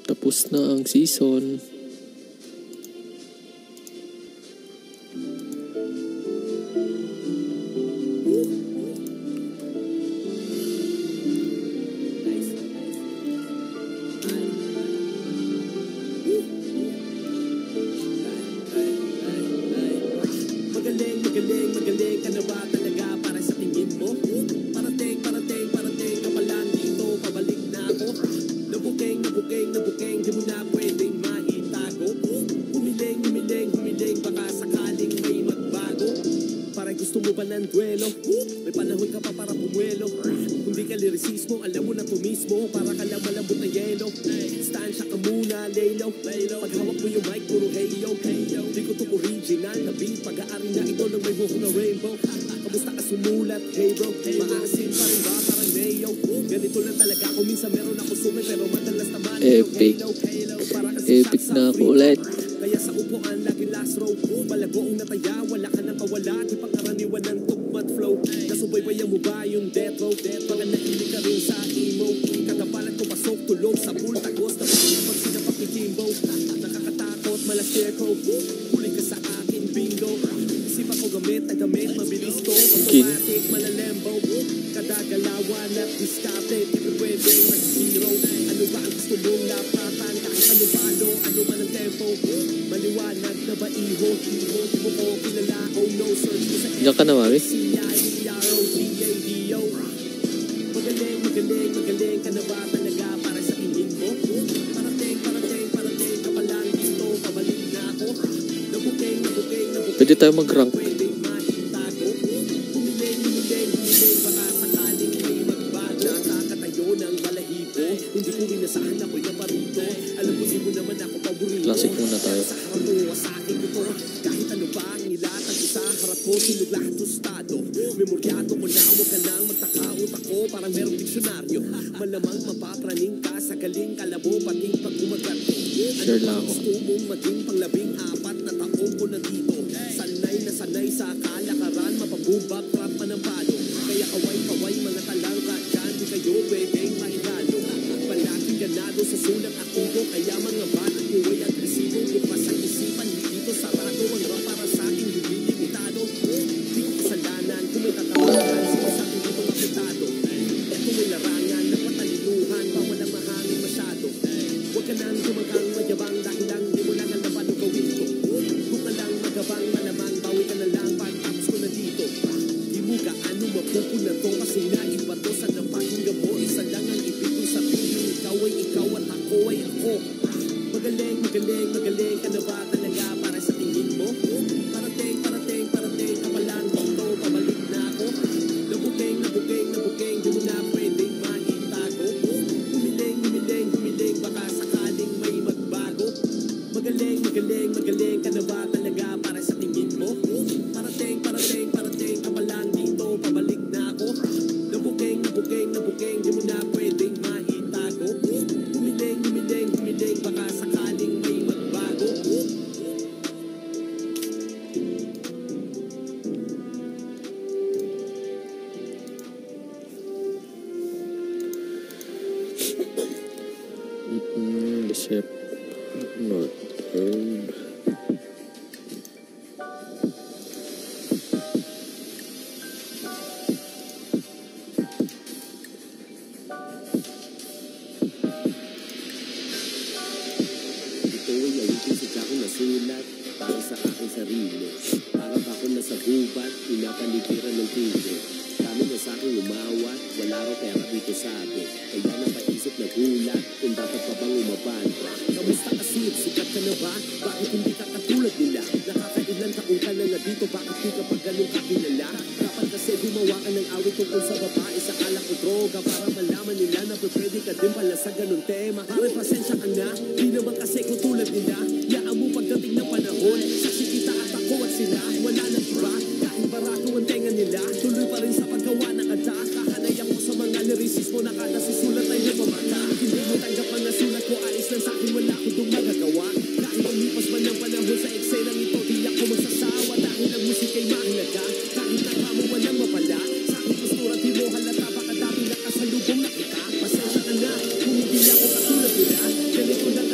Tapos na ang season. Magaling ka na ba talaga para sa tingin mo? Parating ka pa lang dito, pabalik na ako. Nabuking, di mo na pwedeng maitago. Humiling, baka sakaling may magbago. Para gusto mo ba ng duelo? May panahon ka pa para bumuelo. Kung di ka lirisismo, alam mo na to mismo. Para ka lang malambot na yelo. Stansya ka muna, laylo. Paghawak mo yung mic, puro heyo. Di ko to original na beat. Pag-aari na ito ng may buhok na rainbow. Kamusta ka sumulat, hey bro? Maasim pa rin ba parang mayo? Ganito lang talaga ako, minsan meron ako sumi. Pero madalas naman epic na ako ulit. Kaya sa upuan, lagi last row. Balagoong nataya, wala ka nang kawala. Di pangkaraniwan ng tugmat flow. Nasubaybayan mo ba yung death row? Baka nailig ka rin sa emo. Katapalan ko pasok, tulog sa pool. Tagos na pag sinapak ni Kimbo. Nakakatakot, malasir ko. Huli ka sa akin, bingo. Isip ako gamit na gamit, mabilis ko. Automatic, malalembo. Kadagalawan at diskarte. Di ko pwedeng mag-zero. Ano ba ang gusto mong lapatan? Kahit ano man ang tempo. Maliwanag na ba iho? Di mo ko kilala. Oh no, search ko sa Diyan ka na, mami? Magaling ka na ba talaga para sa tingin mo? Parating ka pa lang dito, pabalik na ako. Nabuking, Pwede tayo mag-rank. pwedeng maitago. Humiling, baka sakaling may magbago. Nakakatayo ng balahibo. Hindi ko inasahan ako'y naparito. Alam ko di mo naman ako paborito. Classic muna tayo. Sa harap mo, sa akin ito. Kahit ano pa ang ilatag sa harap ko, sinog lahat tostado. Memoryado ko na, huwag ka nang magtakaot ako. Parang merong diksyonaryo. Malamang mapapraning ka sa galing kalabo, pating pag umagat ko. Share lang ako. Gusto mong maging pang-14 na taon ko na dito. Sanay na sanay sa kalakaran, mapabubak, trap man ang palo. Kaya kaway, mga talangka dyan, di kayo pwedeng maigalo. Palaging ganado sa sulat at tuto, kaya mga bata ko ay agresibo. Bukas ang isipan, dito sarado ang rap para sa akin, hindi limitado. Di ko kasalanan, kung may tatawagan, sinasabing itong apitado. Ito may larangan, napatalinuhan, bawal ang mahangin masyado. Huwag ka nang gumagang mayabang, dahil lang di mo lang alam paano gawin ko. Kung ka lang magabang malamang, bawi ka na lang pagtapos ko na dito. Di mo gaano mapupuna to, kasi naiba to sa napakinggan mo. Isa lang ang ibig kong sabihin, ikaw ay ikaw at ako ay ako. Magaling ka na ba talaga para sa tingin mo? Parating ka pa lang dito, pabalik na ako. Nabuking, di mo na pwedeng maitago. Humiling, baka sakaling may magbago. Magaling ka na ba talaga para sa tingin mo? Parating ka pa lang dito, pabalik na ako. Nabuking, di mo na pwedeng maitago. Humiling, baka sakaling may magbago. Bishop Northern. Ito ay awitin sa akong nasulat para sa aking sarili. Para ba ako nasa gubat, pinapaligiran ng tigre. Kami na sa aking umawat, wala raw pera dito sabi. Kaya napaisip na gulat, kung dapat pa bang umaban. Kamusta kasi, sikat ka na ba? Bakit hindi ka katulad nila? Nakakailan taong ka na nga dito, bakit di ka pa ganun kakilala? Dapat kasi gumawa ka ng awit tungkol sa babae, sa alak o droga. Para malaman nila na pwede ka din pala sa ganun tema. Pare, pasensya ka na, di naman kasi ko tulad nila. Yaan mo pagdating ng panahon, saksi kita at ako at sila. Wala nang iba, kahit barato ang tenga nila. Tuloy pa rin sa paggawa ng kanta. Kahanay ako sa mga lyricismo na kada susulat ay nagmamata. Hindi mo tanggap ang nasulat ko, ayos lang sa'kin, wala ko itong magagawa. Kahit umipas man ng panahon sa eksenang ito, di ako magsasawa. Dahil ang musik ay mahalaga, kahit nakamo walang mapala. Sa aking postura di mo halata, baka dami na kasalubong na kita. Pasensya ka na, kung hindi ako katulad nila. Ganito lang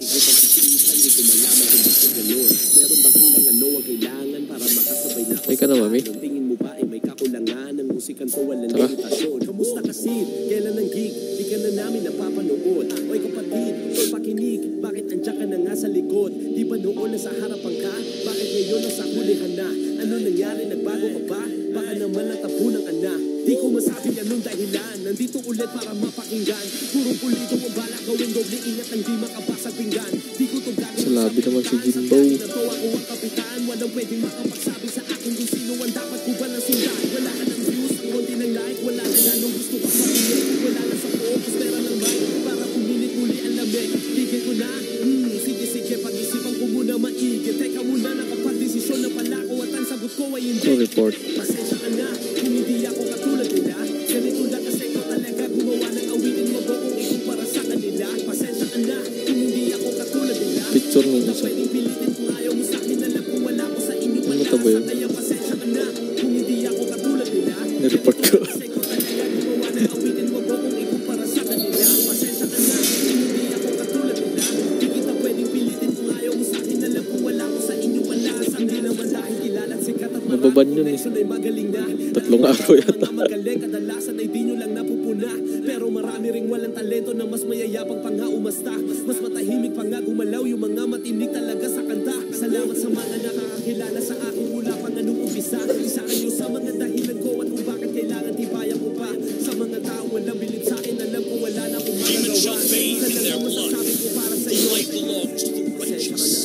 Hindi ko pagkikita, hindi ko malaman kung bakit ganun. Meron bang kulang ano ang kailangan para makasabay na ako Ay ka na, mami? Ang tingin mo ba ay may kakulangan? Ang musikan ko walang Tara. limitasyon. Kamusta kasi? Kailan ang gig? Di ka na namin napapanood. Oy kapatid, oy pakinig. Bakit andyan ka na nga sa likod? Di ba noon nasa harapan ka? Bakit ngayon nasa hulihan na? Ano nangyari? Nagbago ka ba? Baka naman natapunan ka na. Di ko masabing anong dahilan. Nandito ulit para mapakinggan. Puro pulido ang balak gawin doble ingat ang di makabasag pinggan. Di ko to gagawin. Sa labi naman si Jimbo. Ako ang kapitan. Walang pwedeng makapagsabi sa akin kung sino ang dapat ko ba ng sundan. Wala ka ng views, ang konti ng like. Wala na ganong gusto kang makinig. Wala na sa focus, pera ng mic. Para pumilit muli ang lamig. Tigil ko na. Sige, pag-isipan ko muna maigi. Teka muna, nakapag-desisyon na pala ko at ang sagot ko ay hindi. No report. Pasensya ka na kung hindi ako katulad nila. Ganito lang kasi ko talaga gumawa ng awitin mo ko kung ikumpara sa kanila. Pasensya ka na kung hindi ako katulad nila. Picture nung Na isa. pwedeng pilitin kung ayaw mo sa akin. Alam kung wala ko sa inyo Ano to ba yun? kaya pasensya ka na kung hindi ako katulad nila. Nireport ko. Kasi ko talaga gumawa ng awitin mo ko kung ikumpara sa kanila. Pasensya ka na kung hindi ako katulad nila. Di kita pwedeng pilitin kung ayaw mo sa akin. Alam kung wala ko sa inyo palasa. Hindi naman dahil kilala sikat at Nababan yun eh. ay magaling na. 3 araw yata. Mga magaling kadalasan ay di nyo lang napupuna. Pero marami ring walang talento na mas mayayabang pa nga umasta. Mas matahimik pa nga gumalaw yung mga matinig talaga sa kanta. Salamat sa mga nakakakilala sa akin mula pa nga nung umpisa. Isa kayo sa mga dahilan ko at kung bakit kailangan tibayan ko pa. Sa mga taong walang bilib sa akin, alam ko wala na akong magagawa. Isa lang ang masasabi ko para sa iyo. Pasensya ka na.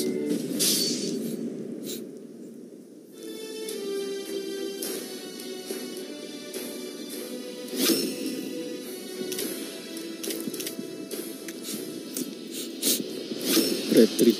Red 3.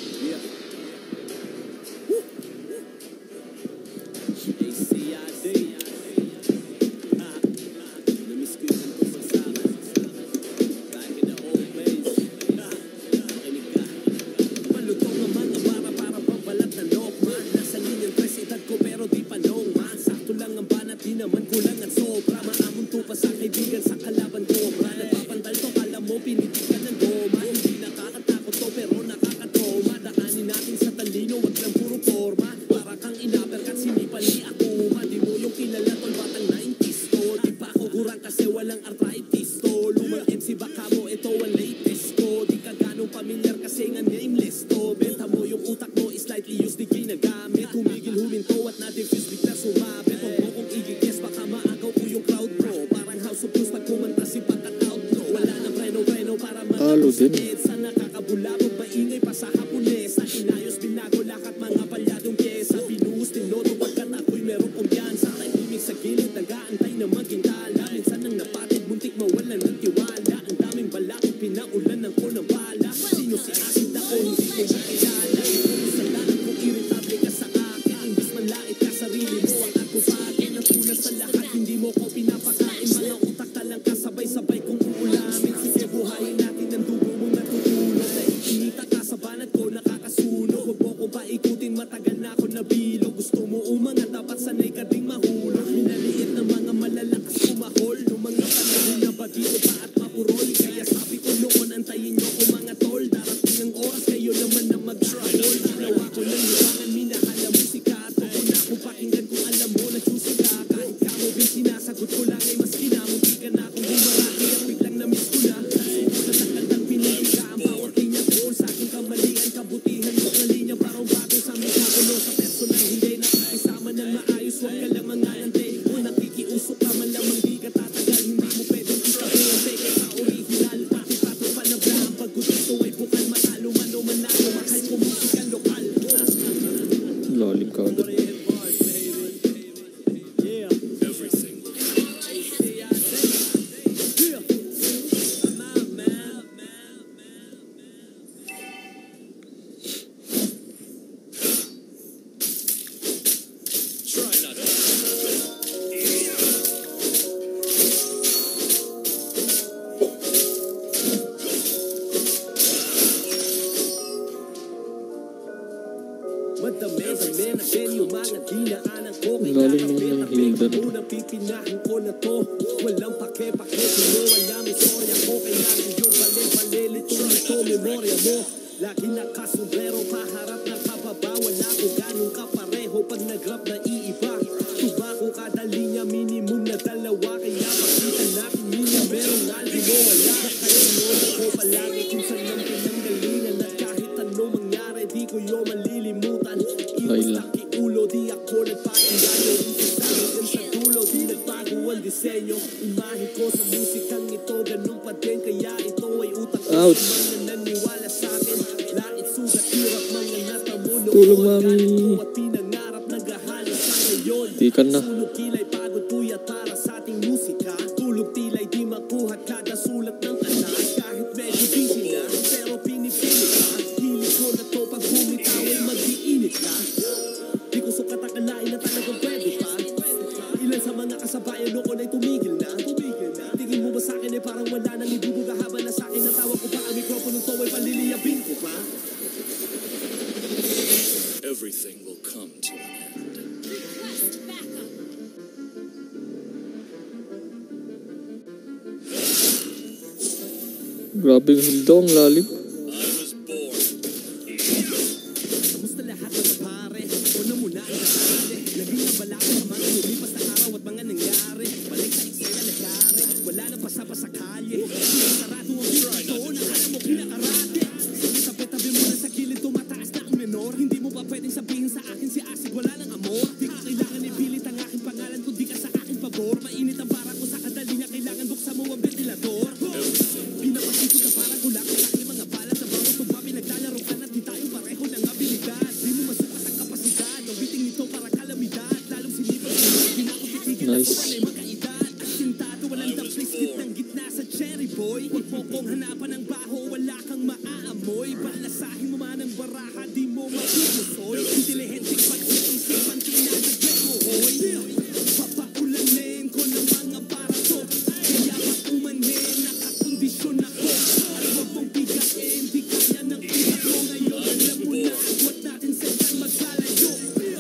Talo din. Sa nakakabulabog, maingay pa sa Hapones. Sa inayos, binago lahat mga palyadong pyesa. Binuhos, tinoto, pagkat ako'y merong kumpiyansa. Tahimik sa gilid, nag-aantay na maging tala. Minsan ang napatid, muntik mawalan ng tiwala. Ang daming balakid, pinaulan ng ko ng bala. Sino si Asid ako, hindi ko makilala. Ito sa lahat kung irritable ka sa akin. Imbis man lait ka, sarili mo ang akupakin. Ang una sa lahat, hindi mo ko pinapakain. Mga utak ka lang kasabay-sabay kung uulamin. Sige, buhayin natin ang dugo mo natutulog. Naiinita ka sa banat ko, nakakasunog. Huwag mo ko paikutin, matagal na ako nabilog. Gusto mo umangat, dapat sanay ka ding mahulog. Minaliit na mga malalakas kumahol. Nung mga panahon na bagito pa at mapurol. Kaya sabi ko noon, antayin nyo ko mga tol. Darating ang oras, kayo naman na mag-trouble. Ginawa ko ng libangan, minahal ang musika. At huwag na akong pakinggan kung alam mo na choosy ka. Kahit ka mo bin sinasagot ko lang ay mas kinamunti ka na akong bumaraki. At biglang na-miss ko na. Natagal ng pinigika ang bawat linya tungkol sa aking kamalian. Kabutihan mo ang linya parang bago sa aming kakulo. Sa personal hindi nakikisama ng maayos. Huwag ka lang manganante. Kung nakikiusok ka malamang di ka tatagal. Hindi mo pwedeng itabi ang peke sa original. Pati pato pa na bra. Ang pagod dito ay bukal. Matalo man o manalo. Mahal ko musikan lokal. Lalim ka agad. Madami-dami na din yung mga dinaanan ko. Lalim naman ng Hilda na to. Unang pipinahin ko na to. Walang pake-pake, kung mo alam, istorya ko. Kailangan yung balik-balik, lito-lito, memorya mo. Lagi nakasombrero, paharap na kababa. Wala ko ganong kapareho pag nag-rap na iiba. Tuba ko kada linya, minimum na dalawa. Kaya pakita natin niya, merong albino. Wala na kayo noon ako palagi kung saan ang pinanggalingan. At kahit anong mangyari, di ko yung malilimutan. Iwas na kiulo, di ako nagpapanggano. Isasabi sa dulo, di nagbago ang disenyo. Imahe ko sa musikang ito, ganun pa din. Kaya ito ay utang ko sa mga naniwala sa akin. Lait sugat, hirap mga natamuno. Tulong, mami. At pinangarap, naghahalas sa ngayon. Di ka na. Sunog kilay, pagod puyat para sa ating musika. Tulog tilay, di makuhat kada sulat ng kanta. Kahit medyo busy na, pero pinipili ka. Hilig ko na to, pag bumitaw ay mag-iinit ka. Di ko sukat akalain na talagang pwede pa. Ilan sa mga kasabayan noon ay tumigil na. Tingin mo ba sa akin ay parang wala nang ibubuga habang na sa akin ang tawag ko pa. Ang mikroponong to ay paliliyabing ko pa. Everything will come to an end. Request backup. Grabe yung hildo, ang lalim. I was born. Kamusta lahat mga pare? Una muna ang nakari. Naging abala ko sa mga lumipas na araw at mga nangyari. Balik sa eksena nangyari. Wala na pasapa sa kalye. Sarado ang pinto na alam mo kinakarate. Sige tabi-tabi mo na sa gilid, tumataas na ang menor. Hindi mo ba pwedeng sabihin sa akin si Asig wala ng amor? Di ka kailangan ipilit ang aking pangalan kung di ka sa aking pabor. Mainit ang bara ko sa kadali niya, kailangan buksan mo ang ventilador. Pinapasikot na parang kulang ang aking mga balat. Sa bawat tumba pinaglalaro ka na di tayong pareho ng abilidad. Di mo masukat ang kapasidad. Ang biting nito para kalamidad. Lalong sinipag mo, pinakupitigil na Nice. suwan ay magkaedad. At sintado walang daplis, gitnang gitna sa cherry boy. Huwag mo kong hanapan ng baho, wala kang maaamoy. Balasahin mo man ang baraha, di mo mapupusoy. Intelihenting pag-iisipan, tinatagyan mo, hoy. Papaulanin ko ng mga barato. Kaya pag umanin, nakakondisyon ako. At huwag mong bigain, di kaya ng utak mo ngayon. Alam mo na, agwat natin sa isang maglalayo.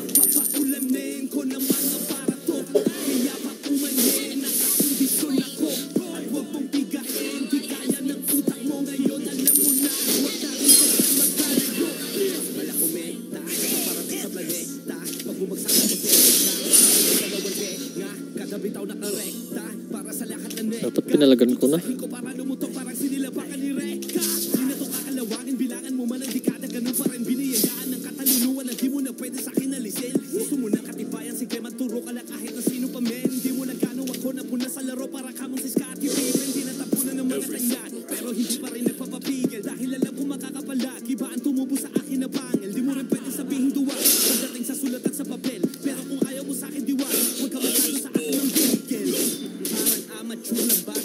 Papaulanin ko ng mga barato. Kaya pag umanin, nakakondisyon ako. At huwag mong bigain, di kaya ng utak mo ngayon. Alam mo na, agwat natin sa isang maglalayo. Malako meta, parating sa planeta. Pag bumagsak ang poseta, dalawang tenga, kada bitaw nakarekta. Para sa lahat na neka. Dapat pinalagan ko na. Sahin ko para lumutok, parang sinilapakan ni Reka. Di na to kakalawangin, bilangan mo man ang dekada. Ganun pa rin biniyayaan ng katalinuhan na di mo na pwede sa akin alisin. Gusto mo ng katibayan, sige magturo ka lang kahit na sino pa men. Di mo na gano ako na puna sa laro para kamong si Scottie Pippen. Di natapunan ng mga tanyan, pero hindi pa rin nagpapapigil. Dahil alam ko makakapalagi ba ang tumubo sa akin na pangil. Di mo rin pwede sabihin duwa pagdating sa sulat at sa papel. Pero kung ayaw mo sa akin diwa, huwag ka masyado sa akin ng ginigil. Parang amateur lang ba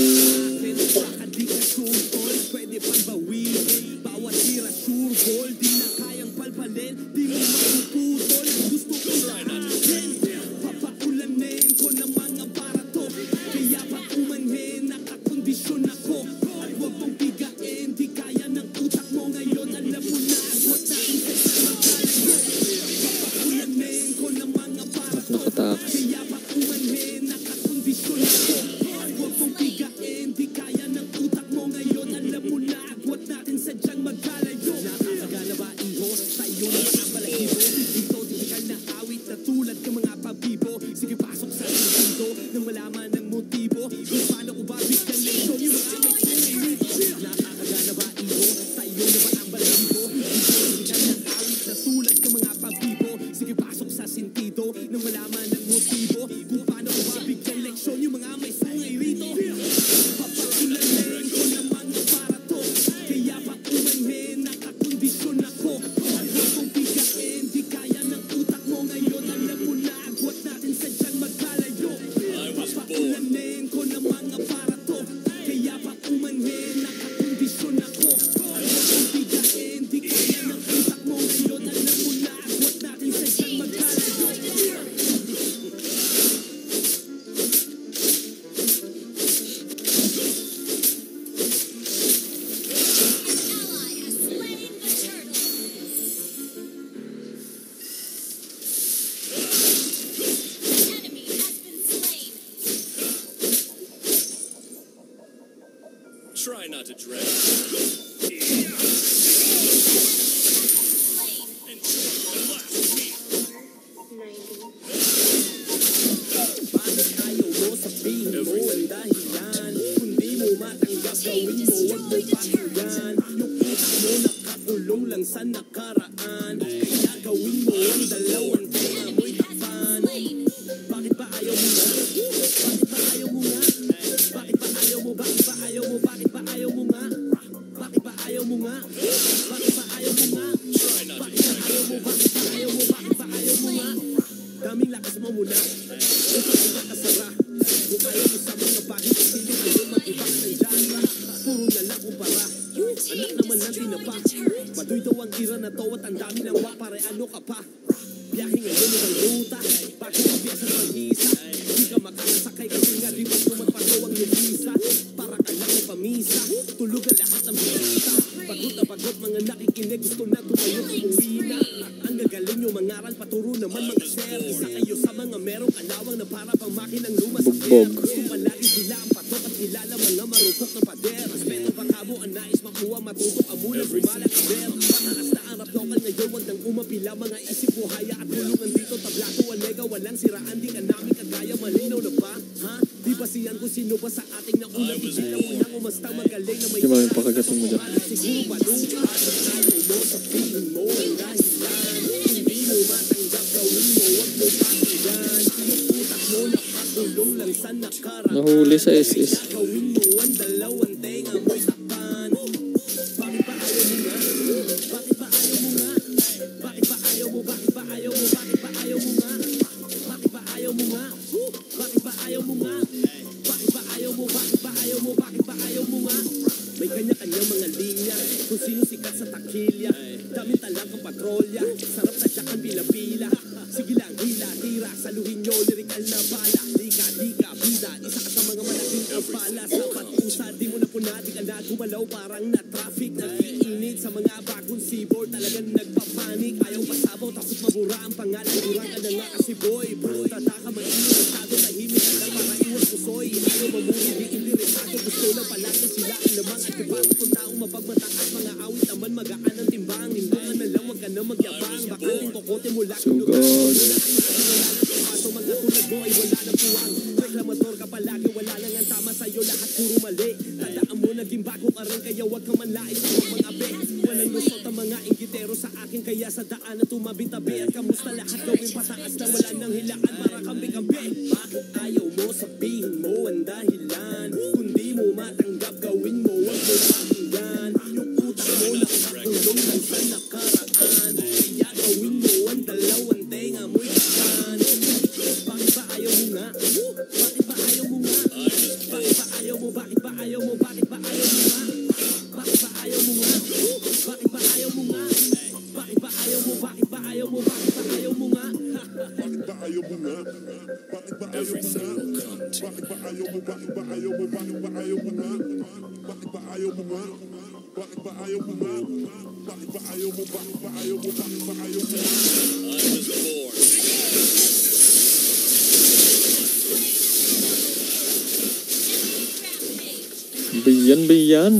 akin? Baka di ka sure tol, pwede pang bawiin. Bawat tira sure goal, di na kayang palpalin. Di mo mapuputol, gusto ko sa akin. Papaulanin ko ng mga barato. Kaya pag umanhin, nakakondisyon ako. At huwag mong bigain, di kaya ng utak mo ngayon. Alam mo na, agwat natin sa isang magkalayo. Papaulanin ko ng mga barato. Nakatakas. Kaya pag umanhin, nakakondisyon ako. At huwag mong bigain, di kaya ng utak mo ngayon. Alam mo na, agwat natin sadyang magkalayo. Nakakagana ba iho? Sa'yo na ba ang balahibo? Dito, tipikal na awit na tulad ng mga pabibo. Sige, pasok sa sentido nang malaman ng motibo. Kung paano ko ba bigyan leksyon yung mga may sungay nito. Nakakagana ba iho? Sa'yo na ba ang balahibo? Dito, tipikal na awit na tulad ng mga pabibo. Sige, pasok sa sentido nang malaman ng motibo. Kung paano ko ba bigyan leksyon yung mga may sungay rito. Papaulanin ko ng mga barato. Kaya pag umanhin, nakakondisyon ako. At huwag mong bigain, di kaya ng utak mo ngayon. Alam mo na, agwat natin sadyang magkalayo. Papaulanin ko ng mga barato. Kaya pag umanhin, nakakondisyon ako. At huwag mong bigain, di kaya ng utak mo ngayon. Alam mo na, agwat natin sadyang magkalayo. Ally has slain the turtle. Enemy has been slain. Try not to drag. sa nakaraan. Kaya gawin mo ang dalawang tenga mo'y takpan. Bakit ba ayaw mo nga? Bakit ba ayaw mo nga? Bakit ba ayaw mo? Bakit ba ayaw mo? Bakit ba ayaw mo nga? Bakit ba ayaw mo nga? Bakit ba ayaw mo nga? Bakit ba ayaw mo? Bakit ba ayaw mo? Bakit ba ayaw mo nga? Daming lakas mo muna. Kung saan ka kasara. Kung ayaw mo sa mga bagay, hindi kayo mag-iba ng genre. Puro na lang kumpara. Anak naman ng tinapa. Madoy daw ang ira na to at ang dami ng wapare. Ano ka pa? Biyahe ngayon ng ruta. Bakit ang biya sa pag-isa? Di ka makakasakay kasi nga di ba magpato ang nilisa? Para ka lang ng pamisa. Tulog ang lahat ng bisita. Pagod na pagod mga nakikinig. Gusto na tumayo umuwi na. Ang gagaling nyo mangaral. Paturo naman mga sir. Isa kayo sa mga merong kalawang na para pang makinang lumasakir. Gusto palagi sila ang patok at kilala mga marupok ng pader. Respeto baka mo ang nais makuha. Matutok ang muna bumalat kader. Pataas na ang rap local ngayon. Huwag nang umapila mga isip mo haya at tulungan dito. Tablato alega walang siraan. Di ka namin kagaya malinaw na ba? Ha? Di ba siyan kung sino ba sa ating naunang hindi na unang umastang magaling na may Di ba yung pakagatin mo dyan? siguro palupa at ayaw mo sabihin mo ang dahilan. Hindi mo matanggap gawin mo. Huwag mo pakinggan. Yung utak mo nakakulong lang sa nakaraan. Nahuli sa SS. Gawin mo ang dalawang tenga mo'y takpan. Bakit ba ayaw mo nga? Bakit ba ayaw mo nga? Bakit ba ayaw mo? Bakit ba ayaw mo? Bakit ba ayaw mo nga? Bakit ba ayaw mo nga? Bakit ba ayaw mo nga? Bakit ba ayaw mo? Bakit ba ayaw mo? Bakit ba ayaw mo nga? May kanya-kanyang mga linya. Kung sino sikat sa takilya. Dami talagang patrolya. Sarap na jack ang pila-pila. Sige lang, hila-tira. Saluhin nyo, lirikal na bala. Lika-lika, bida. Isa ka sa mga malaking kapala. Sapat pusa, di mo na punati ka na gumalaw. Parang na-traffic, nag-iinit sa mga bagong seaboard. Talagang nagpapanik. Ayaw pasabaw, tapos mabura ang pangalan. Durang ka na nga kasi boy. Tata ka mag-iinit, masyado tahimik ka lang para iwas pusoy. Ayaw mamuli, di indiretado. Gusto lang palagi sila ang lamang at ibang. Kung taong mapagmataas, mga awit naman magaan ang timbang. Nimbangan na lang, wag ka na magyabang. Baka yung kokote mo lang. Sugod. Mga tulad mo ay wala na puwang. Reklamador ka palagi, wala lang ang tama sa'yo. Lahat puro mali. Tandaan mo, naging bago ka rin. Kaya wag kang manlait sa mga abe. Walang lusot ang mga inggitero sa akin. Kaya sa daan na tumabing-tabi. At kamusta lahat gawin pataas na wala nang hilaan. Para kambi-kambi. Bakit ayaw mo sabihin mo ang dahilan? Kung di mo matanggap gawin mo, wag mo pakinggan. Yung utak mo nakakulong lang sa nakaraan. Kaya gawin mo ang dalawang tenga mo'y takpan. Bakit ba ayaw mo nga? Bakit ba ayaw mo nga? Bakit ba ayaw mo? Bakit ba ayaw mo? Bakit ba ayaw mo nga? Bakit ba ayaw mo nga? Bakit ba ayaw mo nga? Bakit ba ayaw mo? Bakit ba ayaw mo? Bakit ba ayaw mo nga? Bakit ba ayaw mo nga? Bakit ba ayaw mo nga? Bakit ba ayaw mo? Bakit ba ayaw mo? Bakit ba ayaw mo nga? Bakit ba ayaw mo nga? Bakit ba ayaw mo nga? Bakit ba ayaw mo? Bakit ba ayaw mo? Bakit ba ayaw mo nga? I was born. Biyan.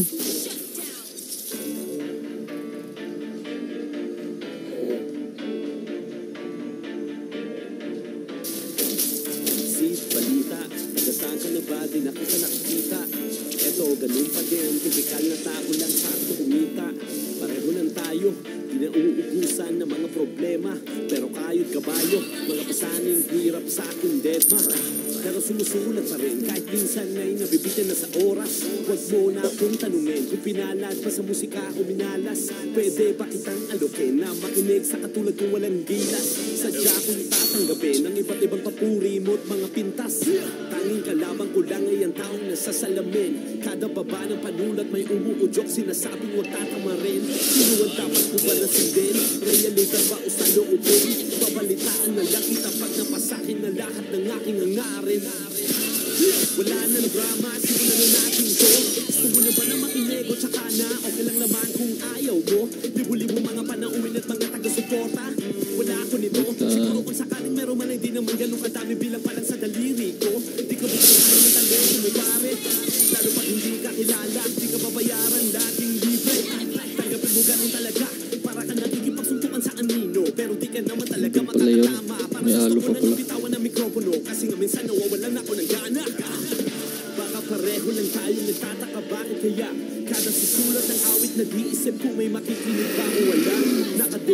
Balita, nagasaan ka na ba? Di na kita nakikita. Eto, ganun pa din. Tipikal na tao lang sa ato kumita. Pareho lang tayo. Di na uuubusan ng mga problema. Pero kayod kabayo. Mga pasanin, hirap sa aking dedma. Pero sumusulat pa rin. Kahit minsan ay nabibitin na sa oras. Huwag mo na akong tanungin kung pinalad pa sa musika o minalas. Pwede ba kitang alokin na makinig sa katulad kong walang gilas? Sadya kong tatanggapin ng iba't ibang papuri mo't mga pintas. Tanging kalabang ko lang ay ang taong nasa salamin. Kada baba ng panulat may umuudyok. Sinasabing huwag tatamarin. Sino ang dapat ko ba nasundin? Realidad ba o sa loobin? Babalitaan na lang kita pag napasakin na lahat ng aking hangarin. Wala nang drama, simulan na natin to. Gusto mo na ba na makinig o tsaka na? Okay lang naman kung ayaw mo. Libo-libo mga panauhin at mga taga-suporta. Wala ako nito. Siguro kung sakaling meron man ay di naman ganun kadami bilang pa lang sa daliri ko. Di ka buksan ng talento mo pare. Lalo pag hindi ka kilala, di ka babayaran dating libre. Tanggapin mo ganun talaga. Para ka nakikipagsuntukan sa anino. Pero di ka naman talaga makakatama. Para sa gusto ko nang bitawan ng mikropono. Kasi nga minsan nawawalan ako ng gana. Baka pareho lang tayo nagtataka bakit kaya kada susulat ng awit nag-iisip kung may makikinig ba o wala.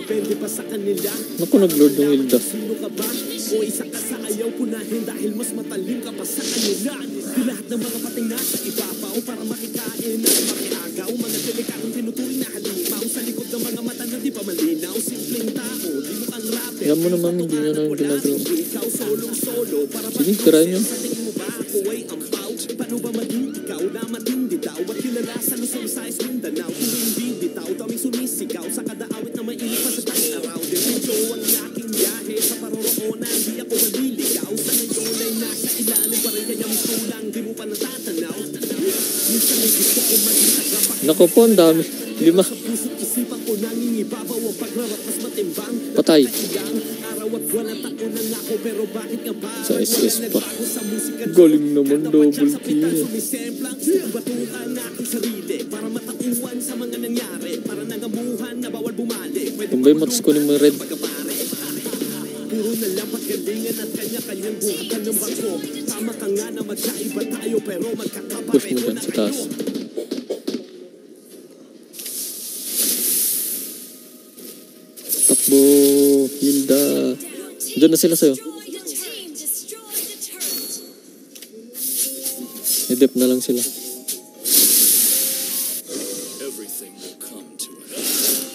depende pa sa kanila. Naku, nag-load ng Hilda. Sino ka ba? O isa ka sa ayaw punahin dahil mas matalim ka pa sa kanila. Di lahat ng mga pating nasa ibabaw para makikain at makiagaw. Mga delikadong tinuturing na halimaw sa likod ng mga mata na di pa malinaw. Simpleng tao, di mo kang rapper. Alam mo naman, hindi niya na yung ginagawa. Ikaw solo para Sige, tirahin nyo. sa tingin mo ba ako ay ampaw? Paano ba maging ikaw na matindi daw at kilala sa Luzon, Visayas, Mindanao? Kung hindi bitaw, daming sumisigaw sa kada awit na mainit pa sa tag-araw. Diretso ang aking biyahe sa paroroonan, di ako maliligaw. Sa ngayon ay nasa ilalim pa rin kaya misto lang, di mo pa natatanaw. Minsan ay gusto ko maging tagapak. Naku po, ang dami. 5. Sa puso't isipan ko nanging ibabaw ang pagrarap mas matimbang. Patay. Araw at buwan at taon na ako pero bakit nga ba? Sa SS pa. Nagbago sa musika. Galing naman, Kada double padyak sa kill. pital, sumisemplang. Batukan na aking sarili para matauhan sa mga nangyari. Para nangamuhan na bawal bumalik. Pwede Kung ba'y matas ko ni mga red. pagkapare. Puro na lang paggalingan at kanya-kanyang buhatan ng bangko. Tama ka nga na magkaiba tayo pero magkakapareho Push mo dyan na sa taas. kayo. Takbo, Hilda. Diyan na sila sa'yo. Destroy your team. Destroy the turret. I-dep na lang sila. Everything will come to an end.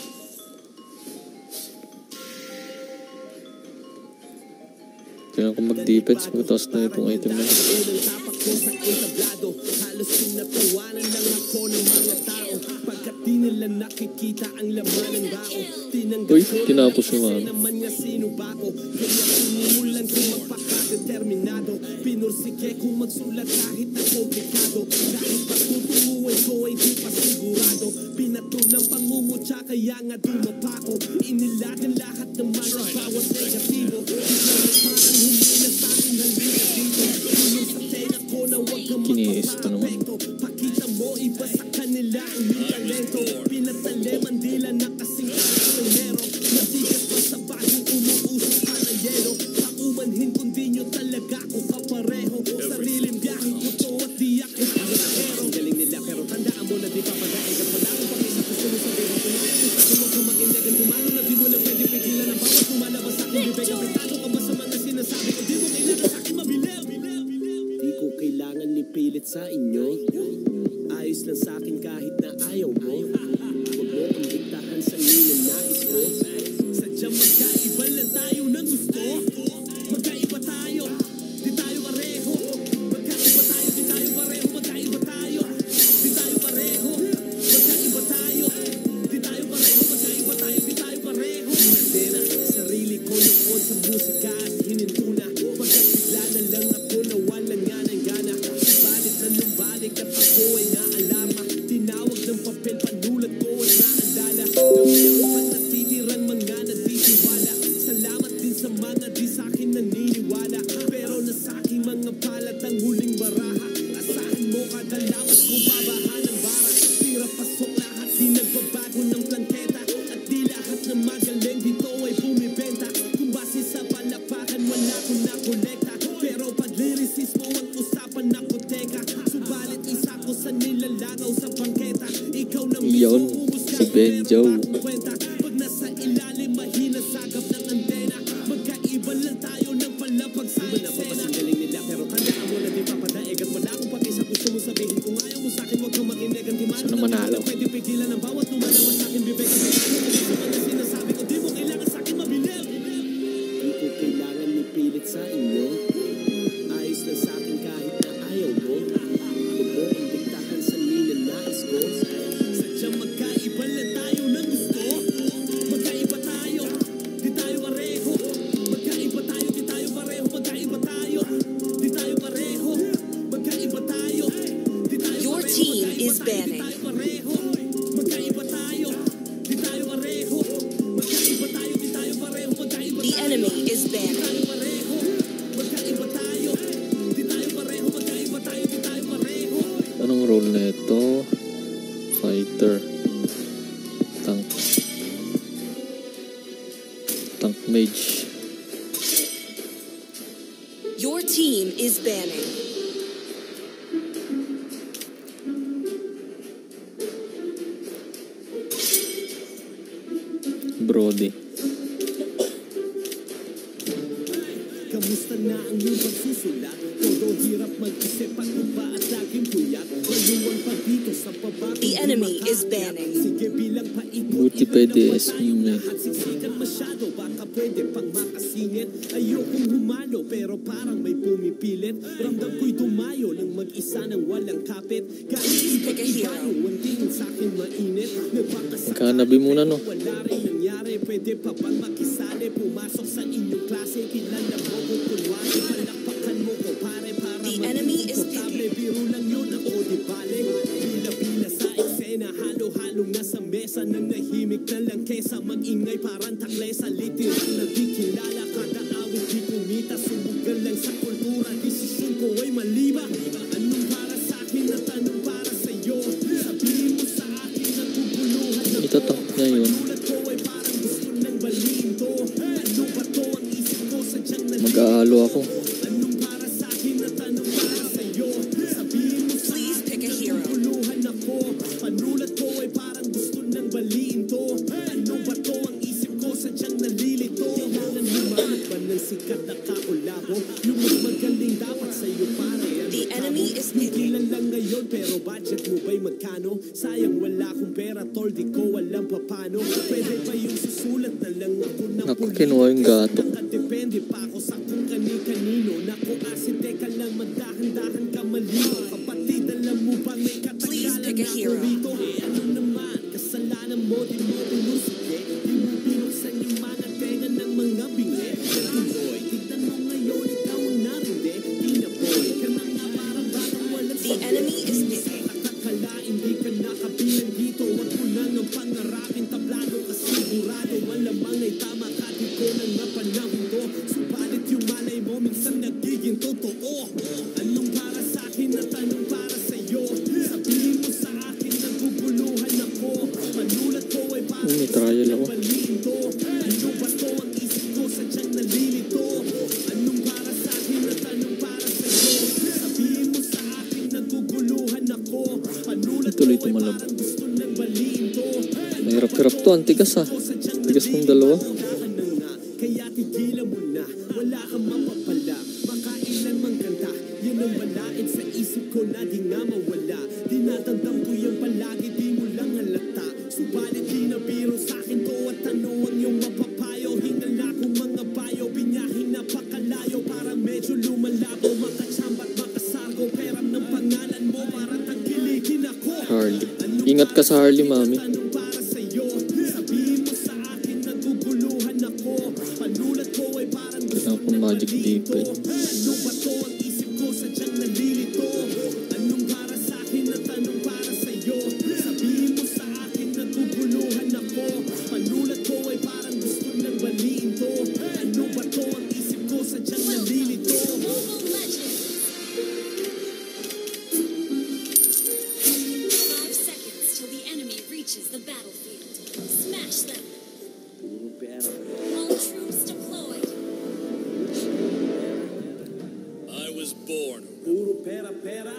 Kaya kung mag-defense, magtaas na itong item na. Unang tapak ko sa entablado, halos pinatawanan lang ako ng mga tao. Pagkat di nila nakikita ang laman ng bao. Tinanggap Uy, ko na tinapos yung kasi ano. naman nga sino ba ko. Kaya sinimulan ko magpakadeterminado. Pinursike kung magsulat kahit na komplikado. Kahit pagtutunguan ko ay di pa sigurado. Pinato ng pangungutya kaya nga dumapa ko. Inilagan lahat ng mga bawat negatibo. Parang hindi na sa akin halika dito. Tulong sa tenga ko na huwag kang Kiniis ito naman. magpapapekto. Pakita mo iba sa kanila ang iyong talento. Pinatalim ang dila na kasing kasinero. Natigas pa sa bagong umuusok pa na yelo. Paumanhin kung di nyo talaga ako kapareho. Sariling biyaheng ko to at di ako pasahero. Ang galing nila pero tandaan mo na di papagain. At wala akong pakisa gusto mo sabihin ko na ayaw mo sa akin huwag kang makinig. Tumano na di mo na pwede pigilan ang bawat lumalabas sa akin. Bibig ang pitado ka ba sa mga sinasabi ko? Di mo kailangan sa akin mabiliw. Di ko kailangan nipilit sa inyo. Ayos lang sa akin kahit na ayaw mo. Huwag mo kong diktahan sa ninanais ko. Sadyang magkaiba lang tayo ng gusto. Magkaiba tayo, di tayo pareho. Magkaiba tayo, di tayo pareho. Magkaiba tayo, di tayo pareho. Magkaiba tayo, di tayo pareho. Magkaiba tayo, di tayo pareho. Pinadena, sarili ko noon sa musika at hininto na. Pagkat bigla na lang ako nawalan nga ng gana. Subalit na lumbalik at ako ay naalarma. Tinawag ng papel, panulat ko at naalala. Kami ang panatitirang mga nagtitiwala. Salamat din sa mga di sa'kin naniniwala. Pero nasa aking mga palat ang huling baraha. Asahan mo kada lawas ko babaha ng bara. Tira pasok lahat, di nagbabago ng planteta. At di lahat ng magaling dito ay bumibenta. Kung base sa palapakan, wala kong nakolekta. Pero pag lyricism mo ang usapan ako teka. Subalit isa ko sa nilalagaw sa bangketa. Ikaw na Yun, mismo humusga, si Benjo. pero bakong kwenta. Pag nasa ilalim, mahina sagap ng antena. Magkaiba lang tayo ng palapag sa eksena. Napapasang galing nila pero tandaan mo na di papadaig. At wala akong pakisa gusto mo sabihin. Kung ayaw mo sa'kin, huwag kang makinig. Ang timano Sana na manalo. pwede pigilan ang bawat lumalabas sa'kin. Bibig ang pitado ka sa mga sinasabi ko. Di mo kailangan sa'kin mabilib. Di ko kailangan nipilit sa inyo. Ayos lang sa'kin kahit na ayaw mo. Huwag mo kong diktahan sa ninanais ko. Sadyang magkaiba lang tayo ng gusto. Magkaiba tayo, di tayo pareho. Magkaiba tayo, di tayo pareho. Magkaiba tayo, di tayo pareho. Magkaiba tayo, di tayo pareho. Your team is Magkaiba tayo, di banning. tayo pareho. Magkaiba tayo, di tayo pareho. Magkaiba tayo, di tayo pareho. Magkaiba The tayo, enemy is di banning. tayo pareho. Magkaiba tayo, di tayo pareho. Magkaiba tayo, di tayo pareho. Anong role na ito? Fighter. Tank. Tank mage. Your team is banning. Brody. Kumusta na ang iyong pagsusulat? Todo hirap mag-isip at ba at laging puyat. Waluan pa dito sa baba. The enemy is banning. Sige bilang paikot. Buti pwede SM na. At siksikan masyado, baka pwede pang makasingit. Ayokong humalo pero parang may pumipilit. Ramdam ko'y dumayo ng mag-isa ng walang kapit. Kahit Pick a hero. ang tingin sa'kin mainit. Magkanabi muna, no? Wala rin nangyari, pwede pa bang makisali? Pumasok sa inyong klase, kilala mo kung kunwari. Palakpakan mo ko pare para The enemy is komportable. Biro lang yun ako di bale. Bila-bila sa eksena, halo-halong nasa mesa. Nang nahimik na lang kesa mag-ingay parang taklesa. Literal na di kilala, kada awit di kumita. Sumugal lang sa kultura, desisyon ko ay mali ba? Anong para sa akin at anong para sa'yo? Sabihin mo sa akin na guguluhan na Itatak niya yun. Mag-aalo ako. Please pick a hero. Panulat ko ay parang gusto ng baliin to. Ano ba to ang isip ko sadyang nalilito? Kailangan humanap ba ng sikat na kakulabo? Yung mas magaling dapat sa'yo pare. The enemy is Tigilan lang ngayon pero budget mo ba'y magkano? Sayang wala akong pera tol, di ko alam papano. Pwede pa yung susulat na lang ako ng Naku, kinuha yung gato. Nakadepende pa ako sa kung kani-kanino. Naku, asite ka lang, magdahan-dahan ka malino. Kapatid, alam mo ba may Please katagalan pick a hero. rito? Ano naman, kasalanan mo, di mo pinusige. Di mo binuksan yung mga tenga ng mga bingi. Tuloy, tignan mo ngayon, ikaw ang narinde. Di na boy, ka na nga parang batang walang The enemy is missing. Nakakalain, di ka nakabilang dito. Wag mo lang ang pangarapin, tablado ka sigurado. Malamang ay tama ka, di ko lang napanahon to. Subalit yung malay mo, minsan nagiging totoo. Anong para sa akin at anong para sa'yo? Sabihin mo sa akin, naguguluhan ako. Manulat ko ay parang May trial ako. balito. Ano ba to ang isip ko sadyang nalilito? Anong para sa akin at anong para sa'yo? Sabihin mo sa akin, naguguluhan ako. Manulat Tuloy ko ay tumalab. parang gusto ng balito. Mahirap-hirap to. Ang tigas ah. Tigas ng dalawa. Kaya tigilan mo na, wala kang mapapala. Makailan mang kanta, yun ang balaid sa isip ko na di nga mawala. Dinadamdam ko yung palagi, di mo lang halata. Subalit di na biro sa'kin to at ano ang iyong mapapayo. Hingal na kong mga bayo, binyahing napakalayo. Parang medyo lumalabo, makachambat, makasargo. Peram ng pangalan mo, parang tangkilikin ako. Harley. Ingat ka sa Harley, mami. Anong para sa'yo? Sabihin mo sa akin, naguguluhan ako. Panulat ko ay parang gusto Kailangan ko magic deepen. ano ba to ang isip ko sadyang nalilito? Anong para sa akin at anong para sa'yo? Sabihin mo sa akin, naguguluhan ako. Panulat ko ay parang gusto ng baliin to. Ano ba to ang isip ko sadyang nalilito? Mobile Legends. 5 seconds till the enemy reaches the battlefield. Smash them. All troops deployed. I was born. Puro pera, pera.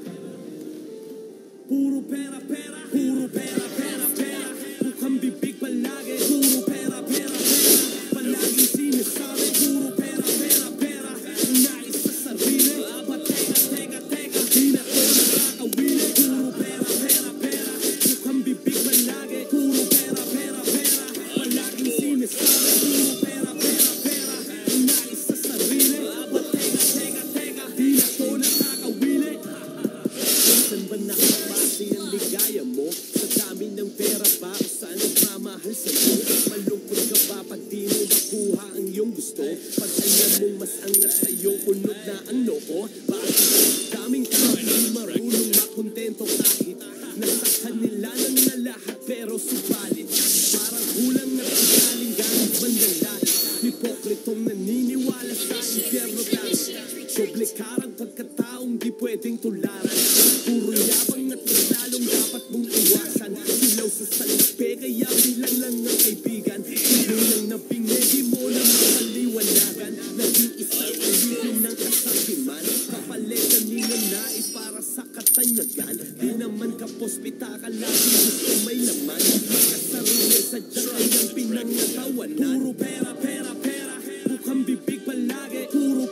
Puro pera, pera. Puro pera, pera, pera. Mukhang bibig palagi. Puro pera, pera, pera. Palaging sinasabi. Puro pera, pera, pera. Nais sa sarili. Aba, teka. Di na ko nakakawili. Puro pera, pera, pera. Mukhang bibig palagi. Puro pera, pera, pera. Palaging sinasabi. Puro pera, pera, pera. Nais sa sarili. Aba, teka. Di na ko nakakawili. Saan ba nakapasi ang ligaya mo? Sa dami ng pera ba o sa nagmamahal sa'yo? Malungkot ka ba pag di mo makuha ang iyong gusto? Pag alam mong mas angat sa'yo, punod na ang noo. Bakit daming tao di marunong makontento kahit nasa kanila lang na lahat pero subalit parang kulang at galing gamit man ng lahat. Hipokritong naniniwala sa impyerno dahil doble karang pagkataong di pwedeng tularan. Puro yabang at mas lalong dapat mong iwasan. Silaw sa salpe kaya bilang lang ang kaibigan. Hindi lang nabingi, di mo na makaliwanagan. Naging isang alipin ng kasakiman. Kapalit kaninang nais para sa katanyagan. Di naman kapospita ka lagi gusto may laman. Makasarili sa dyan kayang pinangatawanan. Puro pera, pera, pera. Mukhang bibig palagi. Puro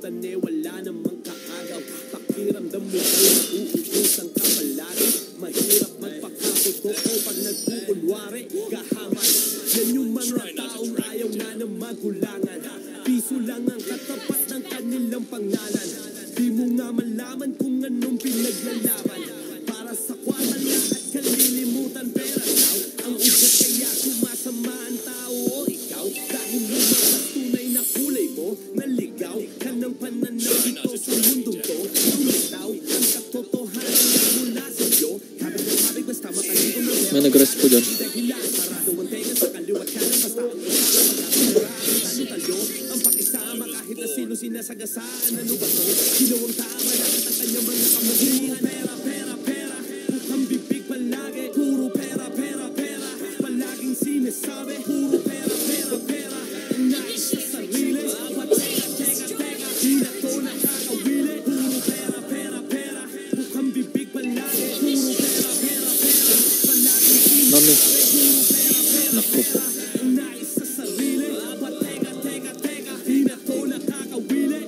kalimutan eh wala namang kaagaw. Pakiramdam mo ba'y nauubusan ka palagi? Mahirap magpakatotoo pag nagkukunwari kahaman. Yan yung mga taong ayaw na ng magulangan. Piso lang ang katapat ng kanilang pangalan. Di mo nga malaman kung anong pinaglalaban. Para sa kwata na at kalilimutan. Pera daw ang ugat kaya sumasama ang tao o ikaw. Dahil lumabas tunay na kulay mo. Naligaw ka ng pananaw dito sa mundong to. Lumitaw ang katotohanan na mula sa iyo. Kabig na kabig basta matalino mo. May nag-rest po dyan. Sarado ang tenga sa kaliwat ka ng basta ang usapan. Talo-talo ang pakisama kahit na sino sinasagasaan. Ano ba to? Ginawang tama lahat ang kanyang mga kamahihan. Pera, pera, pera. Bukang bibig palagi. Puro pera, pera, pera. Palaging sinasabi. Puro pera, pera, pera. Ang nais sa sarili. Teka, teka, teka. Di na to nakakawili. Puro pera, pera, pera. Bukang bibig palagi. Puro pera, pera, pera. Palaging sinasabi. Mami. Puro pera, pera, Naku po. ang nais sa sarili. Teka, teka, teka. Di na to nakakawili.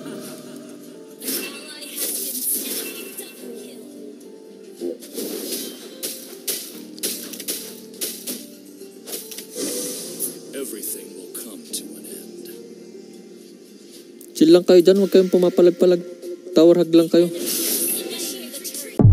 Ally has been slain. Double kill. Everything will come to an end. Chill lang kayo dyan. Huwag kayong pumapalag-palag. Tower hug lang kayo. Initiate the turret.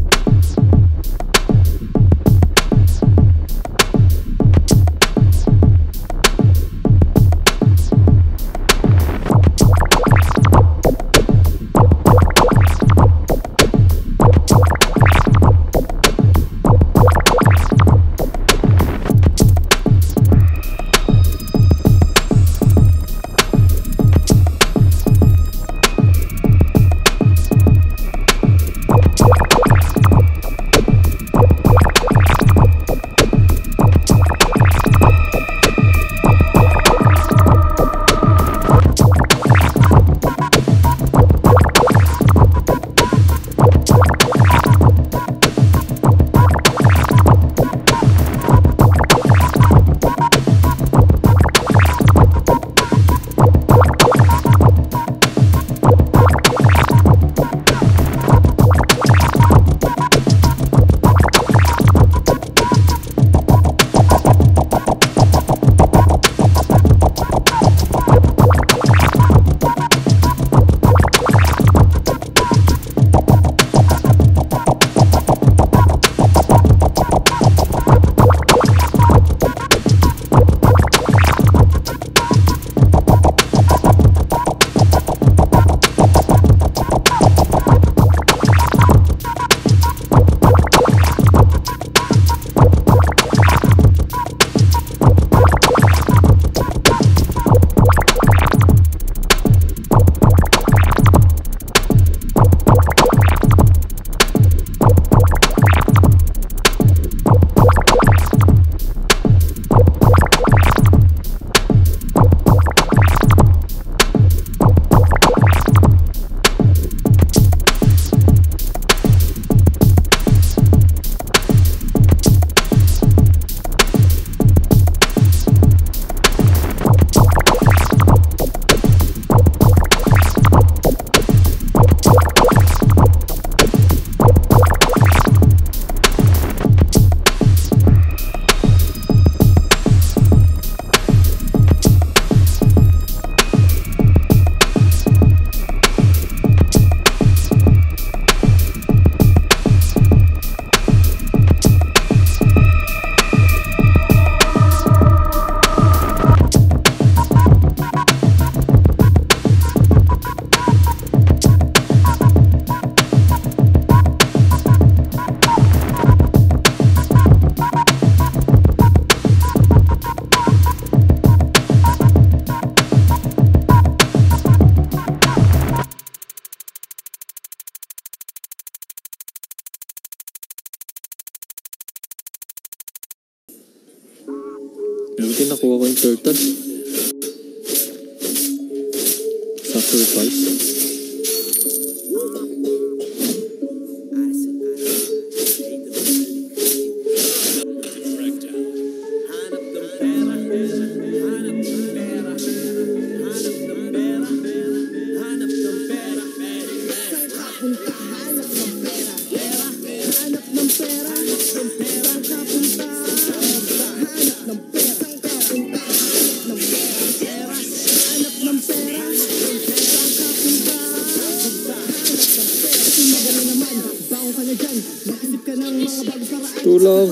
Buti nakuha ko yung turtle. Sacrifice. Hanap ng pera, hanap ng pera, hanap Tulong.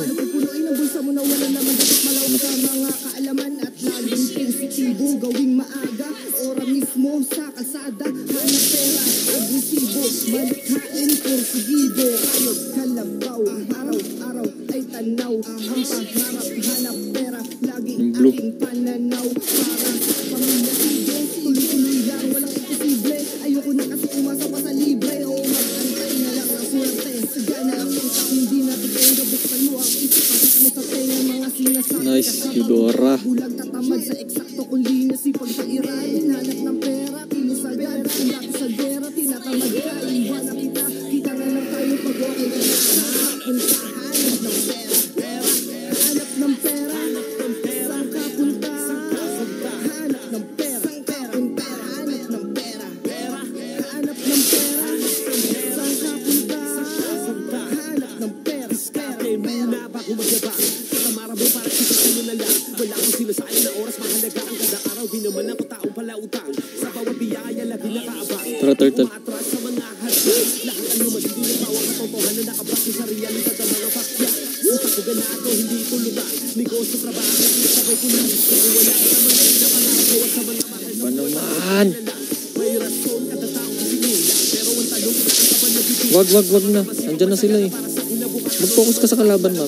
Yung blue. Nice, Eudora. Tara, turtle. Ba naman? Wag na. Andyan na sila eh. Mag-focus ka sa kalaban, ma'am.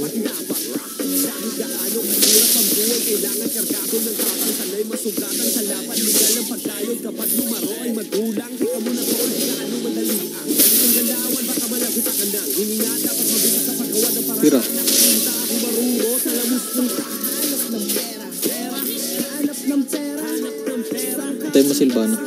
Tira. Patay mo Silvana.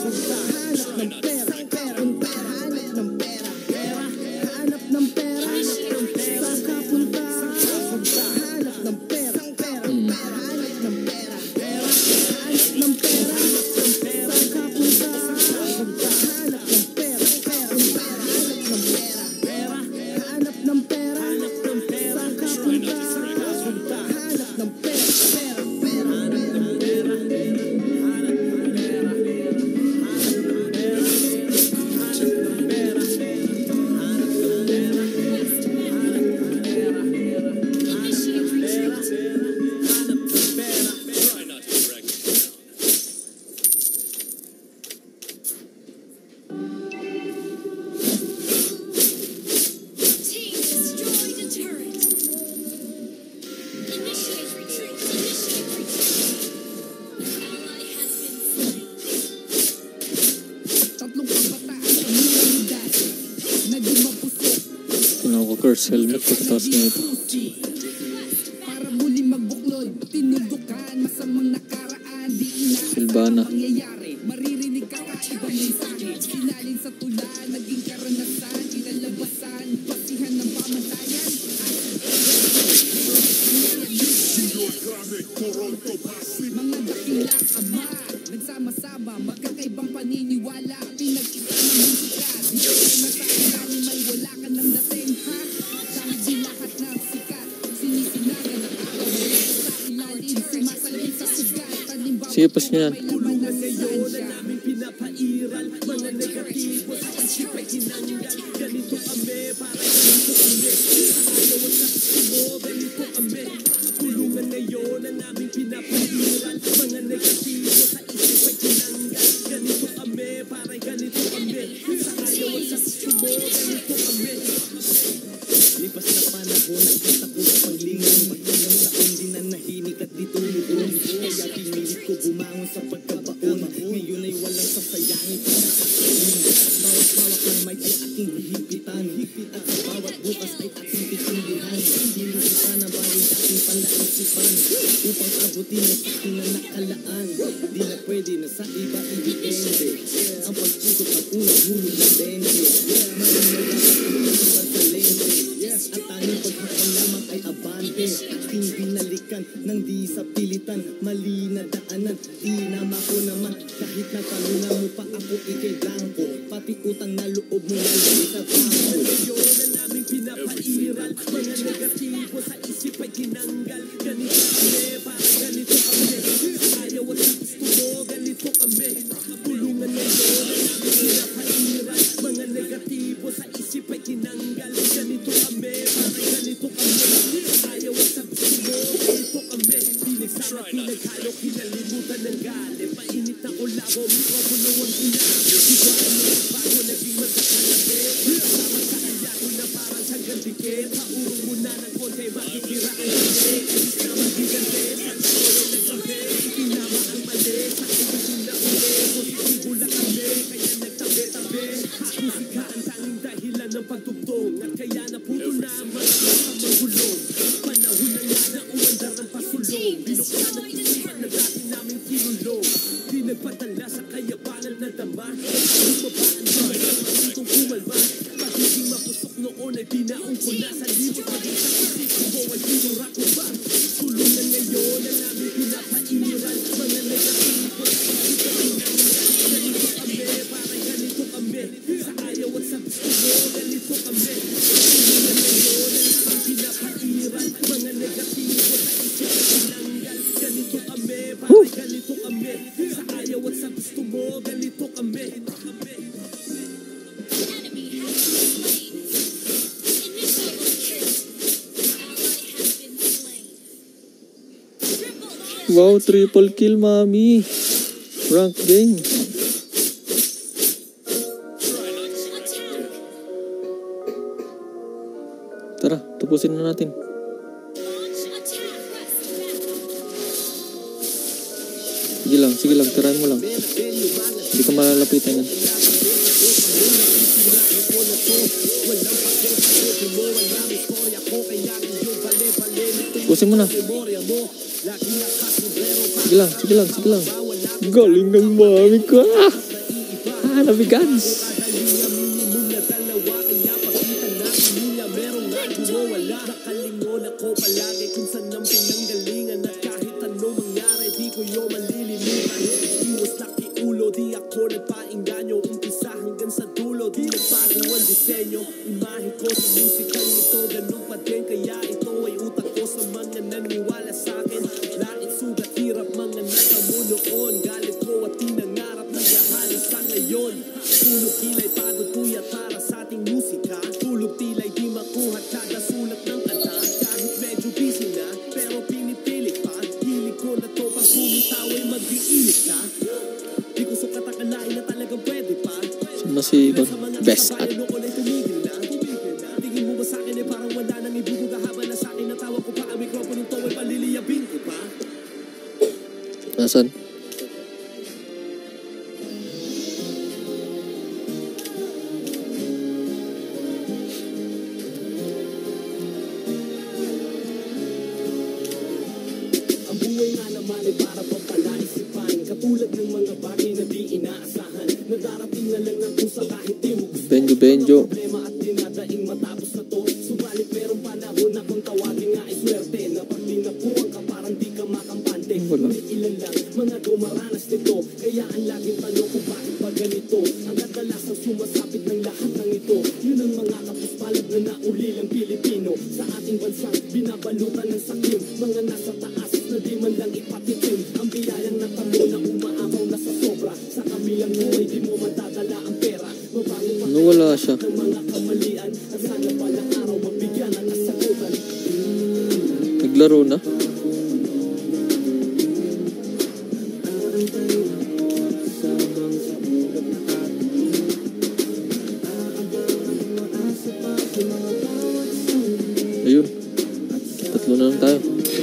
Curse helmet pagkatapos na ito. Silvana. Mga dakilang ama, nagsama-sama, magkakaibang paniniwala, pinag-isa ng musika, di ka masasabi may wala ka ng dating, ha? Dahil di lahat ng sikat, sinisinaga ng araw, sa ilalim, sumasalit sa sigat, talimbawa, Sipas niya yan. pinapairal, mga negatibo sa isip ay tinanggal. Ganito kami, para ganito kami. Ayaw at mo, ganito kami. Tulungan ngayon ang aming pinapairal, mga negatibo sa isip ay tinanggal. Ganito kami, para ganito kami. Sa ayaw at mo, ganito kami. Lipas na panahon, nakita ko sa paglingon. Magkalang taon din na nahinig at ditulog. Kaya pinilit ko bumangon sa pagkabaon. Ngayon ay walang sasayangin pagkakataon. Bawat hawak ng mic ay aking hihipitan. At sa bawat bukas ay aking titindihan. Nilusutan ang bagay aking palaisipan. Upang abutin ang aking na nakalaan. Di na pwede na sa iba i-depende. Ang pagtutok ang unang hulog ng dente. Maraming nagkakatulog sa lente. At tanging paghapang lamang ay abante. Aking binalikan ng di sa pilitan. Mali na daanan, di nama ko naman. Kahit nataluna mo pa ako ikailangan ko. Pati utang na loob mo lalagay sa bangko. Ngayon ang aming pinapairal, mga negatibo sa isip ay tinanggal. Ganito kami, para ganito kami. Ayaw at gusto mo, ganito kami. Tulungan ngayon ang aming pinapairal, mga negatibo sa isip ay tinanggal. Wow, triple kill, mami. Rank game. Tara, tapusin na natin. Sige lang, tirahin mo lang. Hindi ka malalapitan yan. Tapusin mo na. Sige lang. Galing ng mami ko. Nabigans. Si best at nasan? Ang buhay nga naman ay para pampalaisipan, katulad ng mga bagay na di inaasahan, na darating na lang ng kusa kahit di mo gusto. Benjo. Problema at dinadaing matapos na to, subalit merong panahon na kung tawagin nga ay swerte, na pag dinapuan ka parang di ka makampante. Ngunit ilan lang mga dumaranas nito, kaya ang laging tanong kung bakit ba ganito. Ang kadalasang sumasapit ng lahat ng ito, yun ang mga kapuspalad na naulilang Pilipino. Sa ating bansang binabalutan ng sakim, mga nasa taas na di man lang ipatikim. Ang biyayang natamo na umaapaw na sa sobra, sa kamilang mo ay di mo madadala ang pera. Wala siya. Ng mga kamalian, at sana palang araw magbigyan ng kasagutan. Naglaro na? Ayun. Tatlo na lang tayo.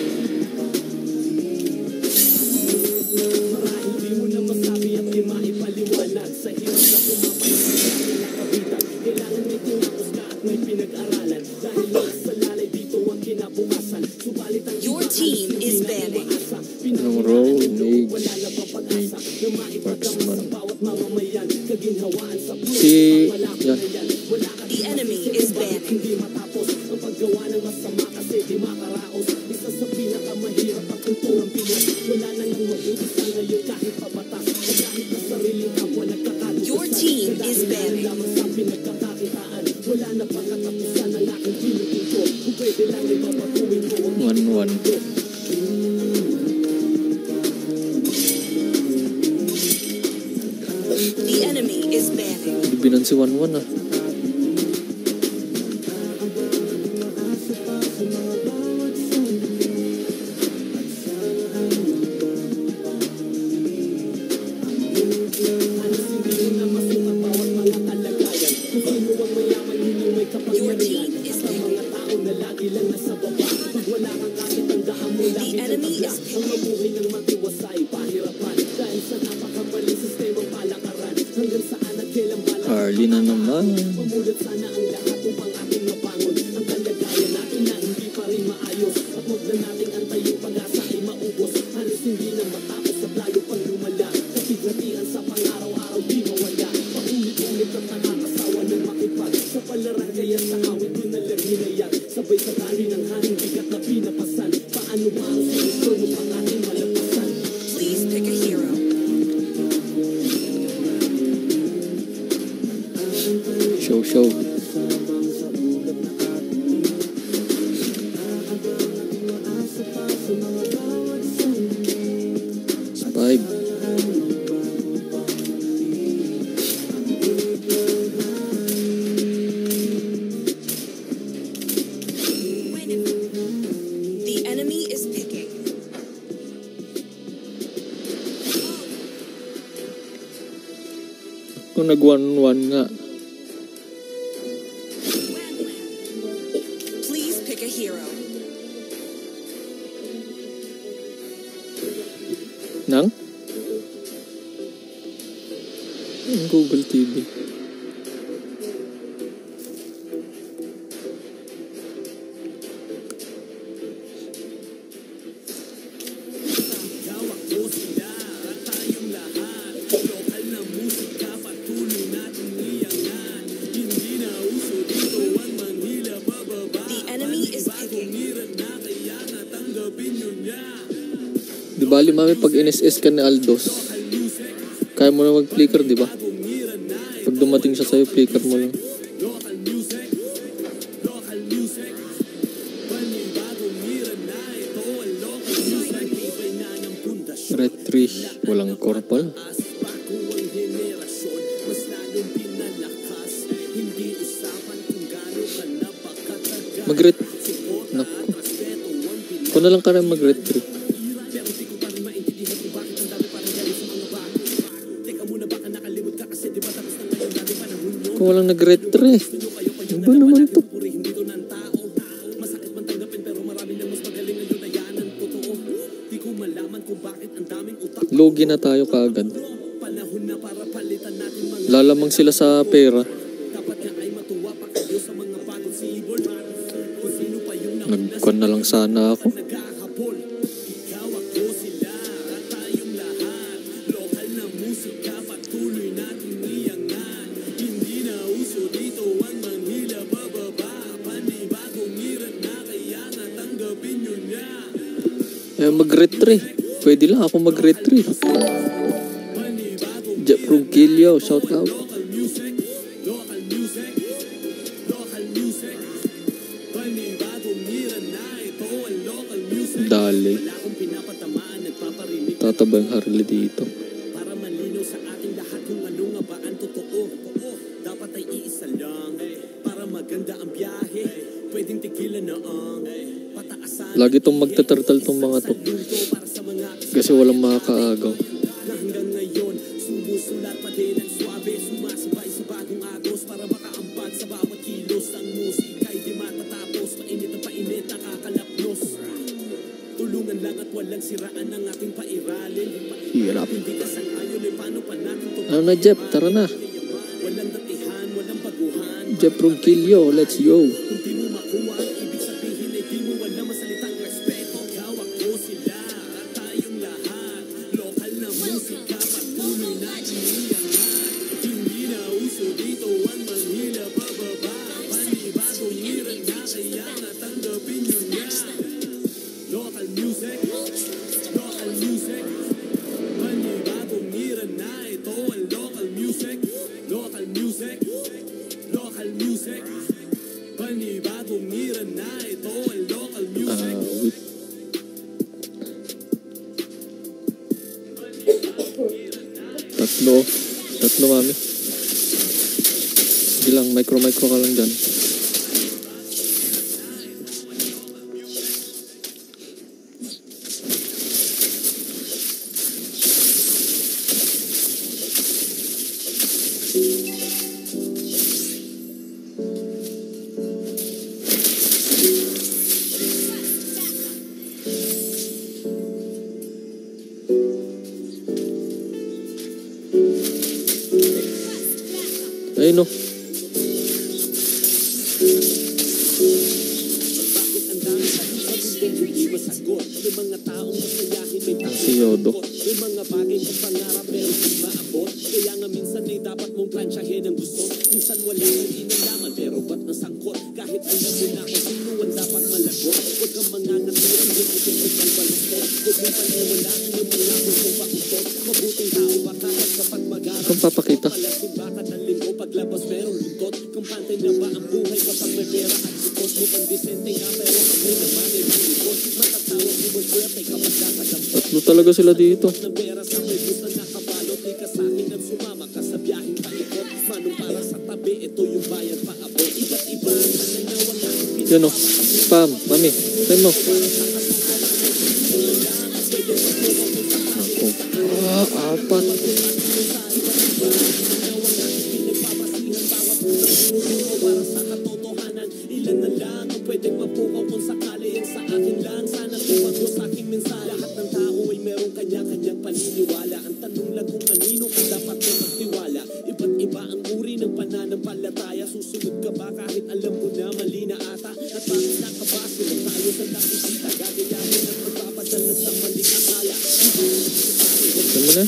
Marahil di mo na masabi at di maipaliwanag sa hirap na pumapayag. Kailangan may tinapos ka at may pinag-aralan, dahil sa lalay dito ang kinabukasan. Subalit ang Your team is banning. Anong role? wala na pa pag-asa na maipagdama sa bawat mamamayan. Kaginhawaan sa Si... yan. The enemy is banning. hindi matapos ang paggawa ng masama kasi di makaraos. Isa sa pinakamahirap at kulturang Pinas, wala na nang mabuti sa ngayon kahit pabatas. Kahit na sariling kapwa nagkakagusto. Your team is banning. Lamang sa pinagkakakitaan, wala na pagkatapusan ang aking pinutinto. Kung pwede lang ay papatuwin ko ang 1-1. The enemy is banning. Bibinan si 1-1 ah. Hanggang saan at kailan ba Harley na naman. Mamulat sana ang lahat upang ating mapangon ang kalagayan natin na hindi pa rin maayos. At huwag na nating antayin pag-asa ay maubos. Halos hindi na matapos sa layo pag lumala. Kapigatian sa pang-araw-araw di mawala. Paulit-ulit at nakakasawa ng makipag sa palaran kaya sa awit ko na lang hinayag. Sabay sa tali ng haring bigat na pinapasan. Paano ba ang solusyon upang ating malampasan? Please pick a hero. Show. Five. The enemy is picking. Kung nag-1-1 nga. Please pick a hero. Nang? Ang Google TV. Hawak ko sila at tayong lahat. Lokal na musika patuloy natin iangat. Hindi na uso dito ang manghila bababa. The enemy is picking. Tumiran na kaya natanggapin nyo niya. Di bali mami pag NSS ka ni Aldos, kaya mo na mag-flicker, di ba? Pag dumating siya sa'yo, flicker mo lang. Local music, local music. Panibagong miran na ito ang local music. Ibay na ng pundasyon. Red 3, walang core pala. Bago ang henerasyon, mas lalong pinalakas. Hindi usapan kung gaano ka napakatagal. Mag-red. Naku. Kung na lang ka rin mag-red 3. Pero di ko pa rin maintindihan kung bakit ang dami parang galing sa mga bago. Teka muna, baka nakalimot ka kasi di ba tapos na ngayon dami panahon mo. Kung walang nag-red 3. Ano ba naman to? Purihin dito ng tao. Masakit man tanggapin pero marami nang mas magaling ngayon na yan ang totoo. Di ko malaman kung bakit ang daming utak. Logi na tayo kaagad. Panahon na para palitan natin mga Lalamang sila sa pera. dapat nga ay matuwa pa kayo sa mga bagong sibol. Kung sino pa yung Nag-con na lang sana ako. nagkakapol. Ikaw ako sila at tayong lahat. Lokal na musika patuloy natin iangat. Hindi na uso dito ang manghila bababa. Panibagong iran na kaya nga tanggapin nyo niya. Mag-red 3. Pwede lang ako mag-red 3. Jeff Rugilio, shout out. Local music, local music, local music. Panibagong iran na ito ang local music. Dali. Wala akong pinapatamaan, nagpaparinig Tataba yung Harley dito. para malinaw sa ating lahat kung ano nga ba ang totoo. Dapat ay iisa lang para maganda ang biyahe. Pwedeng tigilan na ang pataasan. Lagi tong magtaturtle tong mga to. Luto para sa mga Kasi walang makakaagaw. na hanggang ngayon sumusulat pa din ang swabe. Sumasabay sa bagong agos para makaampag sa bawat kilos. Ang musika ay di matatapos. Painit, nakakalapnos. Tulungan lang at walang siraan ang ating pairalin. Hirap. Hindi ka sang-ayon ay paano pa natin ito Ano na Jeff? Tara na. walang datihan, walang baguhan. Jeff Rugilio, let's go. Kung di mo makuha ang ibig sabihin ay di mo wala masalitang respeto. Ikaw ako sila at tayong lahat. Lokal na musika patuloy natin iangat. Hindi na uso dito ang manghila bababa. Panibagong iran na kaya natanggapin nyo niya. Local music, local music. Panibagong iran na ito ang local music. Local music, local music. Panibagong iran na ito ang local music. Wait. Tatlo mami. Sige lang, micro ka lang dyan. Ayun no. Si Yodo. May mga bagay kang pangarap pero di maabot. Kaya nga minsan ay dapat mong plansyahin ang gusto. Minsan wala kang inalaman pero ba't nasangkot? Kahit alam mo na kung sino ang dapat malagot. Huwag kang mangangatiran kung itutok ang balustot. Huwag mong paniwalaan yung mga gustong pautot. Mabuting tao ba kahit kapag mag-arap? Kung papakita. Palasin baka ng linggo paglabas merong buntot. Kung pantay na ba ang buhay kapag may pera at sukot mo pang disente nga pero kami naman ay malikot. Matatawag mo mo swerte kapag nakadampot. Tatlo talaga sila dito. Ng pera sa may bus na nakabalot. Di ka sa akin at sumama ka sa biyaheng paikot. Manong para sa tabi, ito yung bayan paabot. Iba't iba ang nananawa na Yan o. Spam. Mami. Time mo. Ako. Apat. para sa katotohanan. Ilan na lang ang pwedeng mapukaw kung sakali ang sa akin lang. Sana tuwag mo sa aking mensahe. Lahat ng tao ay merong kanya-kanyang paniniwala. Ang tanong lang kung kanino ka dapat na magtiwala. Iba't iba ang uri ng pananampalataya. Susunod ka ba kahit alam mo na mali na ata? At bakit nakabase lang tayo sa nakikita? Gagayahin at magpapadala sa maling akala. Saan mo na?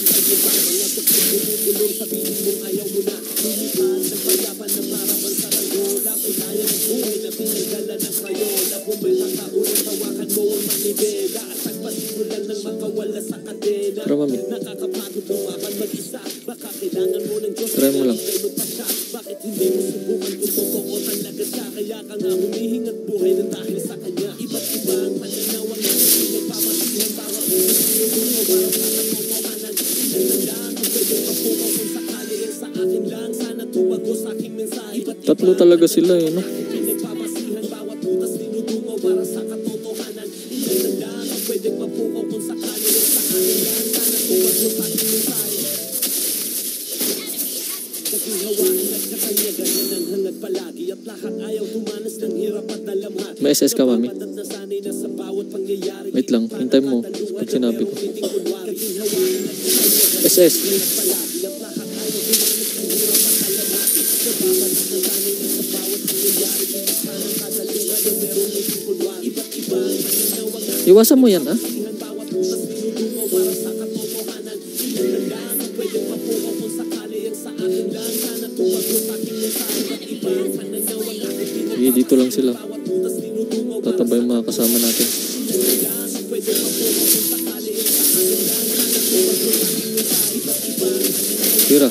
Sabihin mong ayaw mo na. Lumipad ng payapan na parabang saranggola. Kulaya ng buhay na pinagdala ng krayola. Kung may kakaulan, tawakan mo ang manibela. At tagpasigulan ng makawala sa kadena. Tara, mami. Nakakapagod lumaban mag-isa. Baka kailangan mo ng Diyos. Try mo lang. Bakit hindi mo subukan kung totoo talaga siya? Kaya ka nga humihing at buhay ng dahil sa kanya. Iba't iba ang pananawa na pinagpapasihan bawat sinusunod para sa katotohanan. Ilan na lang ang pwede mapukaw kung sakali ang sa akin lang. Sana tuwag ko sa aking mensahe. Tatlo talaga sila eh, no? Pinagpapasihan bawat butas tinudungaw para sa katotohanan. Ilan na lang ang pwede mapukaw kung sakali ang sa akin lang. Sana tuwag ko sa aking mensahe. Kaginhawaan at katanyagan yan ang hangad palagi. At lahat ayaw tumanas ng hirap at dalamhati. May SS ka, mami? Wait lang, hintay mo pag sinabi ko. SS. Iwasan mo yan, ah. Sige, dito lang sila. Tatabay yung mga kasama natin. Tira.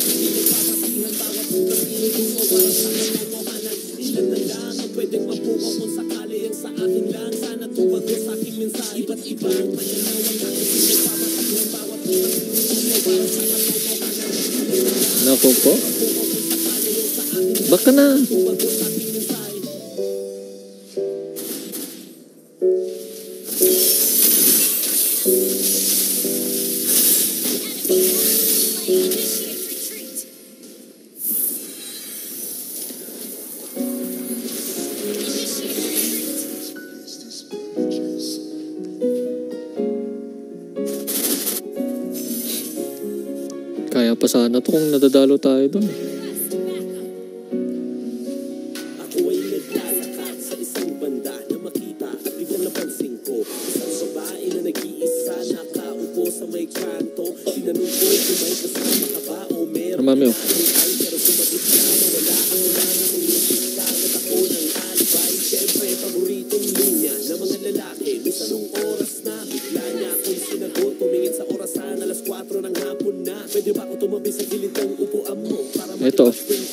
Nako po. Baka na. Kaya pa sana to kung nadadalo tayo doon. Ako ay naglalakad sa isang banda na makita at biglang napansin ko isang babae na nag-iisa nakaupo sa may kanto. Tinanong ko kung may kasama ka ba o meron Mami, oh. pero sumagot siya na wala ako na nangyayari kagad ako ng alibay. Siyempre paboritong linya ng mga lalaki doon sa nung oras na bigla niya akong sinagot. Tumingin sa orasan, alas 4 ng hapon na. Pwede ba ako tumabi sa gilid ng upuan mo para Ito.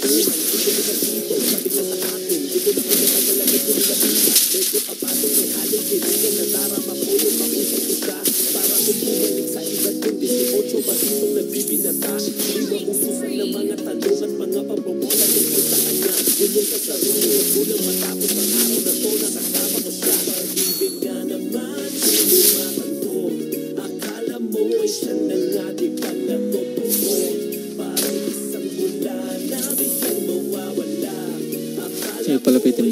Sige, palapitin mo.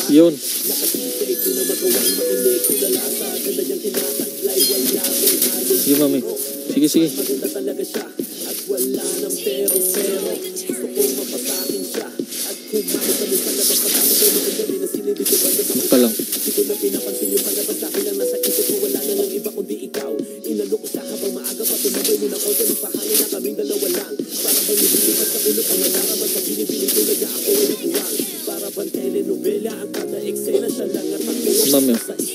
Yun. Yun, mami. Sige, sige. Baka lang. Mami.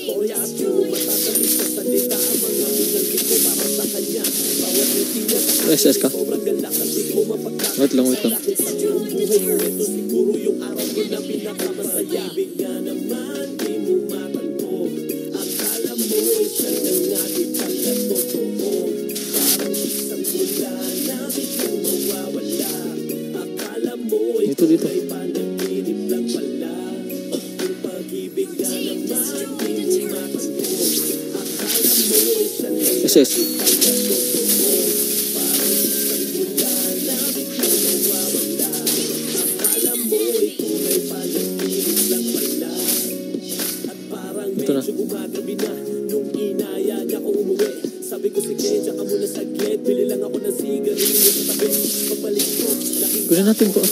SS ka? Wait lang, wait lang. Dito. SS. Ito na. Kunin natin ko.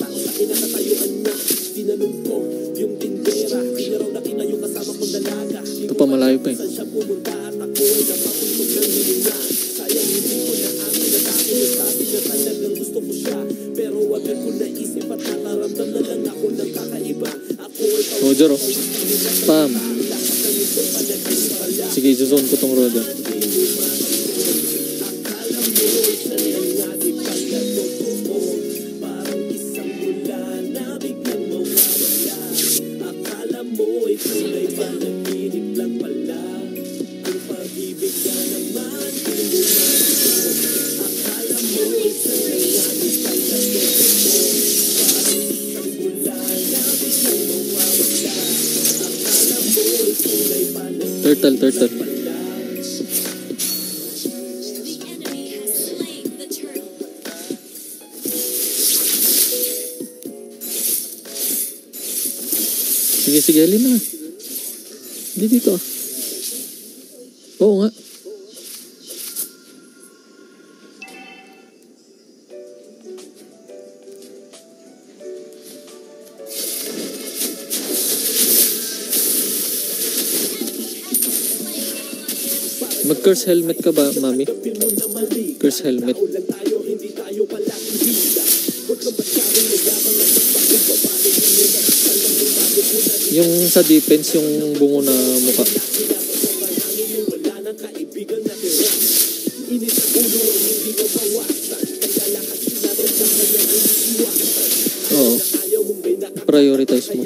Ito pa, malayo pa eh. Roger, oh. Pam. Sige, zone ko tong Roger. Turtle. The enemy has slain the turtle. Sige, alin na. Hindi dito. Oo nga. Mag-curse helmet ka ba, mami? Curse helmet. Yung sa defense, yung bungo na mukha. Oo. Prioritize mo.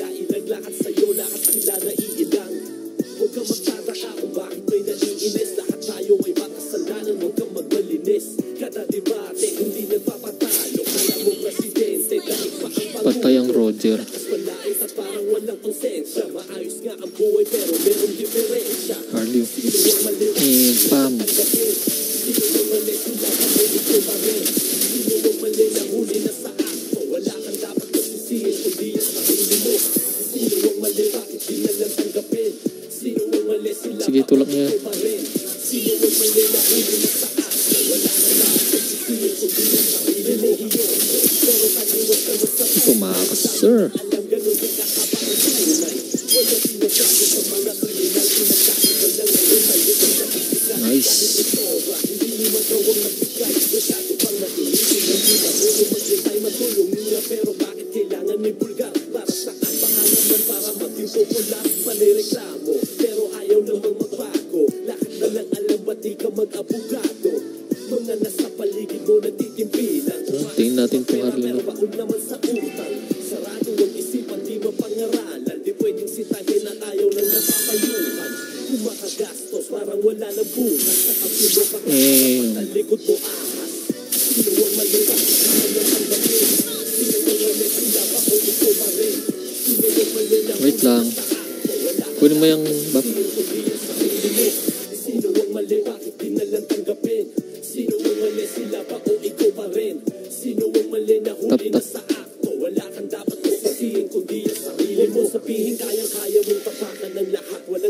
Patay ang Roger. Harley. Pam. Sige, tulak niya. Tumakas, sir. Nice. Tingnan natin itong Harley. Wait lang. Kunin mo yung buff. Tap.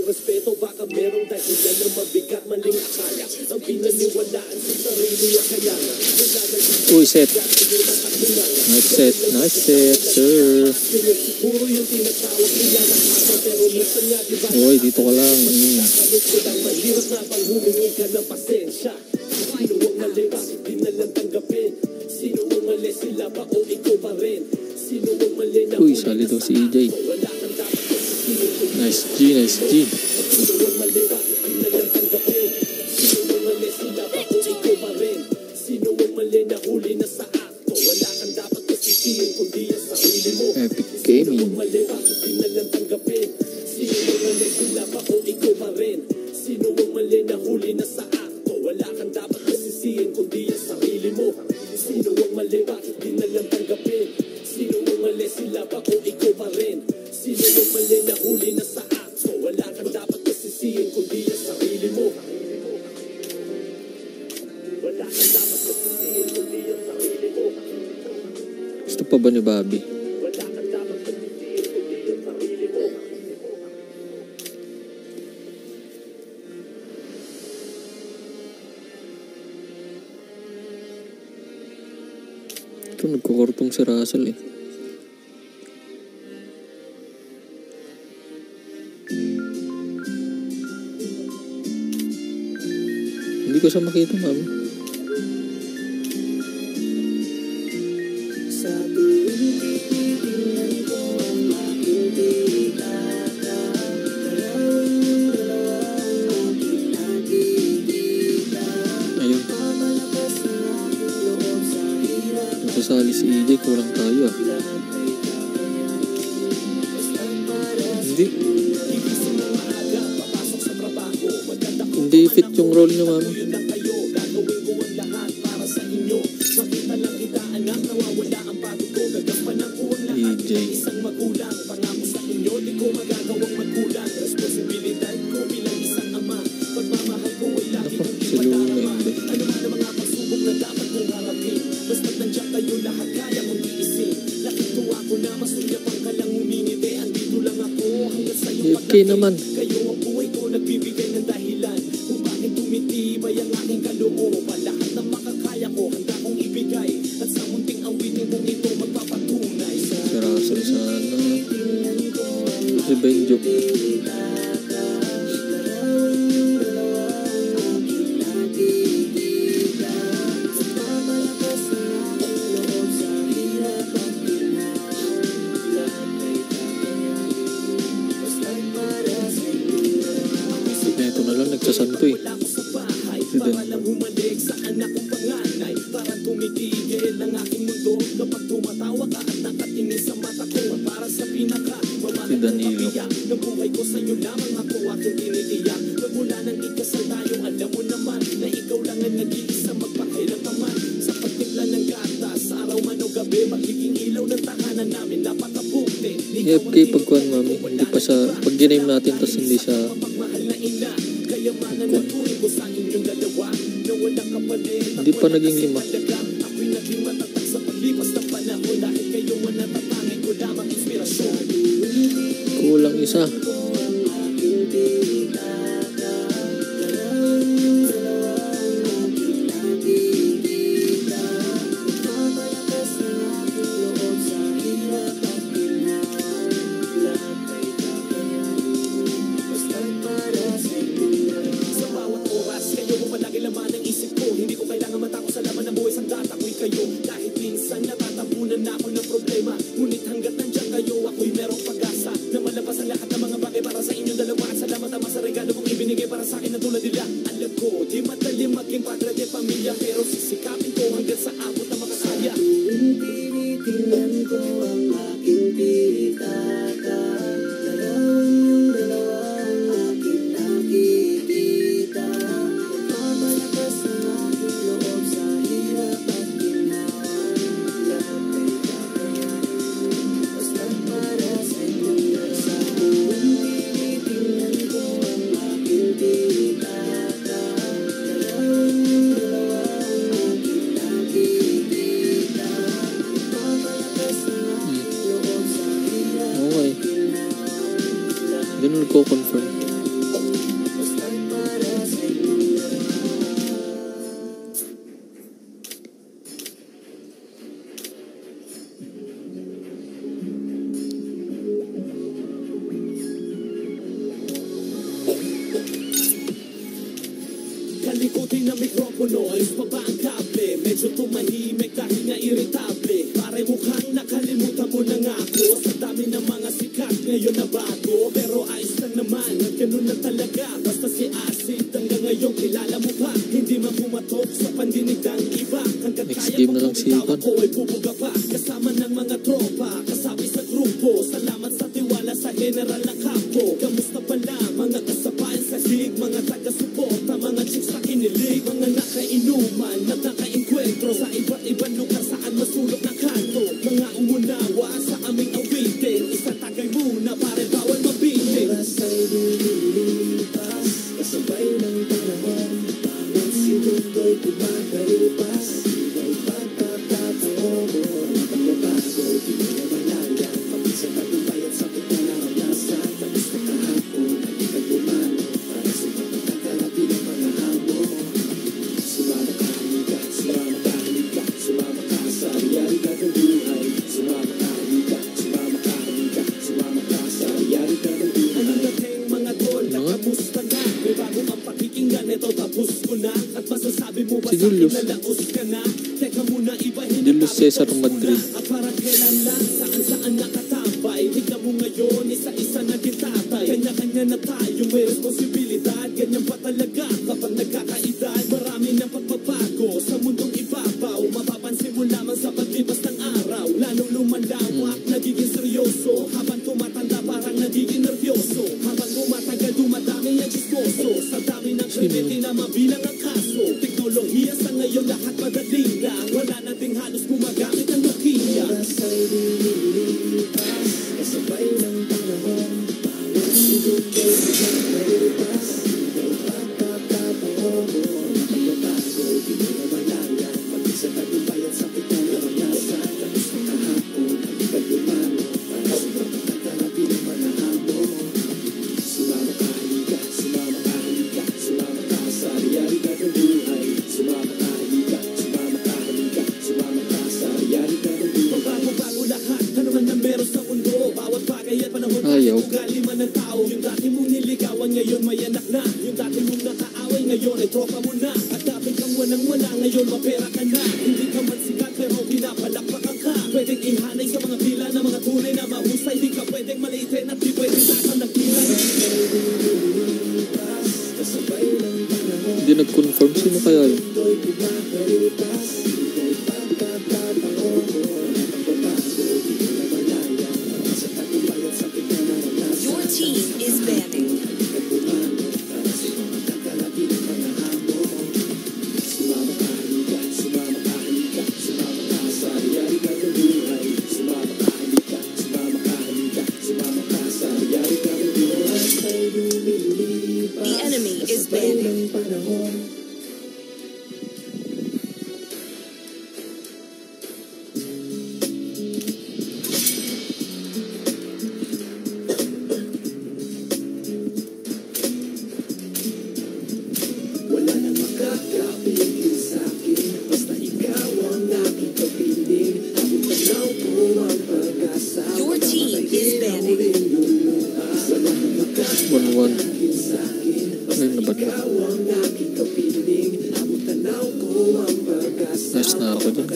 respeto, baka merong dahilan na mabigat maling akala. Ang pinaniwalaan sa sarili at kaya nga Uy, set. Nice set. Nice set, sir. siguro yung tinatawag nila ng hapa, pero minsan nga diba Uy, dito ka lang. kalit ko lang mahirap na pang humingi ka ng pasensya. Sino ang mali, bakit di na lang tanggapin? Sino ang mali, sila ba o ikaw pa rin? Sino ang mali na Uy, sali daw si EJ. wala kang dapat kasisihin? Nice G, nice G. Sino ang mali, bakit di na lang tanggapin? Sino ang mali, sila ba o ikaw pa rin? Sino ang mali na huli na sa akto? Wala kang dapat kasisihin kundi ang sarili mo. Epic Gaming. Mali, bakit di na lang tanggapin? Sino ang mali, sila ba o ikaw pa rin? Sino ang mali na huli na sa akto? Wala kang dapat kasisihin kundi ang sarili mo. Sino ang mali, bakit di na lang tanggapin? Sino ang mali, sila ba o ikaw pa rin? Sino ang mali na huli na sa akto? Wala kang dapat kasisihin kundi ang sarili mo. Wala kang dapat kasisihin kundi ang sarili mo. Gusto pa ba ni Bobby? Wala kang dapat kasisihin kundi ang sarili mo. Ito, nagkukortong si Russell eh. Hindi ko siya makita, ma'am. Ayun. Nasasali si EJ, kulang tayo ah. Hindi. Hindi fit yung role niyo, ma'am. EJ. Ako, si Luna hindi. AFK naman. Si Russell sana. Si Benjo. Ito na lang, nagsasanto eh. Si Dan. Si Danilo. AFK pagkuhan, mami. Hindi pa siya, pag giname natin tapos hindi siya pagkuhan. Hindi pa naging 5. Kulang isa. Okay. ikutin ng mikropono. Ayos pa ba ang kable? Medyo tumahimik dahil nga irritable. Pare mukhang nakalimutan mo na nga ako. Sa dami ng mga sikat ngayon na bago. Pero ayos lang naman, ganun na talaga. Basta si Acid hanggang ngayon kilala mo pa. Hindi man pumatok sa pandinig ng iba. Hanggat Next kaya game na mo lang si tumitawa Ivan. ko ay bubuga pa. Kasama ng mga tropa, kasabi sa grupo. Salamat sa tiwala sa general na kapo. Kamusta pala mga kasabayan sa hig, mga taga-suporta, mga chicks na kinilig, mga nakainuman, nakaka-enkwentro sa iba't ibang lugar saan masulok na kanto. Mga umunawa sa aming awitin, isang tagay muna pare bawal mabitin. Oras ay lumilipas, kasabay ng panahon, bawat segundo'y tumakalipas, iba'y pagkakataon mo, ang pagbabago, di mo naman lang yan, pag-isa tagumpay at sakit na naranasan, tapos na kahapon, hindi ka gumano, para sa pagkakarapi ng mga hamon. Sumama ka, halika, sumama ka, halika, sumama ka sa realidad ng buhay. Sumama ka, halika, sumama ka, halika, sumama ka sa realidad ng buhay. Anong dating mga tol, nakamusta na? May bago ang pakikinggan, eto tapos ko na. At masasabi mo ba Si sa akin Julius. na laos ka na? Teka muna, ibahin Julius Cesar Madrid. at parang kailan lang, saan nakatambay. Tignan mo ngayon, isa-isa na kitatay. Kanya-kanya na tayo, may responsibilidad. Ganyan ba talaga kapag nagkakaedad? Marami ng pagbabago sa mundong ibabaw. Mapapansin mo lamang sa paglipas ng araw. Lalong lumalawak, nagiging seryoso. Habang tumatanda, parang nagiging nervyoso. Habang tumatagal, dumadami ang chismoso. Sa dami ng krimen, na mabilang ang kaso. Teknolohiya sa ngayon, lahat madali lang. Wala na ding halos gumagamit ng Nokia. Oras ay lumilipas, kasabay ng panahon, bawat segundo'y tumakalipas, iba'y pagkakataon mo, ang pagbabago, di mo naman lang yan, pag-isa tagumpay at sakit na naranasan, tapos na kahapon, hindi ka gumano, para sa pagkakarapi ng mga hamon. Sumama ka, halika, sumama ka, halika, sumama ka sa realidad ng buhay. Sumama ka, halika, sumama ka, halika, sumama ka sa realidad ng buhay. Bago lahat, ano man na meron sa mundo, bawat bagay at panahon Ayaw. ugali man ng tao. Yung dati mong niligawan ngayon may anak na. Yung dati mong nakaaway ngayon ay tropa mo na. At dati kang walang-wala ngayon mapera ka na. Hindi ka man sikat pero pinapalakpakan ka. Pwedeng ihanay sa mga pila na mga tunay na mahusay. Di ka pwedeng maliitin at di pwedeng tasan ng pila. Kasabay ng panahon, Hindi nag-confirm. Sino kaya yun? ito'y tumakalipas, iba'y pagkakataon mo, ang pagbabago, di mo naman lang yan, para sa tagumpay at sakit na naranasan. Your team is banning. The enemy is banning. Wala nang makakapigil sa'kin, basta ikaw ang aking kapiling. Ang tanaw ko ang pag-asa. Your team is banning. 1-1. Ayun na ba na? Nice na ako dun.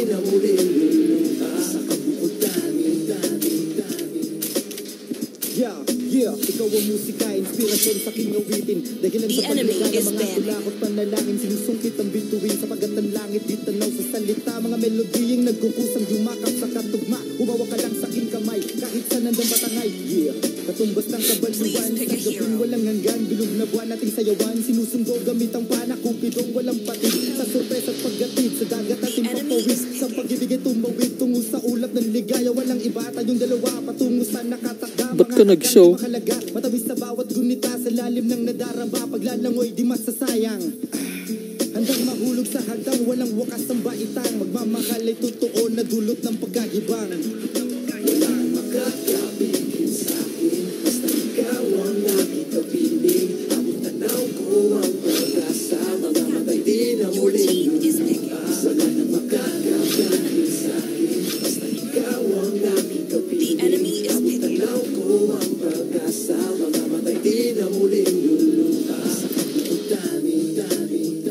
Yeah, ikaw ang musika, inspirasyon sa aking awitin. Dahilan The sa enemy pagligaya, is mga banning. tulakot panalangin, sinusungkit ang bituin sa pagat ng langit. Di tanaw sa salita, mga melodiyeng nagkukusang yumakap sa katugma. Umawa ka lang sa aking kamay, kahit sa nandang batangay. Yeah, katumbas ng kabaluan, Please pick sa a gabing hero. walang hanggan. Bilog na buwan ating sayawan, sinusundo gamit ang pana, kupidong walang patid. Sa sorpresa at paggatid, sa dagat ating enemy papawid. is Sa pag-ibig ay tumawid, tungo sa ulap ng ligaya. Walang iba, tayong dalawa, patungo sa nakatakda. Ba't ka nag-show? Mahalaga, matamis sa bawat gunita, sa lalim ng nadarama, paglalangoy di masasayang. Handang mahulog sa hagdang, walang wakas ang baitang, magmamahal ay totoo na dulot ng pagkagibang. Walang makakapigil sa'kin, basta ikaw ang aking kapiling. Ang tanaw ko ang pag-asa, mamamatay din ang Your muling team is picking. wala nang makakapigil sa'kin, basta ikaw ang aking kapiling. The enemy is picking. Tanaw ko ang pag-asa, mamamatay din ang muling luluha. Sa kabuutan,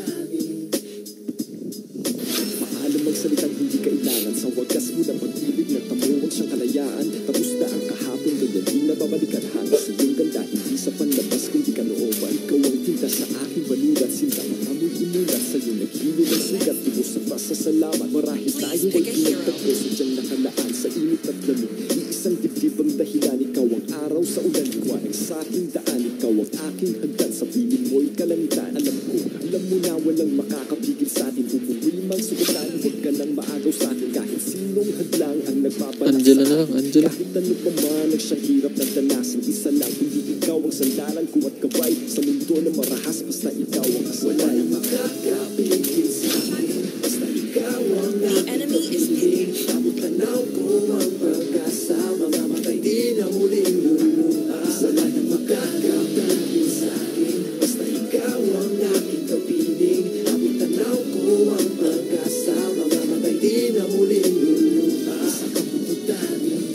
Naghilo ng sigat, tubos at pasasalamat. Marahil tayo ay pinagtagpo sa diyang nakalaan sa init at lamig. Iisang dibdib ang dahilan, ikaw ang araw sa ulan. Liwanag sa aking daan, ikaw ang aking hagdan. Sa piling mo'y kalangitan. Alam mo na walang makakapigil sa atin. Umuwi mang sugatan, huwag ka lang maagaw sa atin. Kahit sinong hadlang ang nagpapalas Angela na lang, Angela. kahit ano pa man ang siyang hirap ng danasin. Isa lang, hindi ikaw ang sandalan ko at gabay sa mundo na marahas. Basta ikaw ang asalay. Makakapigil sa akin, basta ikaw ang The enemy is mid. Abot tanaw ko ang pag-asa. Mga matay di na muling luluha. Wala nang makakapigil sa akin, basta ikaw ang aking kapiling. Abot tanaw ko ang pag-asa. Mga matay di na muling luluha. Sa kaputan,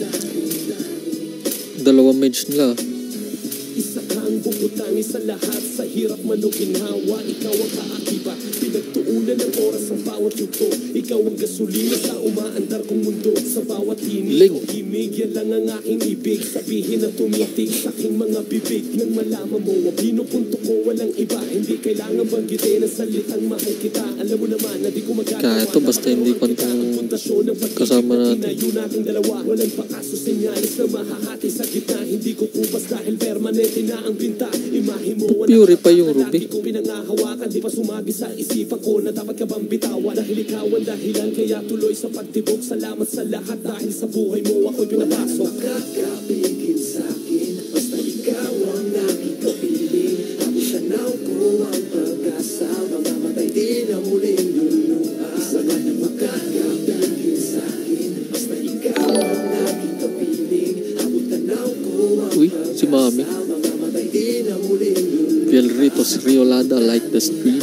Dalawang mage nila. isa kang bubutangin sa lahat. Sa hirap man o ginhawa, ikaw ang kaakibat. Pinagtuunan ng oras ang bawat yugto. Ikaw ang gasolina sa umaandar kong mundo. Sa bawat himig o himig, yan lang ang aking ibig. Sabihin na tumitig sa aking mga bibig. Nang malaman mo, ang pinupunto ko walang iba. Hindi kailangan banggitin ang salitang mahal kita. Alam mo naman na di ko magagawa. Kaya ito, basta hindi pa kasama natin. Tinayo nating dalawa, walang pakaso senyalis na mahahati sa gitna. Hindi ko kubas dahil permanente na ang binta. Imahe mo Pure pa yung Ruby. dati ko pinangahawakan, di pa sumagi sa isipan ko na dapat ka bang bitawan. Dahil ikaw ang dahilan, kaya tuloy sa pagtibok. Salamat sa lahat dahil sa buhay mo ako'y pinapasok. Makakapigil sa akin, basta ikaw ang aking kapiling. Ang tanaw ko ang pag-asa, mga matay di na muling luluha. Isa ka na makakapigil sa akin, basta ikaw ang aking kapiling. Ang tanaw ko ang Uy, si Mami. mga matay di na muling luluha. Vielritos Riolada, like the stream.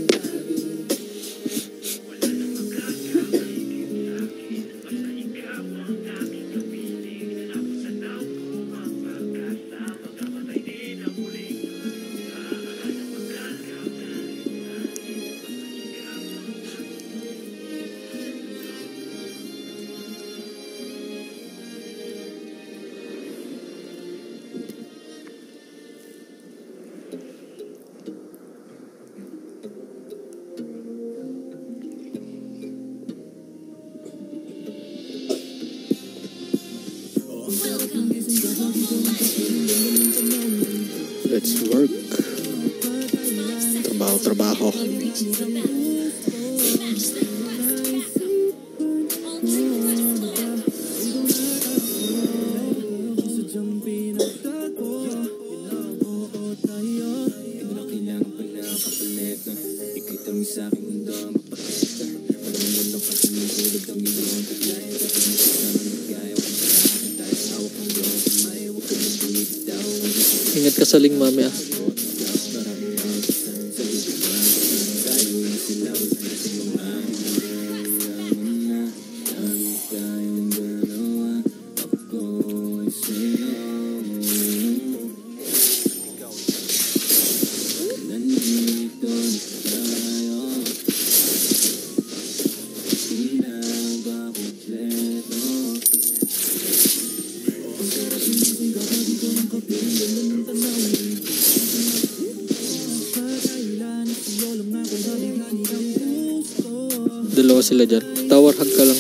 Let's work. Trabaho. Reaches the battlefield. Smash them, press back up. All true critical. Ingat ka sa ling, Mami, ah. Dalawa sila dyan. Tower hug ka lang.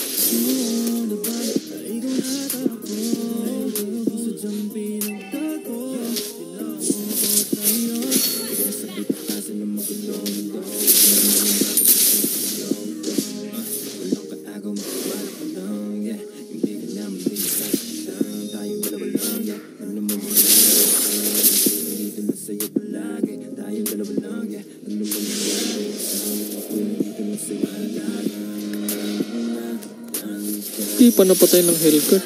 Di pa napatay ng Hellcat.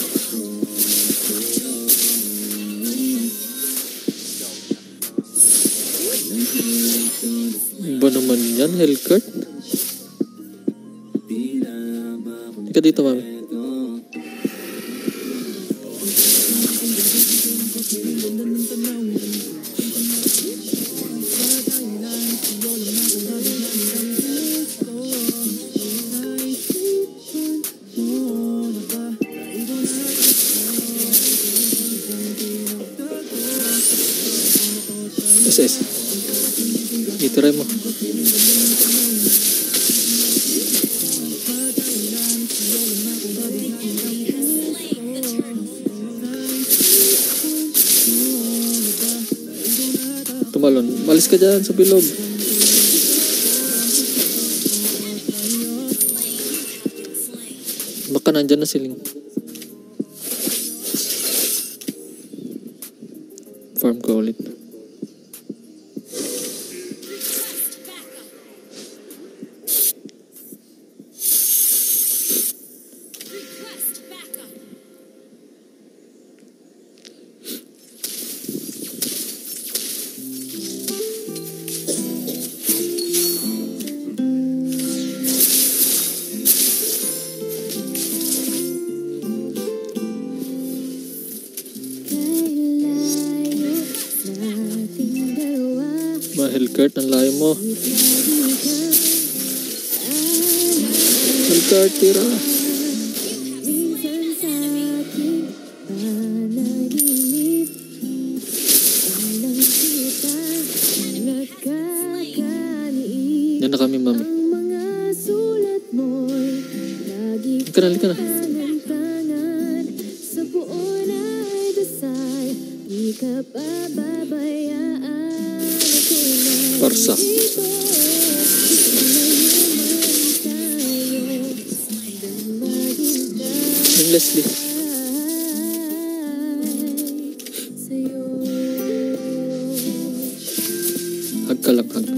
Ba naman yan, Hellcat? Ika dito, Mami. SS. Ituray mo. tumalon. Malis ka dyan sa bilog. Baka nandyan na siling. Farm ko ulit. Hellcurt, ang layo mo. Hellcurt, tira. Yan na kami, mami. Halika na. Parsa. Yung Leslie. Hag ka lang, hag.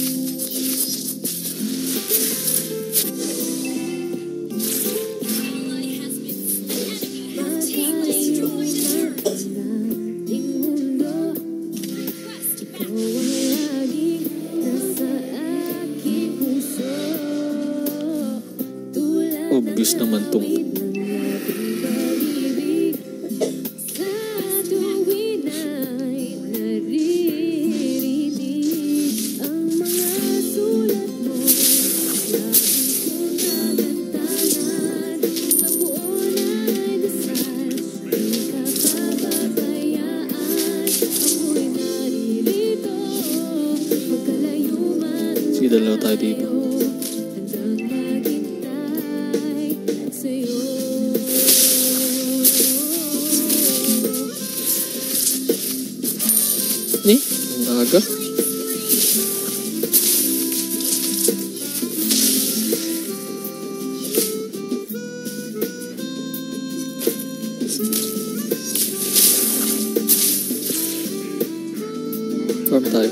Obvious naman tong sige, dalawa tayo dito. Nih, ang aga. Farm tayo.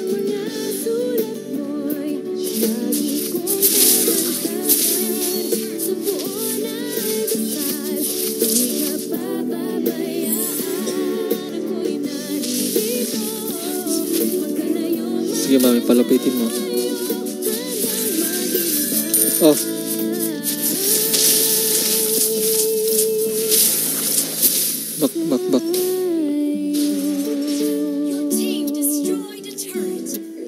Sige, mami, palapitin mo. Oh. Bak. Team destroyed a turret.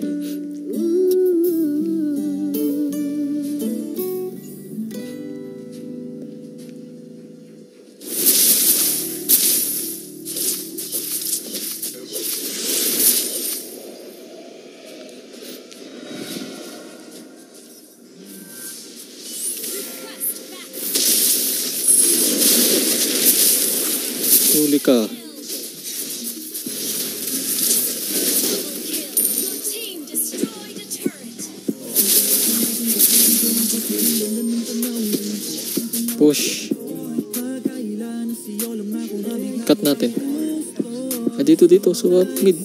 Huli ka. Your team destroyed a turret. Push. Cut natin. Ah, dito. So, mid.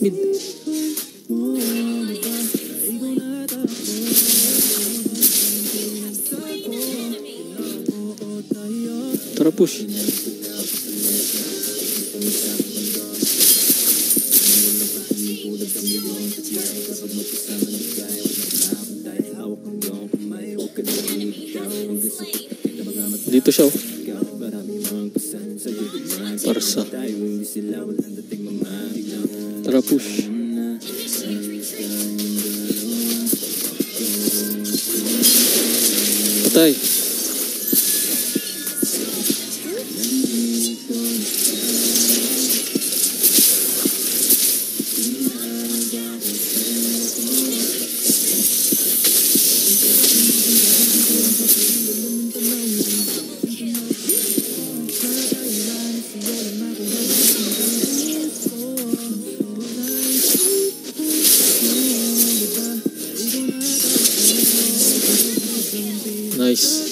Tara, push. Dito siya, oh. Parsa. Tara, push. Patay. Nice.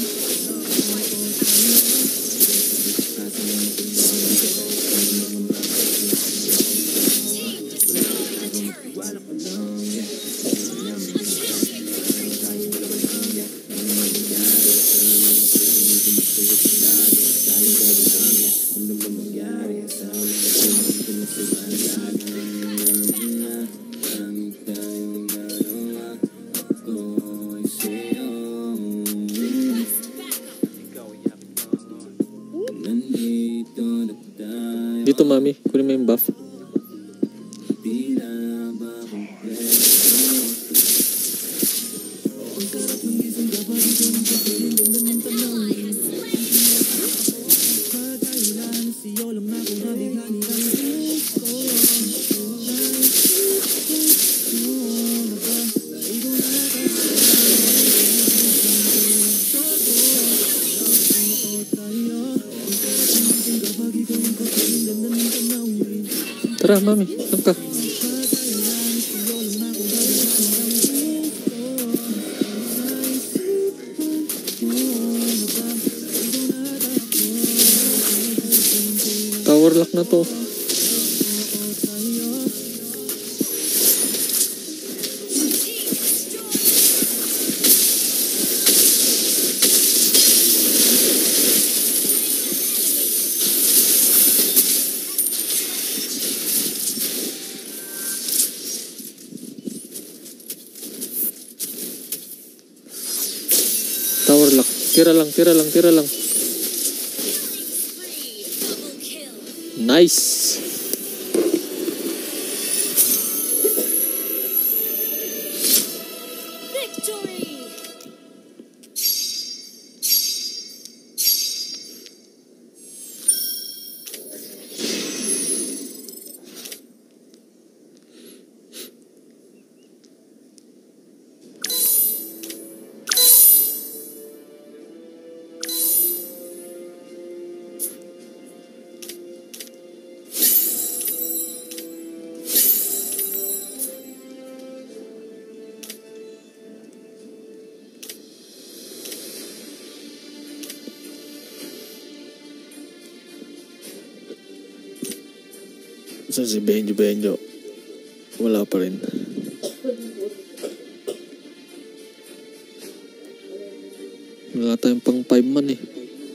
Dito, mami. Kunin mo yung buff. Tara, mami. Saan ka? Tower lock na to. Tower lock. Tira lang, tira lang, tira lang. Double kill. Nice. Victory. Saan si Benjo? Wala pa rin. Wala tayong pang 5 man eh.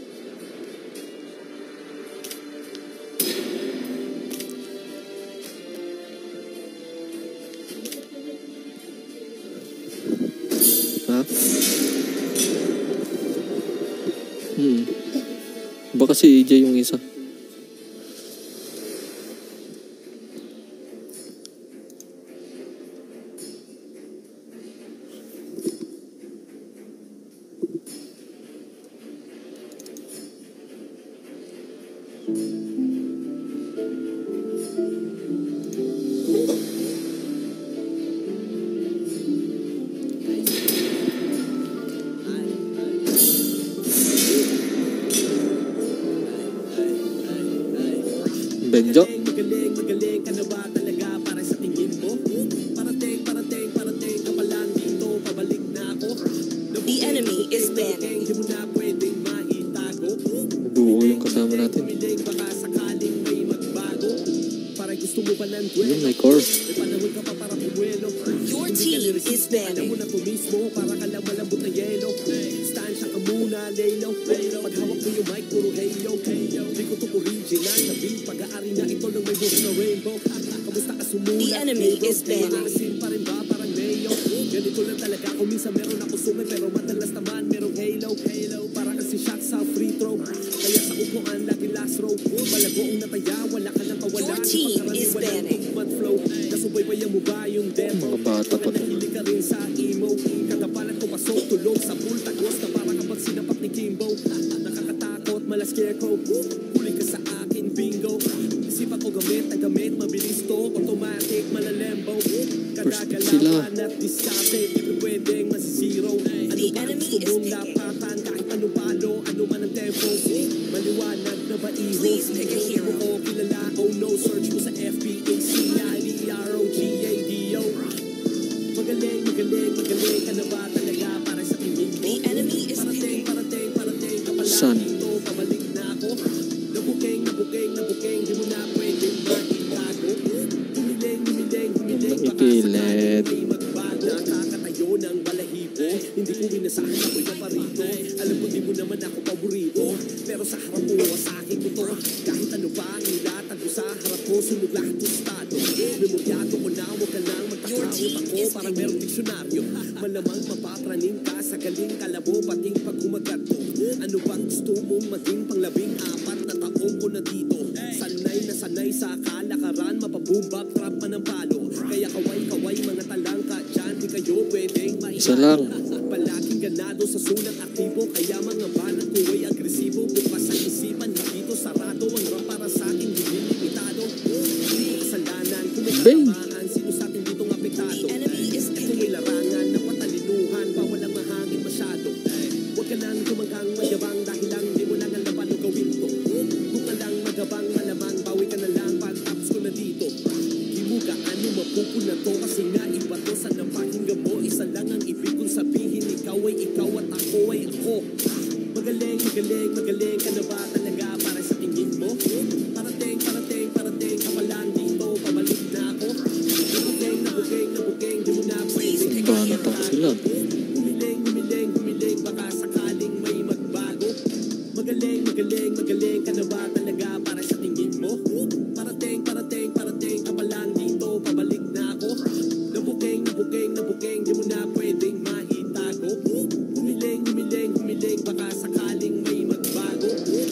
Ha? Baka si EJ yung isa. Benjo. Magaling ka na ba talaga para sa tingin mo? Parating ka pa lang dito, pabalik na ako. The enemy is banning. Hindi mo na pwedeng maitago. Duo yung kasama natin. Piling baka sakaling may magbago. Para gusto mo pa ng duelo. Yun, may core. May panahon ka pa para pumuelo. Your team is Alam mo banning. na to mismo, para ka lang malambot na yelo. Stansya ka muna, lay low. Paghawak mo yung mic, puro halo. Di ko to original, sabi pag-aari na ito lang may buhok na rainbow. Kamusta ka sumulat? The enemy is banning. Maasin pa rin ba parang mayo? Ganito lang talaga kung minsan meron ako sungay, pero madalas naman merong halo. Para kasi shot sa free throw. Kaya sa upuan, laging last row. Malagoong nataya, wala ka nang kawalan. Your team is banning. Flow. Nasubaybayan mo ba yung demo? Mga bata pa to. Nahilig ka rin sa emo. Katapalan ko pasok, tulog sa pool. Tagos na para kapag sinapak ni Kimbo. Nakakatakot, mala scarecrow. Huli ka sa akin, bingo. Isipan ko gamit, ang gamit, mabilis to. Automatic, malalembo. Kadagalawan at diskarte. Di ko pwedeng masisiro. Ano The ba enemy gusto is mong picking. lapatan? Kahit ano palo, ano man ang tempo. Maliwanag na ba iho? Please pick a hero. Hindi mo ko kilala, oh no. Search mo sa FBACIDROGADO. Magaling ka na ba talaga para sa tingin mo? The enemy San. Pabalik na ako. Nabukeng, di mo na pwedeng makitago. Humiling, Ipilit. may magbago. Nakakatayo ng balahibo. Hindi ko inasahan ako'y paparito. Alam ko di mo naman ako paborito. Pero sa harap mo, wasakin ko to. Kahit ano pa ang ilatag ko sa harap ko, sunog lahat ng estado. Memoryado ko na, huwag ka nang magtakawat ako. Parang merong diksyonaryo. Malamang mapapraning ka sa galing kalabo, pating pag umagat ko. Ano bang gusto mong maging pang-14 na taong ko na dito? Sanay sa kalakaran, mapabumbap, trap pa ng palo. Kaya kaway, mga talangka dyan, di kayo pwedeng Isa lang. Palaging ganado sa sulang aktibo, kaya mga banat ko ay agresibo. Bukas ang isipan, dito sarado ang rap para sa akin, hindi limitado. Hindi kasalanan, kung may katamaan, sino sa atin ditong apektado? Kung may larangan na patalinuhan, bawal ang mahangin masyado. Huwag ka nang tumangkang mayabang dahil lang di mo lang alam paano gawin to. Kung ka lang magabang malamang, bawi ka na lang pag-tapos ko na dito. Di mo gaano mapupuna to kasi nga iba to sa napakinggan mo. Isa lang ang ibig kong sabihin, ikaw ay ikaw at ako ay ako. Magaling ka na ba talaga para sa tingin mo? Parating ka pa lang dito, pabalik na ako. Nabukeng, di mo na pwedeng Bantak sila. Humiling, baka sakaling may magbago. Magaling ka na ba talaga para sa tingin mo? Parating ka pa lang dito, pabalik na ako. Nabukeng, di mo na pwedeng mahitago. Humiling, baka sakaling may magbago.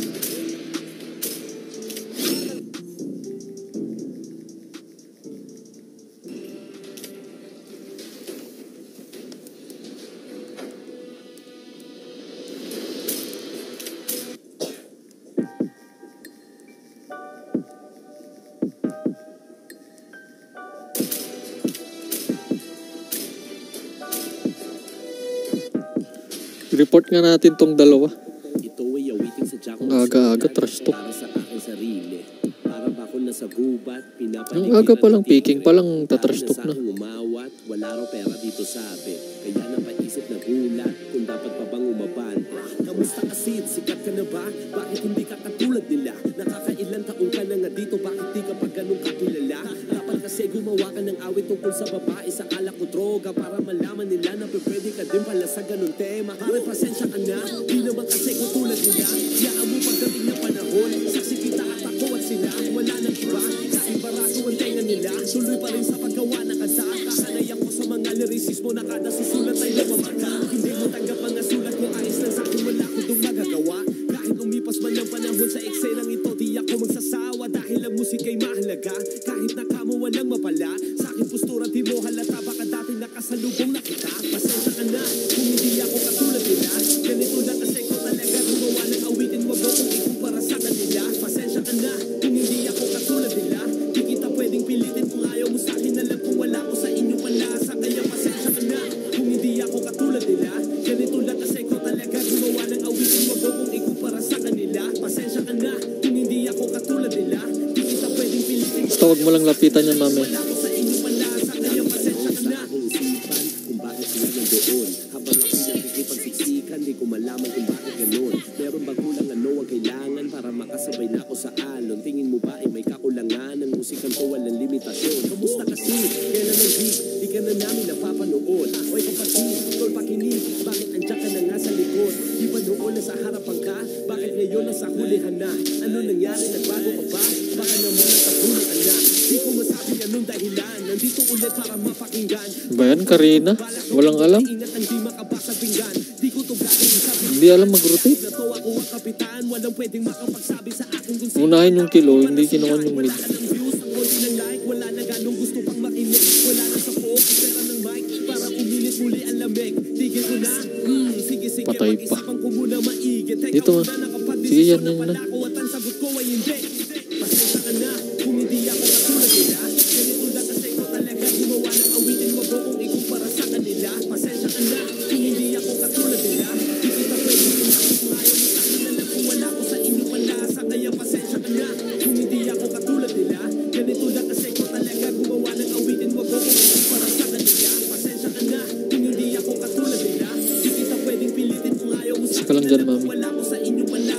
Report nga natin tong dalawa. Ito ay awiting sa Jack. Ang aga-aga, trash talk. Para sa aking sarili. Para ba ako nasa gubat, Ang aga pa lang, peking pa lang, tatrash talk na. Umawat, wala raw pera dito sabi. Kaya napaisip na gulat kung dapat pa bang umabante. Kamusta kasi? Sikat ka na ba? Bakit hindi ka katulad nila? Nakakailan taong ka na nga dito, bakit di ka pa ganun kakilala? Dapat kasi gumawa ka ng awit tungkol sa babae, sa alak o droga, para malaman nila na pwede ka din pala sa ganun tema. Pare, pasensya ka na, di naman kasi ko tulad nila. Yaan mo pagdating na panahon, saksi kita at ako at sila. Wala nang iba, kahit barato ang tenga nila. Tuloy pa rin sa paggawa ng kanta. Kasanay ako sa mga lyricismo na kada susulat ay lumamaka. Hindi mo tanggap mga sulat ko, ayos lang sa akin, wala ko itong magagawa. Kahit lumipas man ang panahon sa eksenang ito, di ako magsasawa. Dahil ang musik ay mahalaga, kahit nakamo walang mapala. Sa akin postura di mo halata, baka dati nakasalubong na kita. Pasensya ka na, kung hindi ako katulad nila. Ganito na kasi ko talaga, gumawa ng awitin, wag mo kung ikumpara sa kanila. Pasensya ka na, kung hindi ako katulad nila. Di kita pwedeng pilitin kung ayaw mo sa akin, alam kung wala ko sa inyo panlasa. Kaya pasensya ka na, kung hindi ako katulad nila. Ganito lang kasi ko talaga, gumawa ng awitin, wag mo kung ikumpara sa kanila. Pasensya ka na, kung hindi ako katulad nila. Di kita pwedeng pilitin. Basta wag mo lang lapitan yan, mami. Wala ko sa inyo panlasa. Kaya pasensya ka na. Isipan kung bakit sila nandoon. Habang ako nakikipagsiksikan, di ko malaman kung bakit ganun. Meron bang kulang ano ang kailangan para makasabay na ako sa alon? Tingin mo ba ay may kakulangan? Ang musikan ko walang limitasyon. Kamusta kasi? Kailan ang beat? Di ka na namin napapanood. Oy kapatid, tol pakinig. Bakit andyan ka na nga sa likod? Di ba noon nasa harapan ka? Bakit ngayon nasa hulihan na? Ano nangyari? Nagbago ka ba? Baka naman natabunan ka na. Di ko masabi anong dahilan. Nandito ulit para mapakinggan. Ba yan, Karina? Walang alam. Ingat ang di makabasa pinggan. Di ko to gagawin sa Hindi alam mag-rotate. na to ako ang kapitan. Walang pwedeng makapagsabi sa akin kung sino. Unahin yung kilo, hindi kinuha yung mid. Wala ng views, ang konti ng like. Wala na ganong gusto pang makinig. Wala na sa pook, pera ng mic. Para umilit muli ang lamig. Tigil ko na. Sige, Patay pa. mag-isipan ko muna maigi. Teka Dito, muna, nakapag-desisyon sige, yan na na. pala ako at ang sagot ko ay hindi. Pasensya ka na, kung hindi ako katulad nila. Ganito lang kasi ko talaga gumawa ng awitin. Wag mo kung ikumpara sa kanila. Pasensya ka na, kung hindi ako katulad nila. Di kita pwede pinakit kung ayaw mo sa akin. Alam kung wala ko sa inyo panlasa. Kaya pasensya ka na, kung hindi ako katulad nila. Ganito lang kasi ko talaga gumawa ng awitin. Wag mo kung ikumpara sa kanila. Pasensya ka na, kung hindi ako katulad nila. Di kita pwedeng pilitin kung ayaw mo sa Isa ka lang dyan, akin. Alam mami. kung wala ko sa inyo panlasa.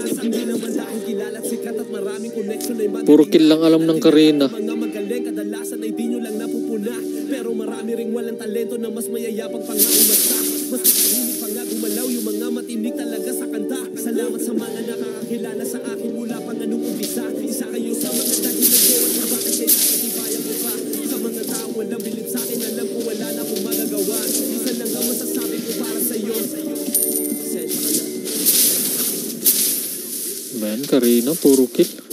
ay magaling. Puro kill lang alam ng Karina. Mga magaling, kadalasan ay di nyo lang napupuna. Pero marami ring walang talento na mas mayayapang pa nga umasta. Mas matahimik pa nga gumalaw yung mga matinig talaga sa kanta. Salamat sa mga nakakakilala sa akin mula pa nga nung umpisa. Isa kayo sa mga dahilan ko at kung bakit kayo nakatibayan ko pa. Sa mga taong walang bilib sa akin, alam ko wala na akong magagawa. Isa lang ang masasabi ko para sa'yo. Pasensya ka na. Man, Karina, puro kill. Ally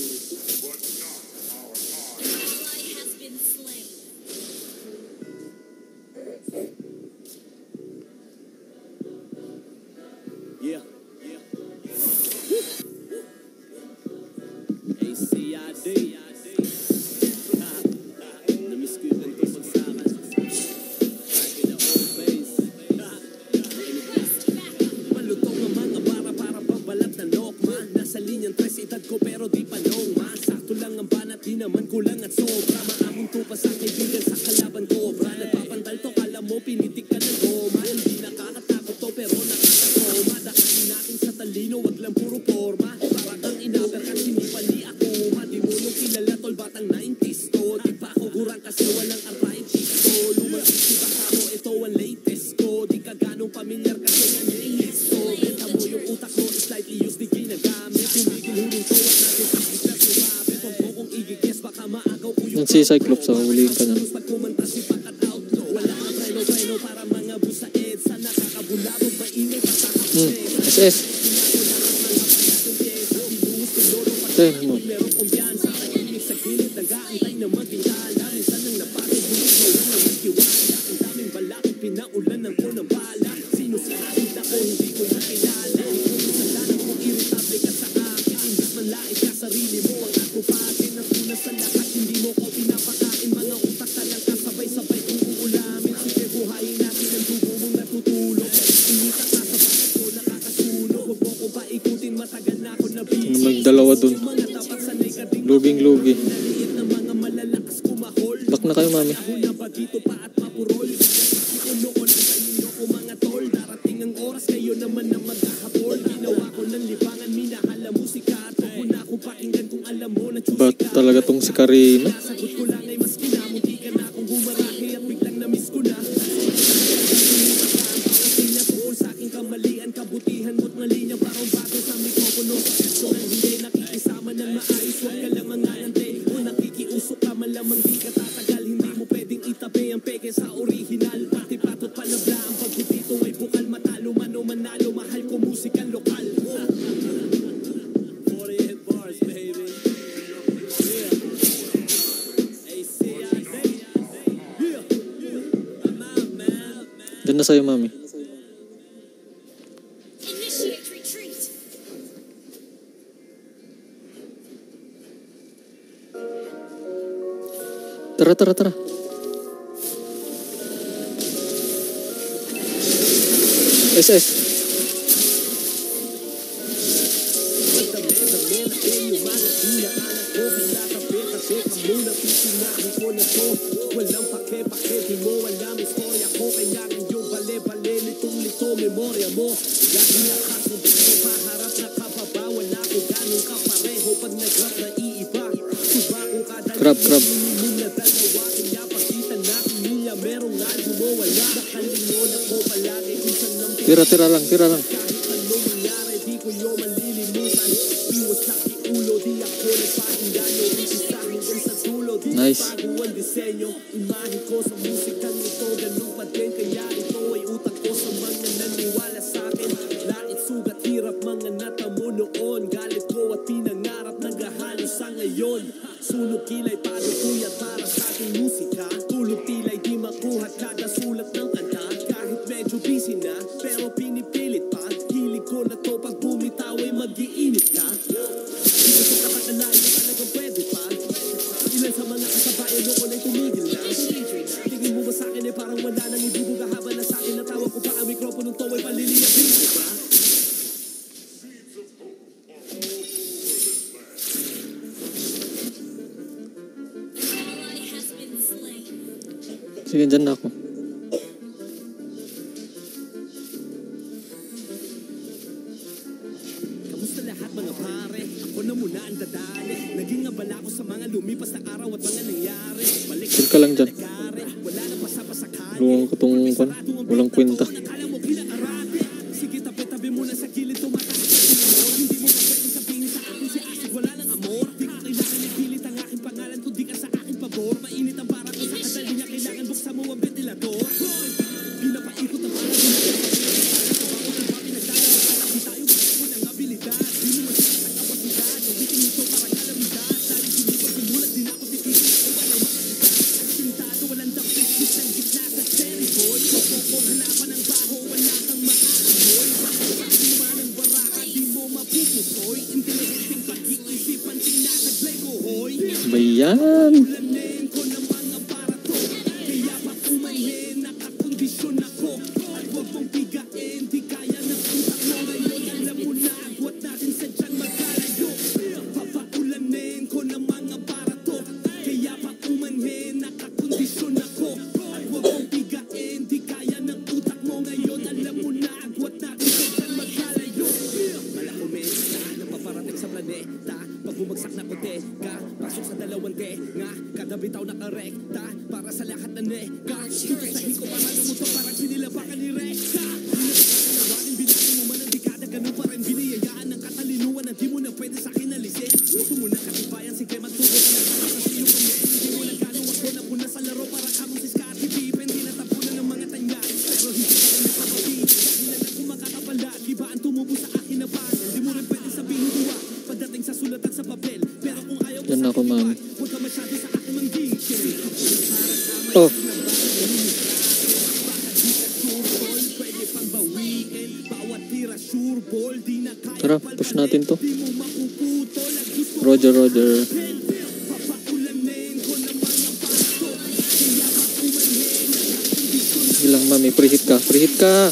has been slain. Yeah. ACID. Namiss ko yung ganito pagsakan. Back in the old days. Malutong ang mga bara para pabalat na lokma. Nasa linyang 3 edad ko pero di pa noma. Sakto lang ang banat, di naman kulang at sobra. Maamon to pa sa kaibigan sa kalaban cobra. Nagpapandal to, kala mo pinitik ka ng goma. Hindi nakakatakot to pero nakakakoma. Dakain natin sa talino, wag lang puro forma. Para kang inaper ka, hindi pali ako. Di mo nung kilala tol, batang 90s to. Di pa ako gurang kasi walang arthritis to. Lumang isip ako, ito ang latest ko. Di ka ganong pamilyar kasi yan latest to. Benta mo yung utak mo, slightly used, di ginagamit. Tumigil hulong to at natin pagkit na sumabit. Huwag mo kong igigess, baka maagaw ko yung Yan si Cyclops, huliin ka na. pag kumanta si Pakat Outlaw. Wala kang preno para mga busa EDSA. Nakakabulabog, mainit at nakakapit. SS. Ten mo. Merong kumpiyansa, kakinig sa gilid, nag-aantay na magkikala. Minsan nang napagod, bulit mo lang ang magkiwala. Ang daming balakid, pinaulanan ko ng bala. Sino sinabit ako, hindi ko na kilala. Di ko masalanan kung irritable ka sa akin. Imbis man lait ka, sarili mo ang ako patin. Ang una sa lahat, hindi mo ko pinapakain. Mga utak talang kasabay-sabay kong uulamin. Sige, buhayin natin ang dugo mong natutulog. Inita ka sa balat ko, nakakasunog. Huwag mo ko paikutin, matagal na ako nabisi. Magdalawa dun. Luging-lugi. Back na kayo, mami. Ba't talaga tong si Karina? Diyan na sa'yo, mami. Initiate retreat. Tara. SS. Walang pake-pake, di mo alam istorya ko. Kaya yung bale-bale, litong-lito memorya mo. Lagi nakasubok ko, paharap na kababa. Wala ko ganun kapareho pag nag-rap na iiba. Suba ko kada Crab. minimum na dalawa. Kaya pagkita na pamilya, merong albo mo. Wala nakalingon ako palagi kung saan lang Tira lang. kahit anong mangyari, di ko yung malilimutan. Iwas sa ulo, di ako nagpakinggan. Isa hanggang sa dulo, di Nice. bago ang disenyo. Imahe ko sa musikang ito, ganun pa din. Kaya ito ay utak ko sa mga naniwala sa akin. Lait, sugat, hirap, mga natamo noon. Galit ko at pinangarap, naghahalo sa ngayon. Sunog kilay, paano kuya para sa ating musika. Tulog tilay, di makuha kada sulat ng kanta. Kahit medyo busy na, pero pinipilit pa. Hilig ko na to, pag bumitaw ay mag-iinit ka. Di ko sa kapatalain na talagang pwede pa. Ilan sa mga kasabayan noon ay tumigil na. Tingin mo ba sa akin ay parang wala nang ibubuga habang nasa akin natawa ko pa ang mikroponong to ay paliliyapin ko ba? Ally has been slain. Sige, dyan na ako. Kamusta lahat mga pare. Ako na muna ang dadali. Naging abala ko sa mga lumipas na araw at mga nangyari. Balik Chill ka lang dyan. wala na pasapasakali. Luwang ko tong kwan. Walang kwenta. Akala mo kinakarate. Sige, tabi-tabi muna sa gilid, tumatakas sa tinamor. Hindi mo pa pwede sabihin sa akin si Asig, wala ng amor. Di ko kailangan ipilit ang aking pangalan kung di ka sa aking pabor. Mainit ang para ko sa kadali niya, kailangan buksan mo ang ventilador. Pinapaikot ang para Bayan. Yan ako, mami. Oh. Tara, push natin to. Roger, Roger. Sige lang, mami. Preheat ka. Preheat ka.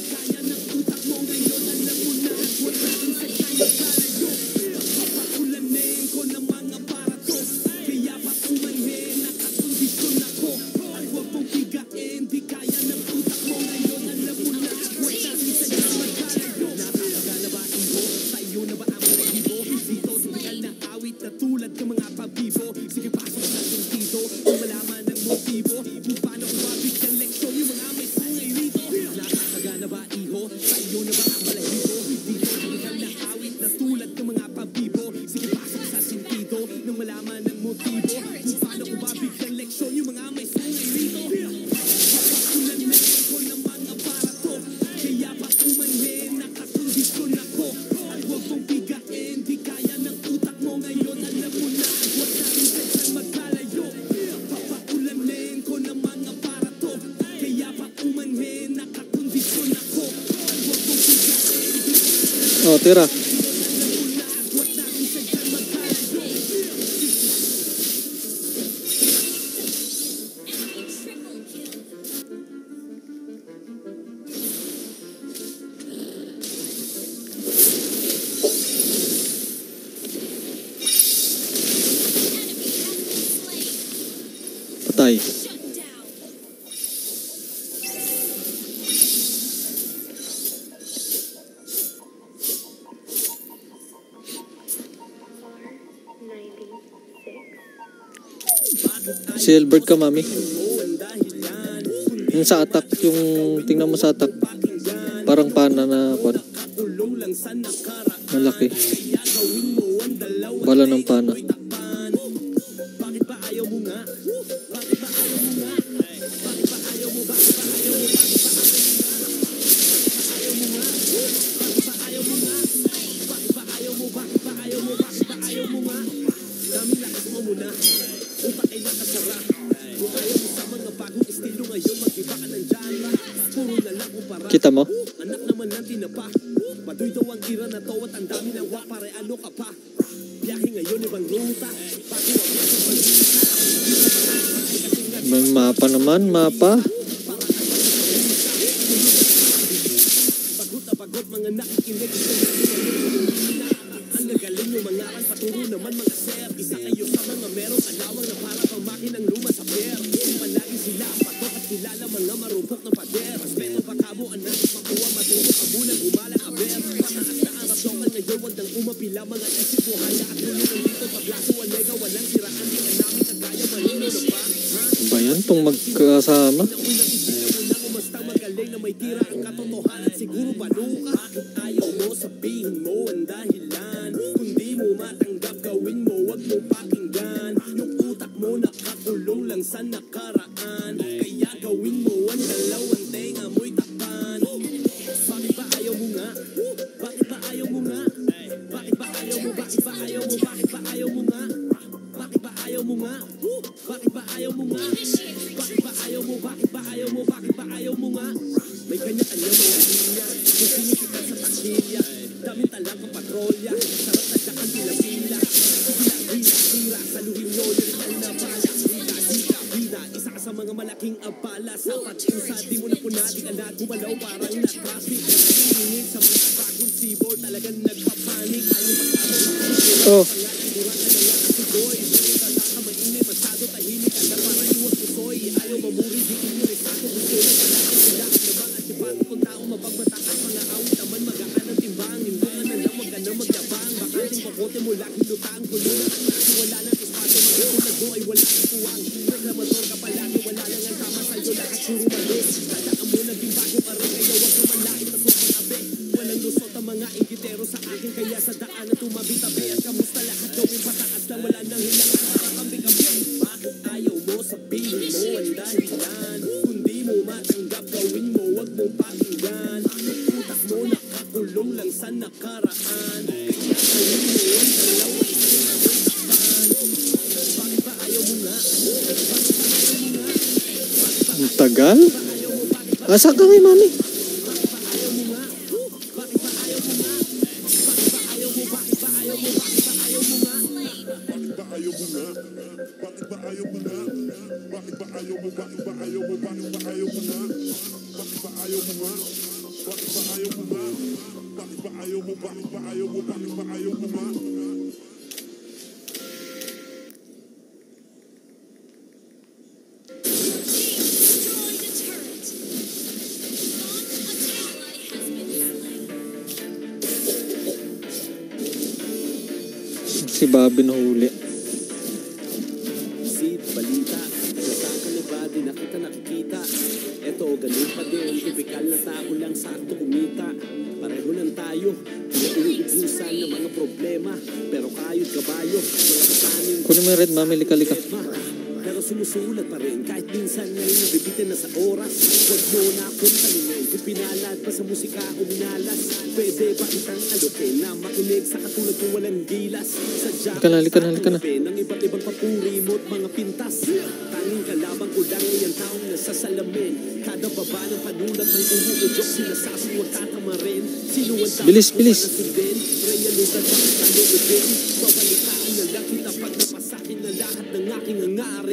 Oh, tira. Patay. Silver ka, mami. Yung sa attack, yung tingnan mo sa attack. Parang pana na kwan. Malaki. Bala ng pana. Kita mo? Anak naman ng tinapa. Madoy daw ang ira na to at ang dami ng wak, pare ano ka pa. Biyahe ngayon ibang ruta. May mapa naman, mapa. Pagod na pagod mga nakikinig. Ang gagaling yung mga aral, paturo naman mga sir. Isa kayo sa mga merong alawang na para pang makinang luma sa pier. Kung palagi sila ang patok at kilala mga marumpok na pader. Respeto pa kamo anak, makuha matulog ang bulan, umalang aber. Pataas na ang raptokan ngayon, wag nang umapila mga isip mo haya at tuloy nandito paglaso alega walang siraan di ka namin kagaya malino na ba Ba yan tong magkasama? unang isipin mo lang umasta magaling na may tira ang katotohanan siguro baluka bakit ayaw mo sabihin mo ang dahilan kung di mo matanggap gawin mo wag mo pakinggan yung utak mo nakakulong lang sa nakaraan kaya gawin mo ang dalawang tenga mo'y takpan bakit ba ayaw mo nga bakit ba ayaw mo nga bakit ba ayaw mo bakit ba ayaw mo bakit ba ayaw mo nga bakit ba ayaw mo nga bakit ba ayaw mo nga bakit ba ayaw mo bakit ba ayaw mo bakit ba ayaw mo nga may kanya-kanya mga linya kung sinikitan sa takilya daming talang kapatrolya sarap na daan pila-pila hila-hila-hira saluhin nyo lirikan na bala hila-hila-hila isa ka sa mga malaking abala sa pag-insa di mo na punati ka na gumalaw parang na-traffic nangingin sa mga bagong seaboard talagang nagpapanik ayaw masyado Oh, mga ingitero sa akin kaya sa daan na tumabi-tabi at kamusta lahat gawin pataas lang wala nang hilaan kakakambi-kambi bakit ayaw mo sabihin mo ang dahilan kung di mo matanggap gawin mo wag mo pakinggan utak mo nakakulong lang sa nakaraan kaya gawin mo ang dalawang takpan bakit ba ayaw mo nga bakit ba ayaw mo nga ang tagal? Asa ka kay mami? Si Bobby nahuli. Sid, balita, nasaan ka na ba? Di na kita nakikita. Eto, ganun pa din. Tipikal na tao lang sakto kumita. Pareho lang tayo. Pinag-uubusan ng mga problema. Pero kayod kabayo. Mga katanin. Kunin mo yung red mami, lika-lika. Pero sumusulat pa rin. Kahit minsan ngayon nabibitin na sa oras. Huwag mo na akong tanungin. Kung pinalad pa sa musika o minalas. Pwede ba kitang alokin na makinig sa katulad kong walang gilas. Sadya Halika na. ng iba't ibang papuri mo't mga pintas. Tanging kalabang ko lang ay ang taong nasasalamin. Kada baba ng panulat may umuudok. Sinasasing huwag tatamarin. Sino ang tao Bilis. nasundin? Realidad bakit taluudin? Babalitaan na lang kita pag napasakin na lahat ng aking hangarin.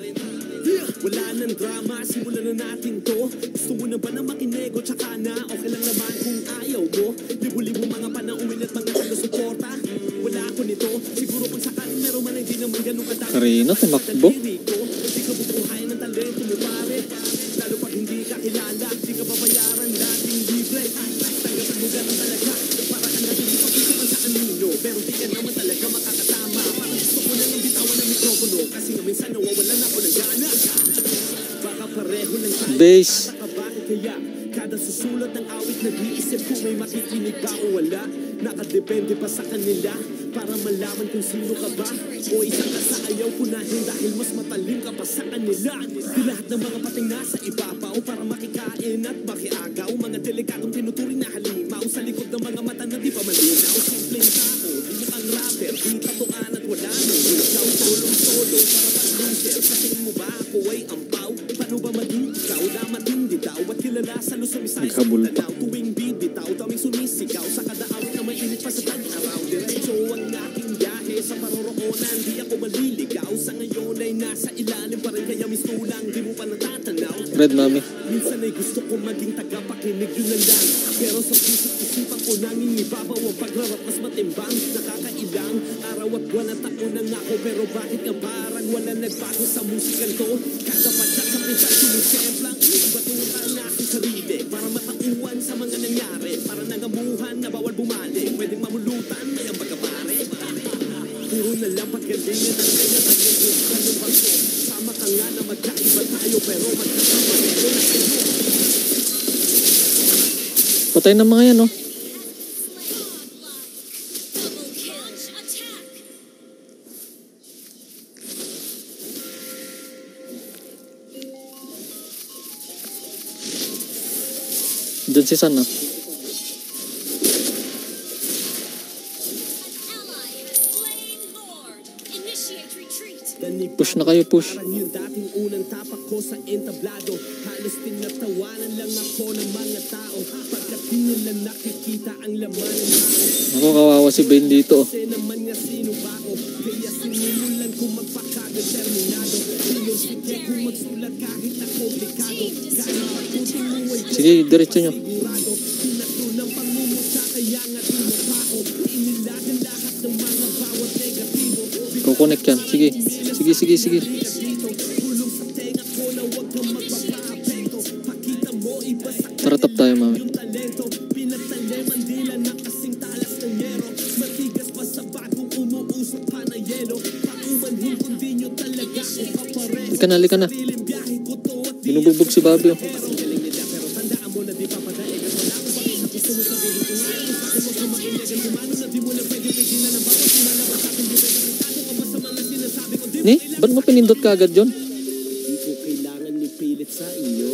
Wala nang drama, simulan na natin to. Gusto mo na ba na makinego tsaka na okay lang naman kung ayaw mo. Libo-libo mga panauwin at mga taga-suporta. Wala ako nito, siguro kung sakaling meron man hindi naman ganun kadami. Karina, tumakbo. Hindi ka bubuhay ng talento mo pare. Lalo pag hindi ka kilala, hindi ka babayaran dating libre. Tanggapin mo ganun talaga, para ka natin ipakita man sa anino. Pero di ka naman talaga makakasama. Parang gusto ko na ng bitawan ng mikropono. Kasi nga minsan nawawalan ako ng gana. Baka pareho lang tayo. Base. Bakit kaya kada susulat ng awit nag-iisip kung may makikinig ba o wala. Nakadepende pa sa kanila para malaman kung sino ka ba. O isa ka sa ayaw punahin dahil mas matalim ka pa sa kanila. Di lahat ng mga pating nasa ibabaw para makikain at makiagaw. Mga delikatong tinuturing na halimaw sa likod ng mga mata na di pa malinaw. Simpleng tao, di mo kang rapper, di tatuan at wala nang hulaw. Solo para ba loser? Sa tingin mo ba ako ay ampaw? Paano ba maging ikaw na matindi daw? At kilala sa Luzon, Visayas, Mindanao. Tuwing bibitaw, daming sumisigaw sa kada awit na mainit pa sa tag-araw. Diretso ang aking biyahe sa paroroonan. Di ako maliligaw. Sa ngayon ay nasa ilalim pa rin. Kaya mistulang di mo pa natatanaw. Red mami. Minsan ay gusto ko maging tagapakinig yun na lang. Pero sa puso't isipan ko nanging ibabaw ang pagrarap mas matimbang. Nakakailang araw at buwan at taon na ako. Pero bakit nga parang wala nagbago sa musikan ko? Kada padyak sa pinsan sumisemplang. Batuta ang aking sarili para matauhan sa mga nangyari. Para nangamuhan na bawal bumalik. Pwedeng mamulutan may ang pagkapare. galingan ang kanya tayo yung kalubang ko. Sama ka nga na magkaiba tayo pero magkasama rin na kayo. Patay na mga yan, no? Double kill. Attack. Diyan si San, ah. Ally has slain Lord. Initiate retreat. Push na kayo, push. Parang yung dating unang tapak ko sa entablado. Halos tinatawanan lang ako ng mga tao. Pagkat di nila nakikita ang laman ng tao. Ako, kawawa si Ben dito. Kasi naman nga sino ba ako? Kaya sinimulan ko magpakadeterminado. Sinursike ko magsulat kahit na komplikado. Kahit pagtutunguan ko Sige, diretso nyo. sigurado. Pinatulang pangumutya kaya nga tumapa ko. Inilagan lahat ng mga bawat negatibo. Kukonek yan. Sige. Sige, sige, sige. Hulong sa tenga ko na huwag kang magpapaapekto. Pakita mo iba sa Taratap tayo, mami. yung talento. Pinagtaleman dila na kasing talas ng yero. Matigas pa sa bagong umuusok pa na yelo. Pakumanhin kundi nyo talaga o kapareho. Lika na, lika na. Dilim biyahe ko to at di Binubugbog si Bobby, oh. galing nila pero tandaan mo na di papadaig at wala akong pakita gusto mo sabihin kung ayaw mo sa'kin huwag kang makilagan kumano na di mo na pwede pigilan ang bawat lumalabas sa'kin di pwede kapitado ka ba sa mga sinasabi ko di mo Ni, ba't mo pinindot ka agad yun? Di ko kailangan ni pilit sa inyo.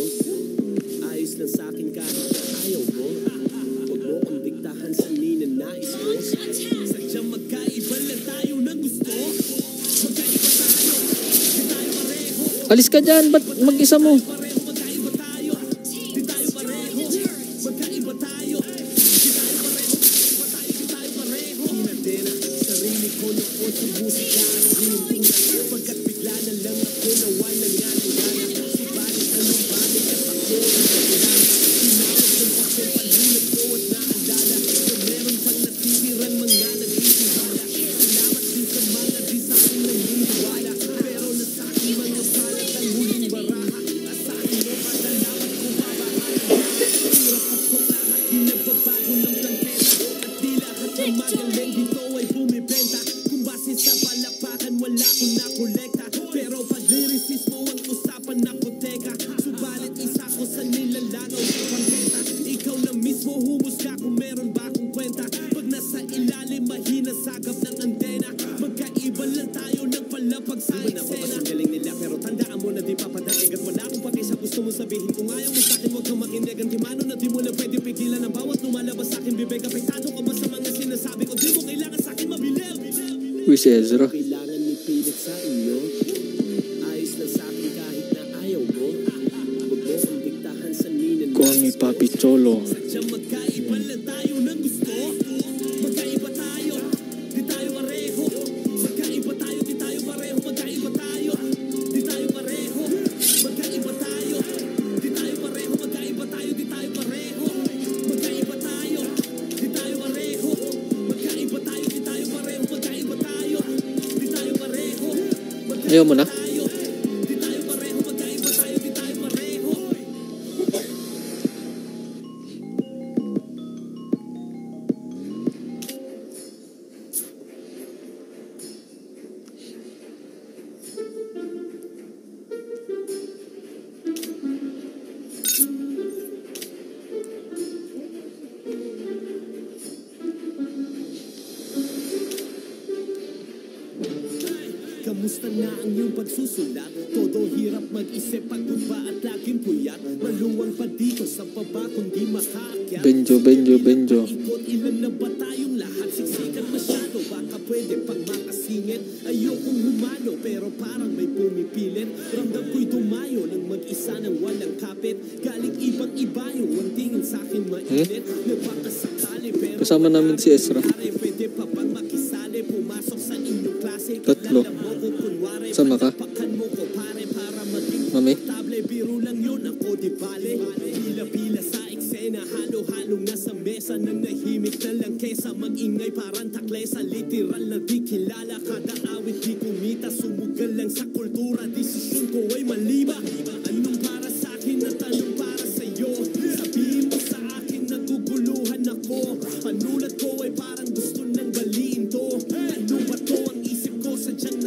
Ayos lang sa akin kahit na ayaw ko. Huwag mo kong diktahan sa ninanais ko. Sadyang magkaiba lang tayo ng gusto. Magkaiba tayo, di tayo pareho. Alis ka dyan, ba't mag-isa mo? Pareho, magkaiba tayo. Di tayo pareho. Magkaiba tayo. Di tayo pareho. Magkaiba tayo, di tayo pareho. Pinadera, sarili ko noon sa musika at hinintuna. Pagkat bigla na lang ako na walang nga ng gana. Subalit anong balik at ako ay nakilala. Tinawag ng pakong palulat ko at naalala. Na meron pang natitirang mga nagtitiwala. Salamat din sa mga di sa akin naniniwala. Pero nasa aking mga balat ang huling baraha. Asahin mo kadalamat kung babahalan. Hirap pasok lahat di nagbabago ng planteta. At di lahat ng magaling dito ay bumibenta. Kung base sa palakpakan wala akong nakolekta. Pero pag lyricist mo ang usapan na koteka. Subalit isa ko sa nilalagaw sa pangketa. Ikaw na mismo humusga kung meron ba akong kwenta. Pag nasa ilalim mahina sagap ng antena. Magkaiba lang tayo ng palapag sa eksena. Galing nila pero tandaan mo na di papadaig. At wala akong paki sa gusto mo sabihin. Kung ayaw mo sa'kin huwag kang makinig. Ang timano na di mo lang pwede pigilan. Ang bawat lumalabas sa'kin bibig. Apektado ka ba sa mga sinasabi ko? Di mo kailangan sa'kin mabilib. Uy, si Ezra. Kailangan ni pilit sa inyo. Ayos lang sa akin kahit na ayaw ko. Huwag mo kong diktahan sa ninanais Call me Papi Cholo. Sadyang magkaiba lang tayo ng gusto. Magkaiba tayo, di tayo pareho. Magkaiba tayo, di tayo pareho. Magkaiba tayo, di tayo pareho. Magkaiba tayo, di tayo pareho. Magkaiba tayo, di tayo pareho. Magkaiba tayo, di tayo pareho. Magkaiba tayo, di tayo pareho. Magkaiba tayo, di tayo pareho. Ayaw mo na? Tayo, di tayo pareho. Magkaiba tayo, di tayo pareho. Kamusta na ang iyong pagsusulat? Todo hirap mag-isip, pagod ba at laging puyat? Maluwang pa dito sa baba kundi makaakyat. Benjo, Benjo, Benjo. Ikot, ilan na ba tayong lahat? Siksikan masyado, baka pwede pang makasingit. Ayokong humano pero parang may pumipilit. Ramdam ko'y dumayo ng mag-isa ng walang kapit. Galing ibang ibayo, ang tingin sa'kin mainit. Nagpakasakali pero Kasama namin si Ezra. pwede pa bang makisali? Pumasok sa inyong klase. Tatlo. Sama ka? Mami? Table, biro lang yun ako di bale. Pila-pila sa eksena, halo-halong nasa mesa. Nang nahimik na lang kesa mag-ingay parang taklesa. Literal na di kilala, kada awit di kumita. Sumugal lang sa kultura, desisyon ko ay mali ba? Anong para sa akin at anong para sa'yo? Sabihin mo sa akin naguguluhan ako. Panulat ko ay parang gusto nang baliin to. Ano ba to ang isip ko? Sadyang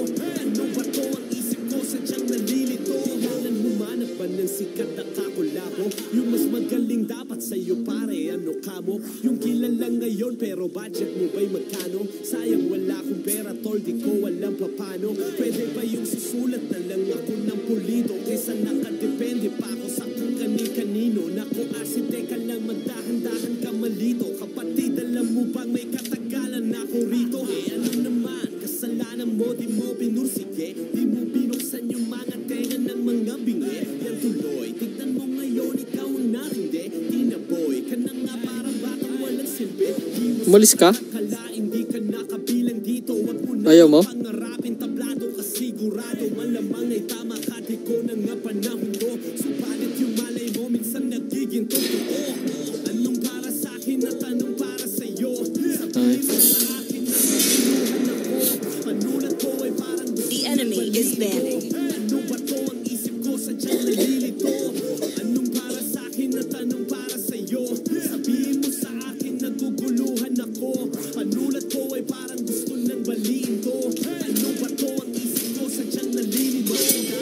Ano ba to ang isip ko sadyang nalilito? Kailan humanap ba ng sikat na kakulabo? Yung mas magaling dapat sa'yo pare, ano ka mo? Yung kilala ngayon pero budget mo ba'y magkano? Sayang wala akong pera tol, di ko alam paano. Pwede ba yung susulat na lang ako ng pulido? Kaysa nakadepende pa ako sa kung kani-kanino. Naku aside ka lang, magdahan-dahan ka malito. Kapatid, alam mo bang may katagalan ako rito? Ano naman, kasalanan mo, di mo binursige. Di mo binuksan yung mga tenga ng mga bingi. Yan tuloy, tignan mo ngayon, ikaw ang narindi. Di na boy, ka na nga parang batang walang silbi. Umalis ka? Kalain di ka nakabilang dito. Wag mo na Ayaw mo? pangarapin, tablado ka sigurado. Malamang ay tama ka, di ko na nga panahon to. Subalit yung malay mo, minsan nagiging totoo. Anong para sa akin at anong para sa'yo? Sabihin mo sa akin na sinuhan ako. Panulat ko ay parang gusto The enemy is banning. ano ba to ang isip ko sadyang nalilito? Anong para sa akin at anong para sa'yo? Sabihin mo sa akin naguguluhan ako. Panulat ko ay parang gusto ng baliin to. Ano ba to ang isip ko sadyang nalilito?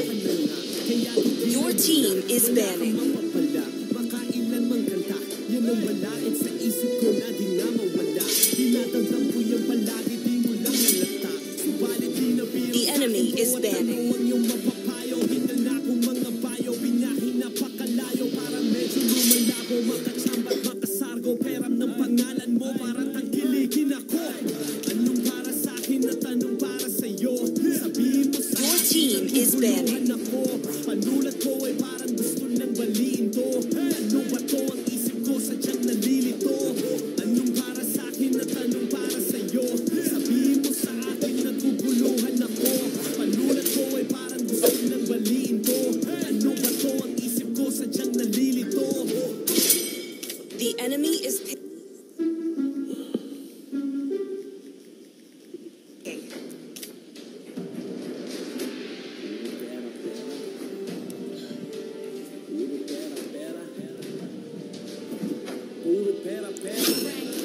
Kaya Your team is banning. mapapala, makailan mang kanta. Yan ang malait sa isip ko na di nga mawala. Dinadamdam ko yan palagi, di mo lang halata. Subalit di na biro The enemy is banning. ang iyong mapapayo. Hinal na akong mga bayo, binahin na pakalayo. Para medyo lumalabo, makachambat, makasargo. Peram ng pangalan mo, parang tangkilikin ako. Anong para sa akin at anong para sa'yo? Sabihin mo sa Your team is banning. ako. Panulat ko ay parang gusto ng baliin to. Ano ba to ang isip ko sadyang nalilito? Anong para sa akin at anong para sa'yo? Sabihin mo sa akin naguguluhan ako. Panulat ko ay parang gusto ng baliin to. Ano ba to ang isip ko sadyang nalilito? The enemy is Puro pera, pera.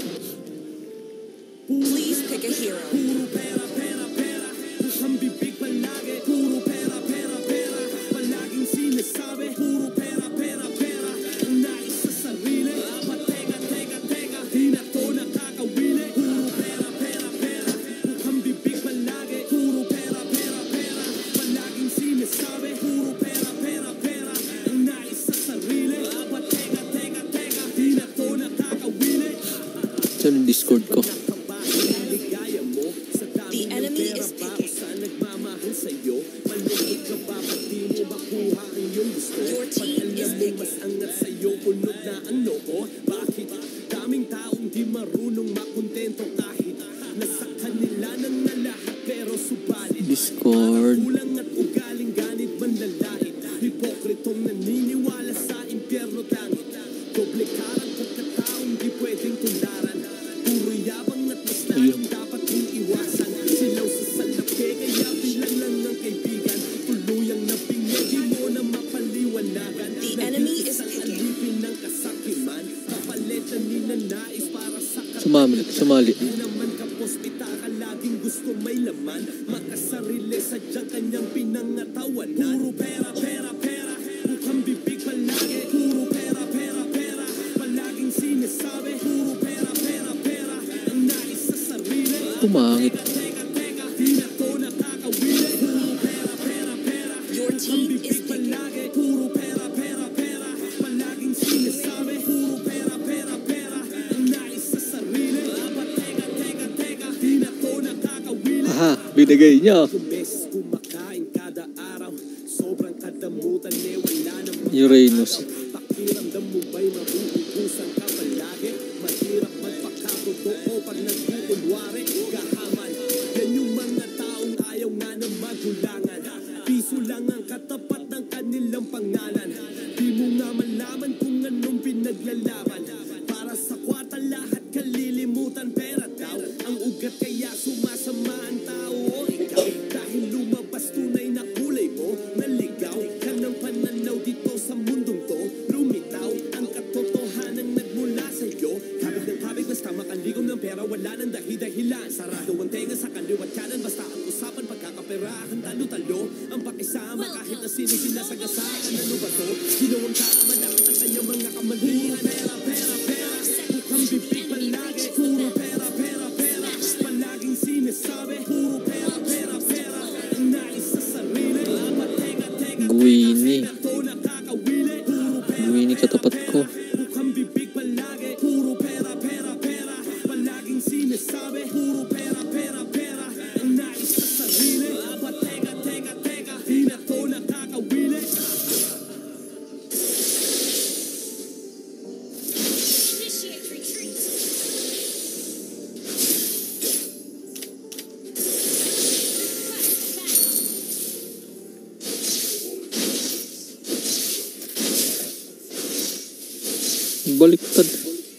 Please pick a hero. Puro pera, pera, pera. Mukhang bibig palagi. Puro pera, pera, pera. Palaging sinasabi. Puro pera, pera, pera. Ang nais sa sarili. Teka, teka, teka. Di na to nakakawili. Puro pera, pera, pera. Mukhang bibig palagi. Puro pera, pera, pera. Palaging sinasabi. Puro pera, pera, pera. Ang nais sa sarili. Teka, teka, teka. Di na to nakakawili. Saan yung Discord ko? The enemy is picking. Your team is picking. Bakit daming taong di marunong makontento kahit nasa kanila nang nalahat pero subalit Discord. kulang at ugaling ganit manlalait. Hipokritong naniniwala sa impyerno tangit. Doble karang pagkataong di pwedeng tularan. Puro yabang at mas lalong dapat kong iwasan. Silaw sa salapi kaya bilang lang ng kaibigan. Tuluyang napingay di mo na mapaliwanagan. The enemy is Nag-iisang picking. alipin ng kasakiman. Kapalit na ninanais para sa Sumali. Di naman kapospita ka laging gusto may laman. Makasarili sadyang kanyang pinangatawanan. Puro pera, pera, pera. Mukhang bibig palagi. Puro pera, pera, pera. Palaging sinasabi. Puro pera, pera, pera. Ang nais sa sarili. Pumangit. Teka, teka, di na to nakakawili. Puro pera, pera, pera. Your team is picking. Palagi. Puro pera, pera, pera. Palaging sinasabi. Puro pera, pera, pera. Ang nais sa sarili. Teka, teka, teka. Di na to nakakawili. Aha, binigay niya. Beses kumakain kada araw. Sobrang kadamutan wala namang Uranus. pakiramdam mo ba'y mabubusan ka palagi? Mahirap magpakatotoo pag nagkukunwari. Kahaman, yan yung mga taong ayaw nga na magulangan. Piso lang ang katapat ng kanilang pangalan. Di mo nga malaman kung anong pinaglalaban. Para sa kwata lahat kalilimutan pera daw. Ang ugat kaya sumasama ang tao o ikaw. Dahil lumabas tunay na kulay mo. Naligaw ka ng pananaw dito sa mundong to. Lumitaw ang katotohanan nagmula sa'yo. Kabig ng kabig basta makaligaw ng pera. Wala nang dahi-dahilan. Sarado ang tenga sa kaliwat kanan. Basta ang usapan pagkakapera. listahan talo-talo ang pakisama kahit na sining sinasagasaan. Ano ba to? Ginawang tama dapat ang kanyang mga kamalian. Pera, pera, pera, mukhang bibig palagi. Puro pera, pera, pera, palaging sinasabi. Puro pera, pera, pera, ang nais sa sarili. Teka, teka, Guini. ito nakakawili. Puro pera, Guini katapat ko. mukhang bibig palagi. Puro pera, pera, pera, palaging sinasabi. Puro pera, pera, pera, ang nais sa sarili. Teka, teka, teka, di na to nakakawili. Initiate retreat. Baliktad.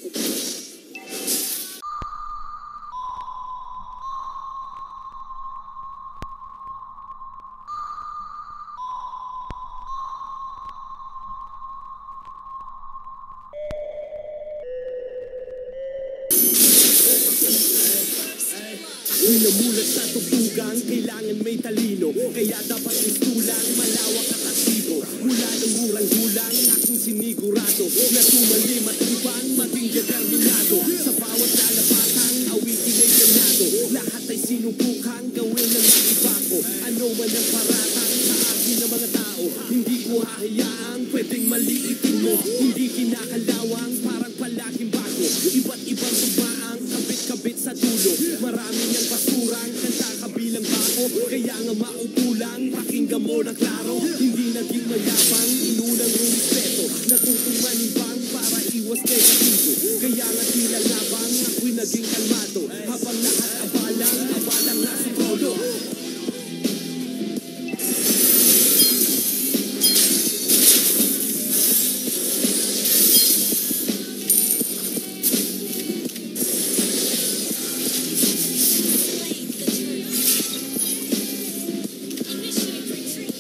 Minamulat sa tutugang, kailangan may talino. Kaya dapat istulang, malawak at aktibo. Mula ng murang gulang, aking sinigurado na tumali matibang, maging determinado. Sa bawat lalapatang, awitin ay ganado. Lahat ay sinubukang gawin ng mga iba ko. Ano man ang paratang sa akin ng mga tao, hindi ko hahayaang pwedeng maliitin mo. Hindi kinakalawang, parang palaging bago. Iba't ibang tumaang, kabit-kabit sa dulo. Marami niyang basurang, kanta kabilang bako. Kaya nga maupulang, pakinggan mo na klaro. Hindi naging mayabang, inunang rumispeto. Natutong manibang para iwas negatibo. Kaya nga tila labang, ako'y naging kalmado. Habang lahat abalang nasa todo. Claim the turtle. Initiate retreat.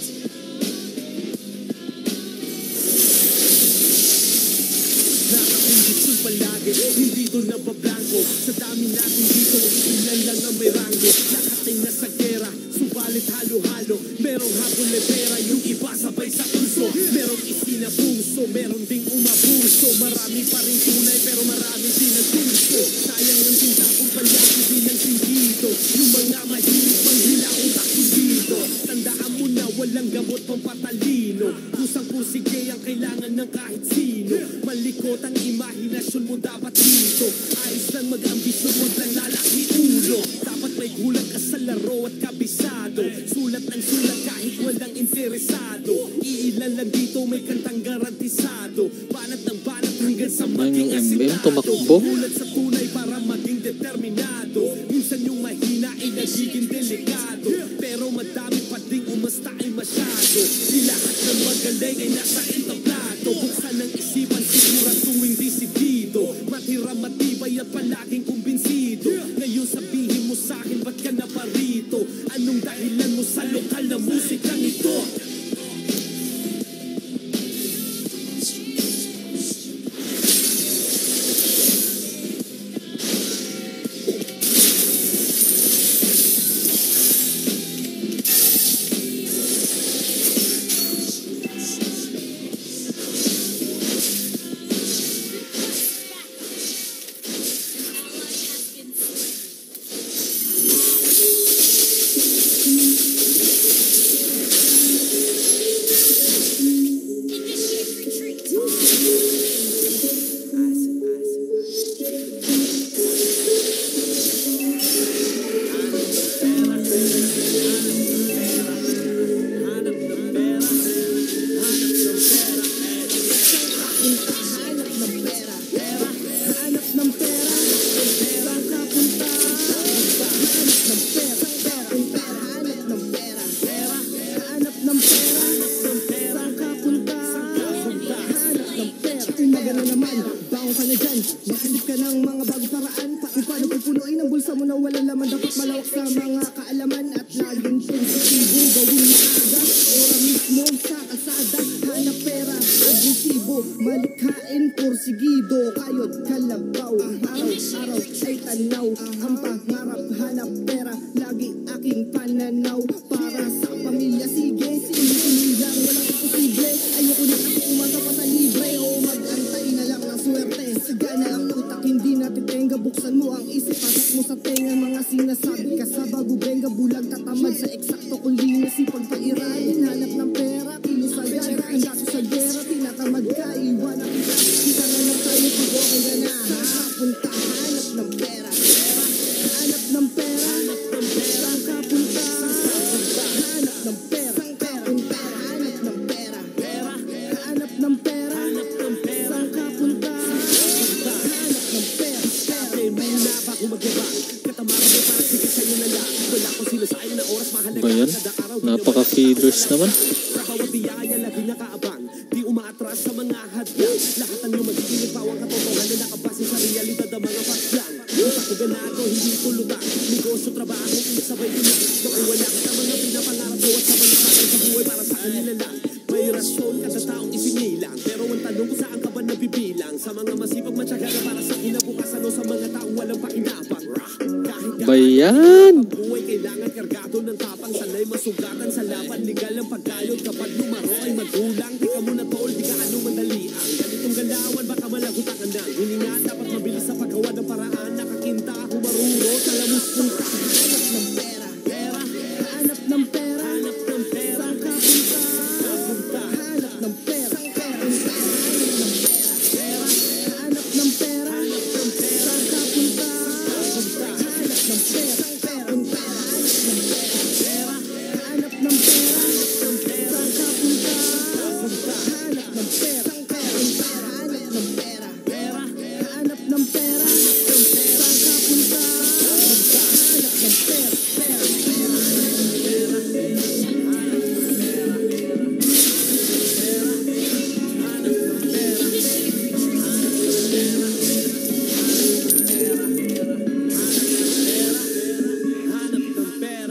Nakakundit yung palagi, hindi to nabablanko. Sa dami natin dito, ilan lang ang may rango. Lahat ay nasa gera, subalit halo-halo. Merong habol na pera, yung iba sabay sa pulso. Merong isinapuso, meron ding umabuso. Marami pa rin tunay, pero marami din ang tulso. Sayang ang tinta kung palagi bilang singkito. Yung mga mahilig manghila kung takulido. Tandaan mo na walang gamot pang patalino. Kusang pursige ang kailangan ng kahit sino. Malikot ang imahinasyon mo dapat dito. Ayos lang mag-ambisyon, huwag lang lalaki ulo. Dapat may gulat ka sa laro at kabisado. Sulat ang sulat kahit walang interesado. Iilan lang dito may kantang garantisado. Banat ng banat hanggang sa maging Yung MBM asigado. tumakbo. Gulat sa tunay para maging determinado. Minsan yung mahina ay nagiging delikado. Pero madami pa ding umasta ay masyado. Di lahat ng magaling ay nasa entablado. Buksan ng isipan siguraduhin disidido. Matira matibay at palaging kumbinsido. Ngayon sabihin mo sa'kin ba't ka na parito? Anong dahilan mo sa lokal na musikang ito? Malikhain, porsigido, kayod, kalabaw. Araw-araw ay tanaw, ang pangarap, hanap pera, lagi aking pananaw. Para mga sinasabi ka sa bagubenga, bulag tatamad sa eksakto kung linis ipagpairalin. Hanap ng pera, pinusayan, ang gaso sa gera, tinatamad ka, iwan ang kita. Kita na lang tayo pag okay ka na. Punta, hanap ng pera, hanap ng pera, saan ka punta? Hanap ng pera, punta, hanap ng pera, hanap ng pera, saan ka punta? Hanap ng pera. Muna pa ako magyabang, katamaran mo para sige sa'yo na lang. Wala ko sila sa ayon na oras, mahalaga Ba yan? kada araw. Napaka-feeders naman. Sa bawat biyaya, lagi nakaabang. Di umaatras sa mga hadlang. Lahat ng iyong magiging bawang katotohanan na nakabase sa realidad ng mga paslang. Utak ko ganado, hindi ko lutang. Negosyo, trabaho, sabay ko na. Noong wala kita mga pinapangarap ko at sa mga bagay sa buhay para sa kanila lang. May rasyon kada taong isinilang. Pero ang tanong ko saan ka ba nabibilang? Sa mga masipag matyaga na para sa kinabukasan o sa mga taong walang pakinabang. Bayan! Buhay kailangan kargado ng tapang, sanay masugatan sa laban, legal ang pagkayod kapag lumaro ay magulang. Di ka muna tol, di ka ano madaliang. Ganitong galawan baka malagutangan na. Hininga dapat mabilis sa paggawa ng paraan. Nakakinta, humaruro, talamus punta. Hanap ng pera, hanap ng pera, Hanap ng pera, saan ka punta? punta. Hanap ng pera, punta, hanap ng pera, hanap ng pera, saan ka punta? Hanap ng pera, punta, hanap ng pera, hanap ng pera, saan ka punta? Hanap ng pera, punta, hanap ng pera, hanap ng pera, saan ka punta? Hanap ng pera. Hanap ng pera.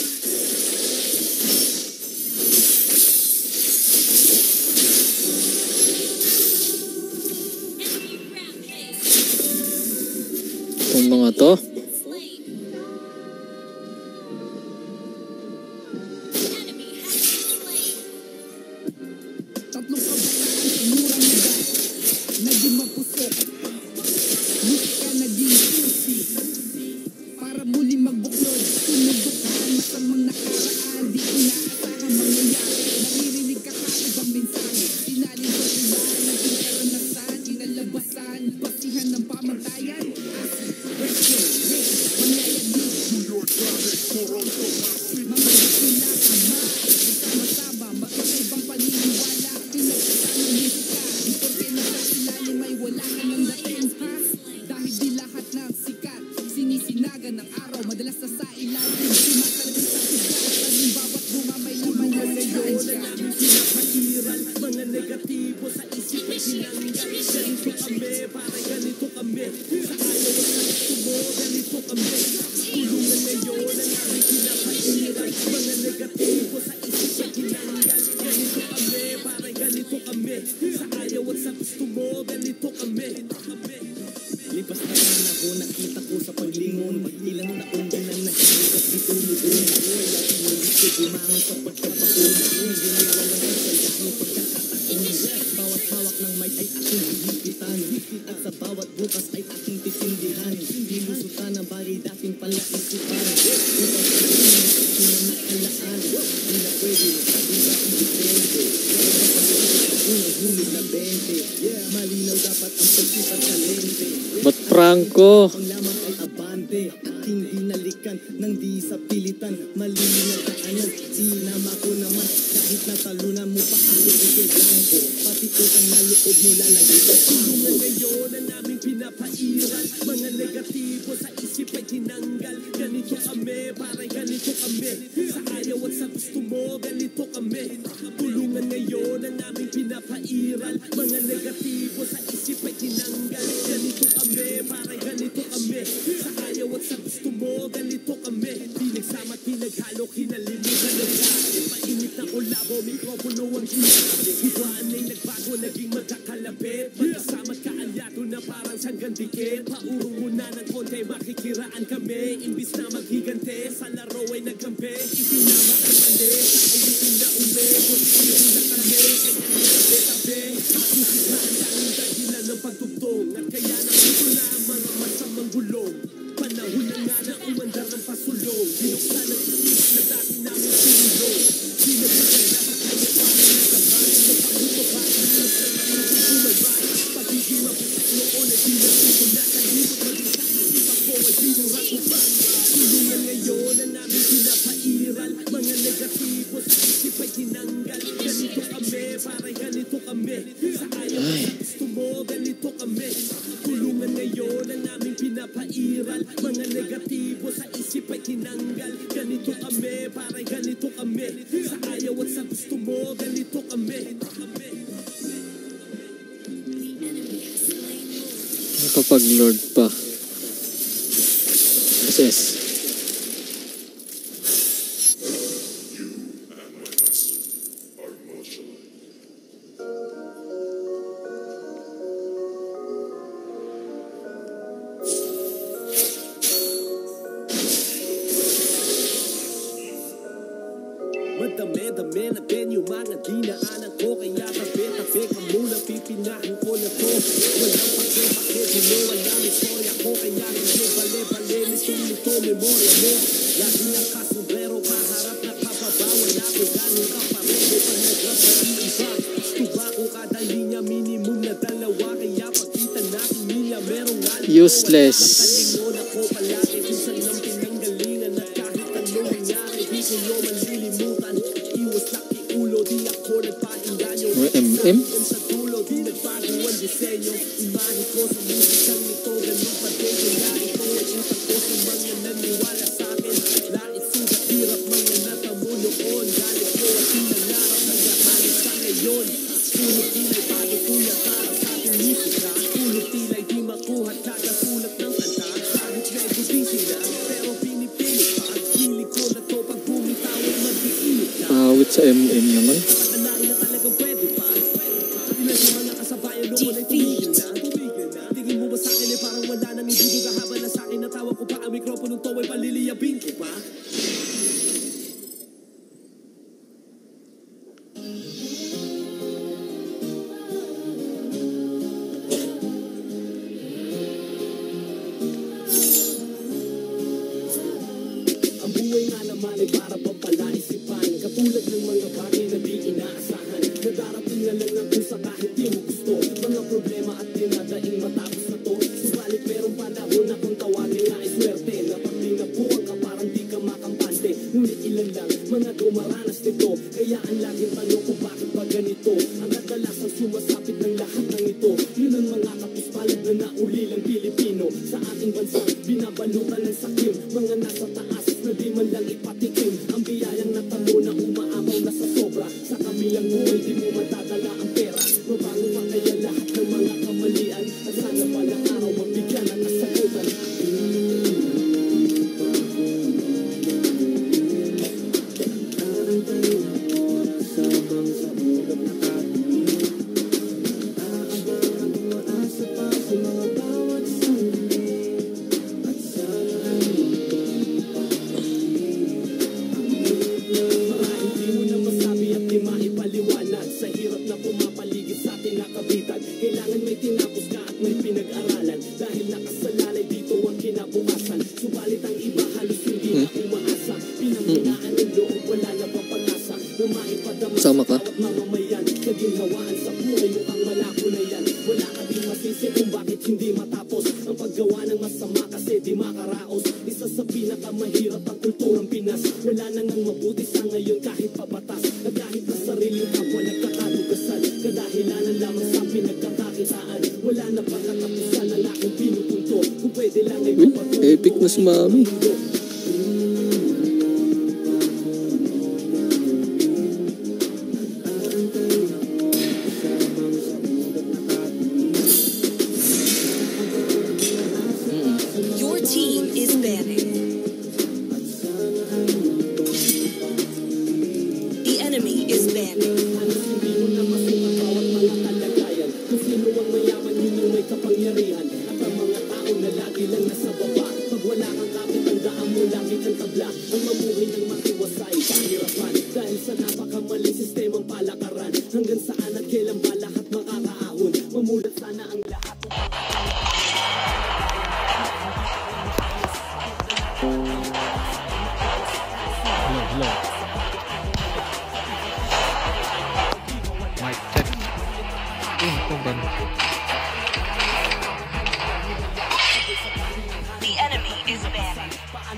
Enemy rampage. Itong mga to. Slain. Enemy has been slain. Tatlong kabataan sa murang lugar, naging mapusok. Musika naging susi, para muli magbuklod. Tinudukhan masamang nakaraan, di inaasahan mangyayari. Naririnig ka kaibang mensahe, sinalin sa tulaan, naging karanasan, inalabasan, basihan ng pamantayan. Acid, pressure, rape, mangyayagig. Mga dakila, ama, sama-sama, magkakaibang paniniwala, pinagkita ng musika, di porke nakasilalim ay wala ka ng dating ha. Dahil di lahat ng sikat, sinisinaga ng araw, madalas na sa ilalim, sumasalabing sa sigat, taging bawat bunga may laman na saan siya. Pinapahiran, mga negatibo sa isip ay sinanggal. Ganito kami, parang ganito kami. Sa ayaw at sa gusto mo, ganito kami. Tulungan ngayon ang aming pinapahiran. Mga negatibo sa isip ay sinanggal. Ganito kami, parang ganito kami. Sa ayaw at sa gusto mo, ganito kami. Lipas na panahon, nakita ko sa paglingon. Ilang taon din ang nahilig at ditulungan. Wala pinulit ko bumangon sa pagkabaon. Ngayon ay walang kasayang pagkakataon. Bawat hawak ng mic ay aking hihipitan. At sa bawat bukas ay aking titindihan. Nilusutan ang bagay dating palaisipan. Ikaw sa akin ang aking na nakalaan. Di na pwede, di ba independe? Unang hulog na 20. Malinaw dapat ang pagsipat sa lente. Ba't Franco? Ang lamang ay abante, aking binalikan ng di sa pilitan. Malinis na daanan, sinama ko naman. Kahit natalunan mo pa ako ito blanco. Pati utang na loob mo lalagay sa Tulungan pangko. ngayon ang aming pinapairal. Mga negatibo sa isip ay tinanggal. Ganito kami, parang ganito kami. Sa ayaw at sa gusto mo, ganito kami. Tulungan ngayon ang aming pinapairal. Mga negatibo sa isip ay tinanggal. Ganito kami, parang ganito kami. Sa ayaw at sa gusto mo, ganito kami. Pinagsama at pinaghalo, kinalimutan ng dati. Mainit na kolabo, mikropono ang sinabi. Hibaan ay nagbago, naging magkakalapit. Magkasama at kaalyado na parang sanggang dikit. Paurong mo na ng konti, makikiraan kami. Imbis na maghigante, sa laro ay nagkampi. Itinama ang mali, sa uwitin na uwi. Positibo na kami, kaya nagtabi-tabi. Asusik na ang tanging dahilan ng pagtugtong. At kaya nakito na ang mga masamang gulong. panahon na nga na umandar ng pasulong. Binuksan ang isip na dati namin sinulong. Di na maganda sa kanya para nagabay. Napakupahan na sa mga bumalbay. Pagiging mabutas noon ay di na ko nakalibot. Maging sa isip ako ay binurat ko pa. Tulungan ngayon na namin pinapairal. Mga negatibo sa isip ay tinanggal. Ganito kami, parang ganito kami. Sa ayaw at sa gusto mo, ganito kami. Tulungan ngayon na namin pinapairal. Mga negatibo sa isip ay tinanggal. Ganito kami, parang ganito kami. Sa ayaw at sa gusto mo, ganito kami. Nakapag-lord pa. SS. Madami-dami na din yung mga dinaanan ko. Kaya tabi-tabi ka muna, pipinahin ko na to. Walang pake-pake, di mo alam istorya ko. Kaya hindi bale-bale, nito memorya mo. Lagi nakasombrero, kaharap na kapaba. Wala ko ganun ka pareho, pag nagrabari iba. Tuba ko kada linya, minimum na dalawa. Kaya pagkita natin nila, merong alam. Useless. Nakalingon ako palagi kung saan ang pinanggalingan. At kahit anong nangyari, di ko nyo malilimutan. Iwas laki ulo, di ako nagpahinganyo. MM? Sa dulo, di nagbago ang disenyo. Imahe ko sa musikang ito, ganun pa din. Kaya ito ay utang ko sa mga naniwala sa akin. Lait sugat hirap, mga natamo noon. Galit ko at pinangarap, naghahanap sa ngayon. Tulog tila'y bago kuya para sa ating musika. Tulog tila'y di makuha kakasulat ng kanta. Kahit medyo busy na, pero pinipilit pa. Hili ko na to pag bumitaw ay mag-iinit ka. Awit sa MM naman. Nakalain na talagang pwede pa. Ilan sa mga kasabayan noon ay tumigil na. Tingin mo ba sa akin ay parang wala nang hindi mo kahaba na sa akin. Natawa ko pa ang mikroponong to ay paliliyabing ko pa. Ang buhay nga naman ay para pampalaisipan. Katulad ng mga bagay na di inaasahan. Nadarating na lang ng pusa kahit di mo gusto. Mga problema at dinadaing matapos na to. Subalit merong panahon na kung tawagin nga ay swerte. Na pag dinapuan ka parang di ka makampante. Ngunit ilan lang mga dumaranas nito. Kaya ang laging tanong kung bakit ba ganito. Ang kadalasang sumasapit ng lahat ng ito. Yun ang mga kapuspalad na naulilang Pilipino. Sa ating bansa, binabalutan ng sakim. Mga nasa taas na di man lang ipatikim. Ang biyayang natamo na umaapaw na sa sobra. Sa kamilang buhay di mo matadala ang pera. Mabago pa kaya lahat ng mga kamalian. At sana palang araw mabigyan ng kasagutan. Marahil di mo na masabi at di maipaliwanag. Sa hirap na pumapaligid sa atin nakabitan. Kailangan may tinapos ka at may pinag-aralan. Dahil nakasalalay dito ang kinabukasan. Subalit ang iba halos hindi na umaasa. Pinanghinaan ng loob, wala na pang pag-asa. Na maipadama sa Sama ka? bawat mamamayan. Kaginhawaan sa buhay mukhang malabo na yan. Wala ka din masisi kung bakit hindi matapos. Ang paggawa ng masama kasi di makaraos. Isa sa pinakamahirap ang kulturang Pinas. Wala nang ang mabuti sa ngayon kahit pabatas. At kahit na sariling kapwa nagkakadugasan. Kadahilanan lamang sa pinagkakakitaan. Wala na pang katapusan ang aking pinupunto. Kung pwede lang ay mapatuloy. Epic na si Mami. Your team is banning. The enemy is banning. Halos hindi mo na masukat bawat mga kalagayan. Kung sino ang mayaman, yun yung may kapangyarihan. At ang mga tao na lagi lang nasa baba. Pag wala kang kapit, tandaan mo lagi kang tabla. Ang mamuhay ng matiwasay, pahirapan. Dahil sa napakamaling sistemang palakaran. Hanggang saan at kailan ba lahat makakaahon? Mamulat sana ang lahat. Hello. Mic check. Ito ba? The enemy is banned.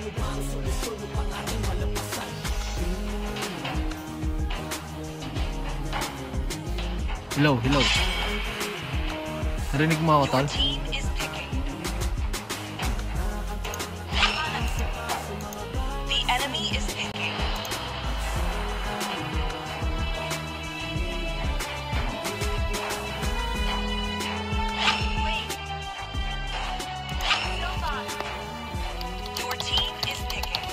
Hello, hello. Narinig mo ako, Tal? Team is picking. The enemy is picking. Wait. Your team is picking.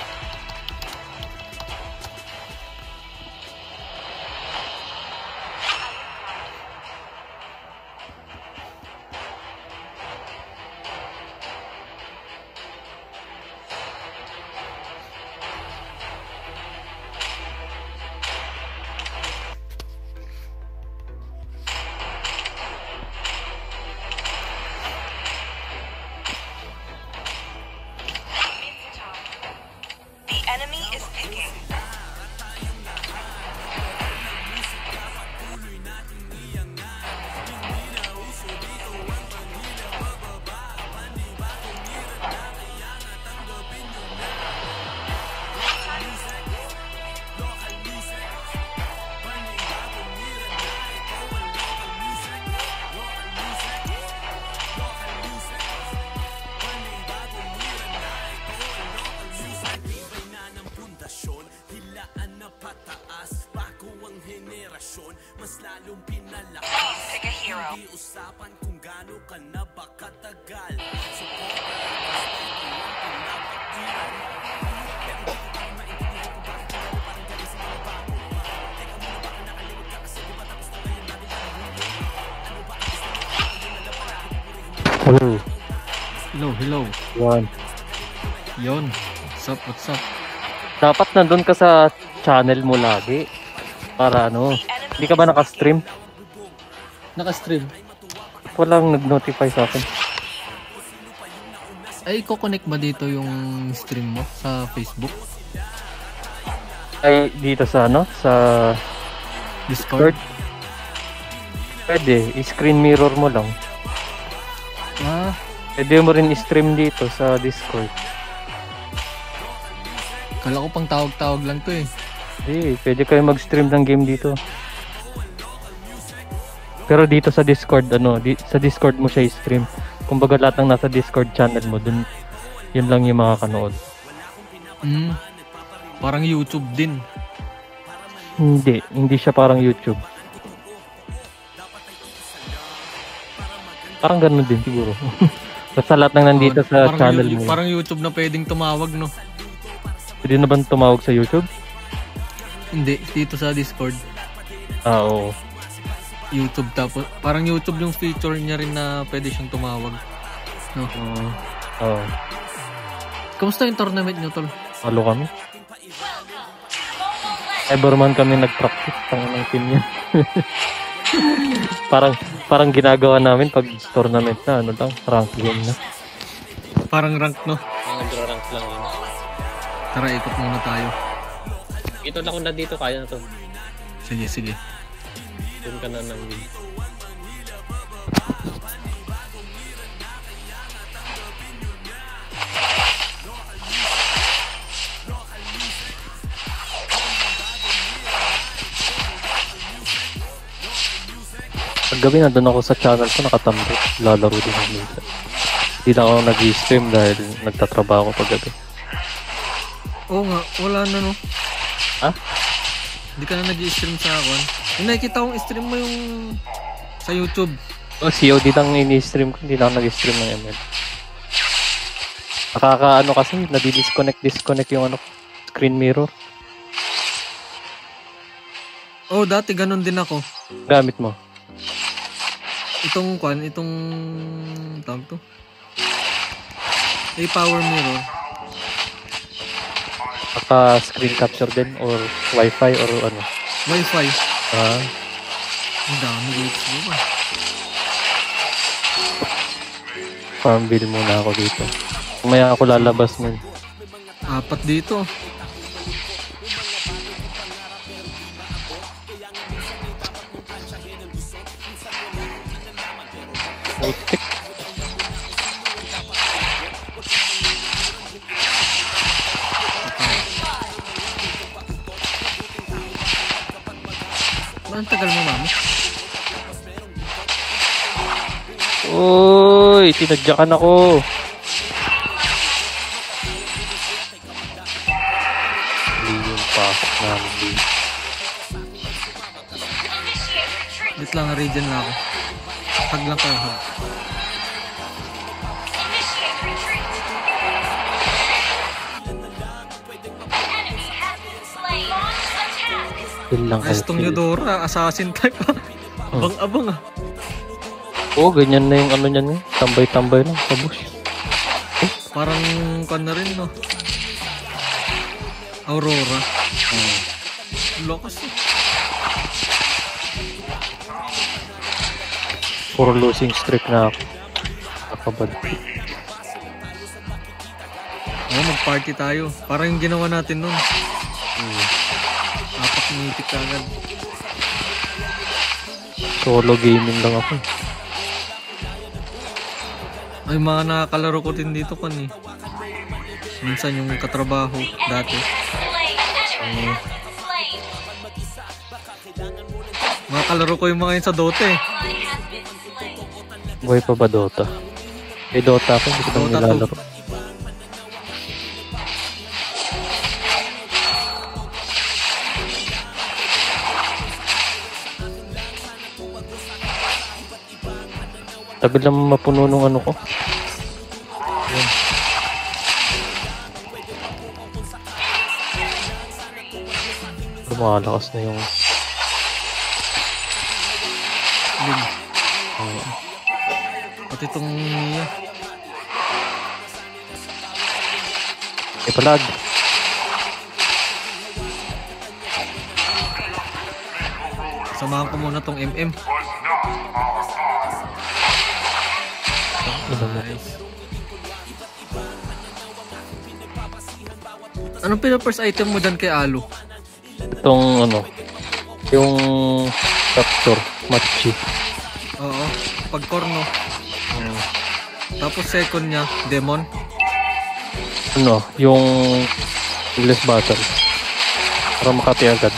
The enemy is picking. Please pick a hero. Hello. Hello, hello. Yan. Yon. What's up, what's up? Dapat nandun ka sa channel mo lagi. Para ano, hindi ka ba naka-stream? Naka-stream. Walang nag-notify sa akin. Ay, ko-connect ba dito yung stream mo sa Facebook? Ay, dito sa ano? Sa Discord? Pwede, i-screen mirror mo lang. Ah, Pwede mo rin i-stream dito sa Discord. kala ko pang tawag-tawag lang to eh. Pwede kayo mag-stream ng game dito. Pero dito sa Discord, sa Discord mo siya i-stream. Kumbaga lahat ng nasa Discord channel mo, dun, yun lang yung makakanood. Parang YouTube din. Hindi siya parang YouTube. Parang ganun din siguro. Basta lahat ng nandito sa parang channel mo. Parang YouTube na pwedeng tumawag, no? Pwede na ba tumawag sa YouTube? Hindi, dito sa Discord. Oo. YouTube tapos, parang YouTube yung feature niya rin na pwede siyang tumawag. No? Oo. Kamusta yung tournament nyo, Tol? Halo kami. Everman kami nag-practice ng team niya. parang ginagawa namin pag tournament na, rank game na. Parang rank, no? Nag-rank lang yun. Tara, ikot muna tayo. Ito na kung nandito, kaya na to. Sige, sige. Doon ka na ng win. Paggabi nandun ako sa channel ko, nakatambit. Lalaro din ako minsan. Hindi na ako nag-stream dahil nagtatrabaho ko paggabi. Oo nga, wala na, no? Ha? Hindi ka na nag-i-stream sa akin. Yung nakikita kong stream mo yung sa YouTube. COD lang ini-stream ko, hindi na ako nag-stream ng ML. Nakakaano kasi, disconnect yung screen mirror. Oh, dati ganun din ako. Gamit mo? Itong tawag to? Power mirror. Screen capture din or wifi or ano? Wifi. Ah. Ang dami gates mo ba? Farm bill muna ako dito. Kumaya ako lalabas nun. 4 dito. Putik. Ang tagal mo, mami. Uy, tinadyakan ako. Hindi yung pasok namin dito. Wait lang, regen na ako. Hag lang kayo, hag. Kill lang kayo. Ayos tong Eudora, assassin type. Abang-abang ah. Oo, ganyan na yung ano niyan. Tambay-tambay lang sa bush. Parang kan na rin, no? Aurora. Lokas eh. Puro losing streak na ako. Nakabad. Oo, mag-party tayo. Parang yung ginawa natin nun. Apak-nitik agad. Solo gaming lang ako. Ay, mga nakakalaro ko din dito kan eh. Minsan yung katrabaho dati. Mga kalaro ko yung mga yun sa Dota eh. Buhay pa ba Dota? Eh Dota ako, hindi ko Dota nang nilalaro. Tagal naman mapuno nung ano ko. Yan. Lumalakas na yung Ling. Pati itong Mia. may palag. Samahan ko muna tong MM. Nice. Anong pina-first item mo dyan kay Alo? Itong ano, yung capture, matchi. Oo, pag corno. Tapos second niya, demon. Ano, yung endless battle. Para makati agad.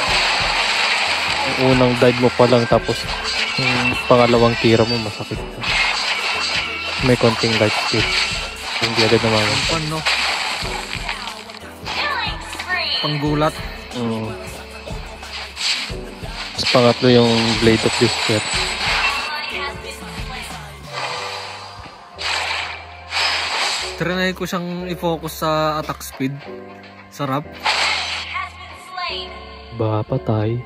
Yung unang dive mo pa lang, tapos yung pangalawang tira mo masakit. May konting light steal. Hindi agad naman. Ano? Panggulat. Tapos pangatlo yung Blade of Despair. Trinay ko siyang i-focus sa attack speed. Sarap. Ba, patay.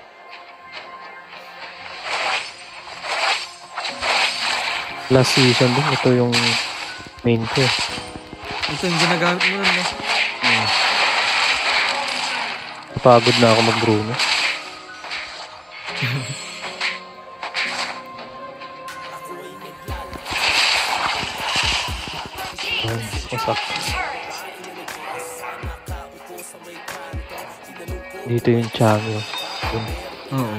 Last season din, ito yung main ko. Ito yung ginagamit mo nun, no? Napagod na ako mag-Bruno. Masak. Dito yung Changyo. Oo.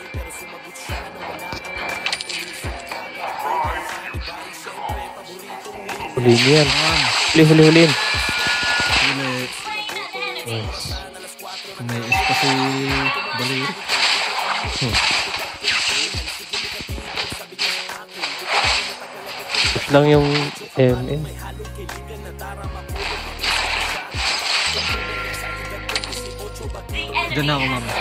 Huliin yan. Huliin. Nice. May is pa si Balir. Push lang yung MM. Diyan na ako, mama.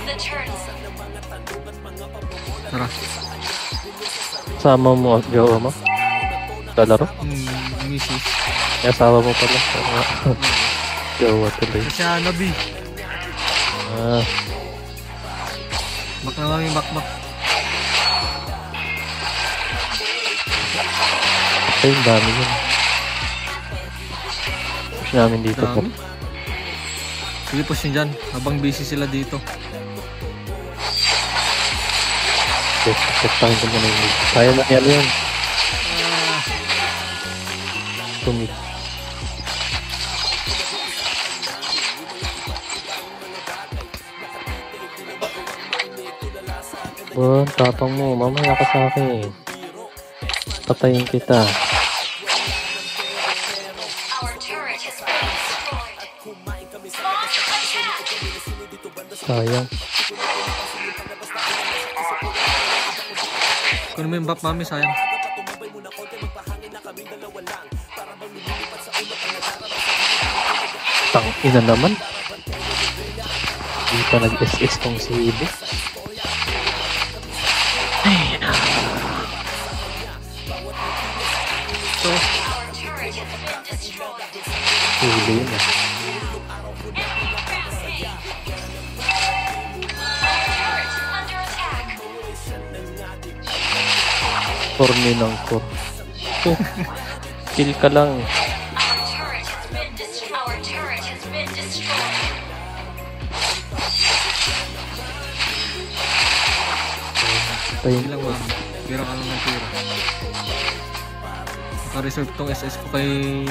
Tara. Sama mo, jowa mo? Lalaro? Misis. May asawa mo pala. Jowa tuloy. Kasi Hanabi. Bak na mami, bak. Ay, dami yun. Push namin dito. Dami. Sige, push nyo dyan. Habang busy sila dito. Tektahin ko muna yung lead. Kaya na yan yun. Tumit. Tapang mo. Mamaya ka sa akin. Patayin kita. Our turret has been destroyed. Launch attack! Sayang. Kung may buff, mami, sayang. Tangina naman. Di pa nag-SS kong si Ibo. Ay, na. So, Our turret has been destroyed. Huli na. Rampage! Turret under attack. Corny ng core. Kill ka lang. Our turret has been destroyed. Patayin ilang ma'am. Pira ka lang ng pira. Naka-reserve tong SS ko kay...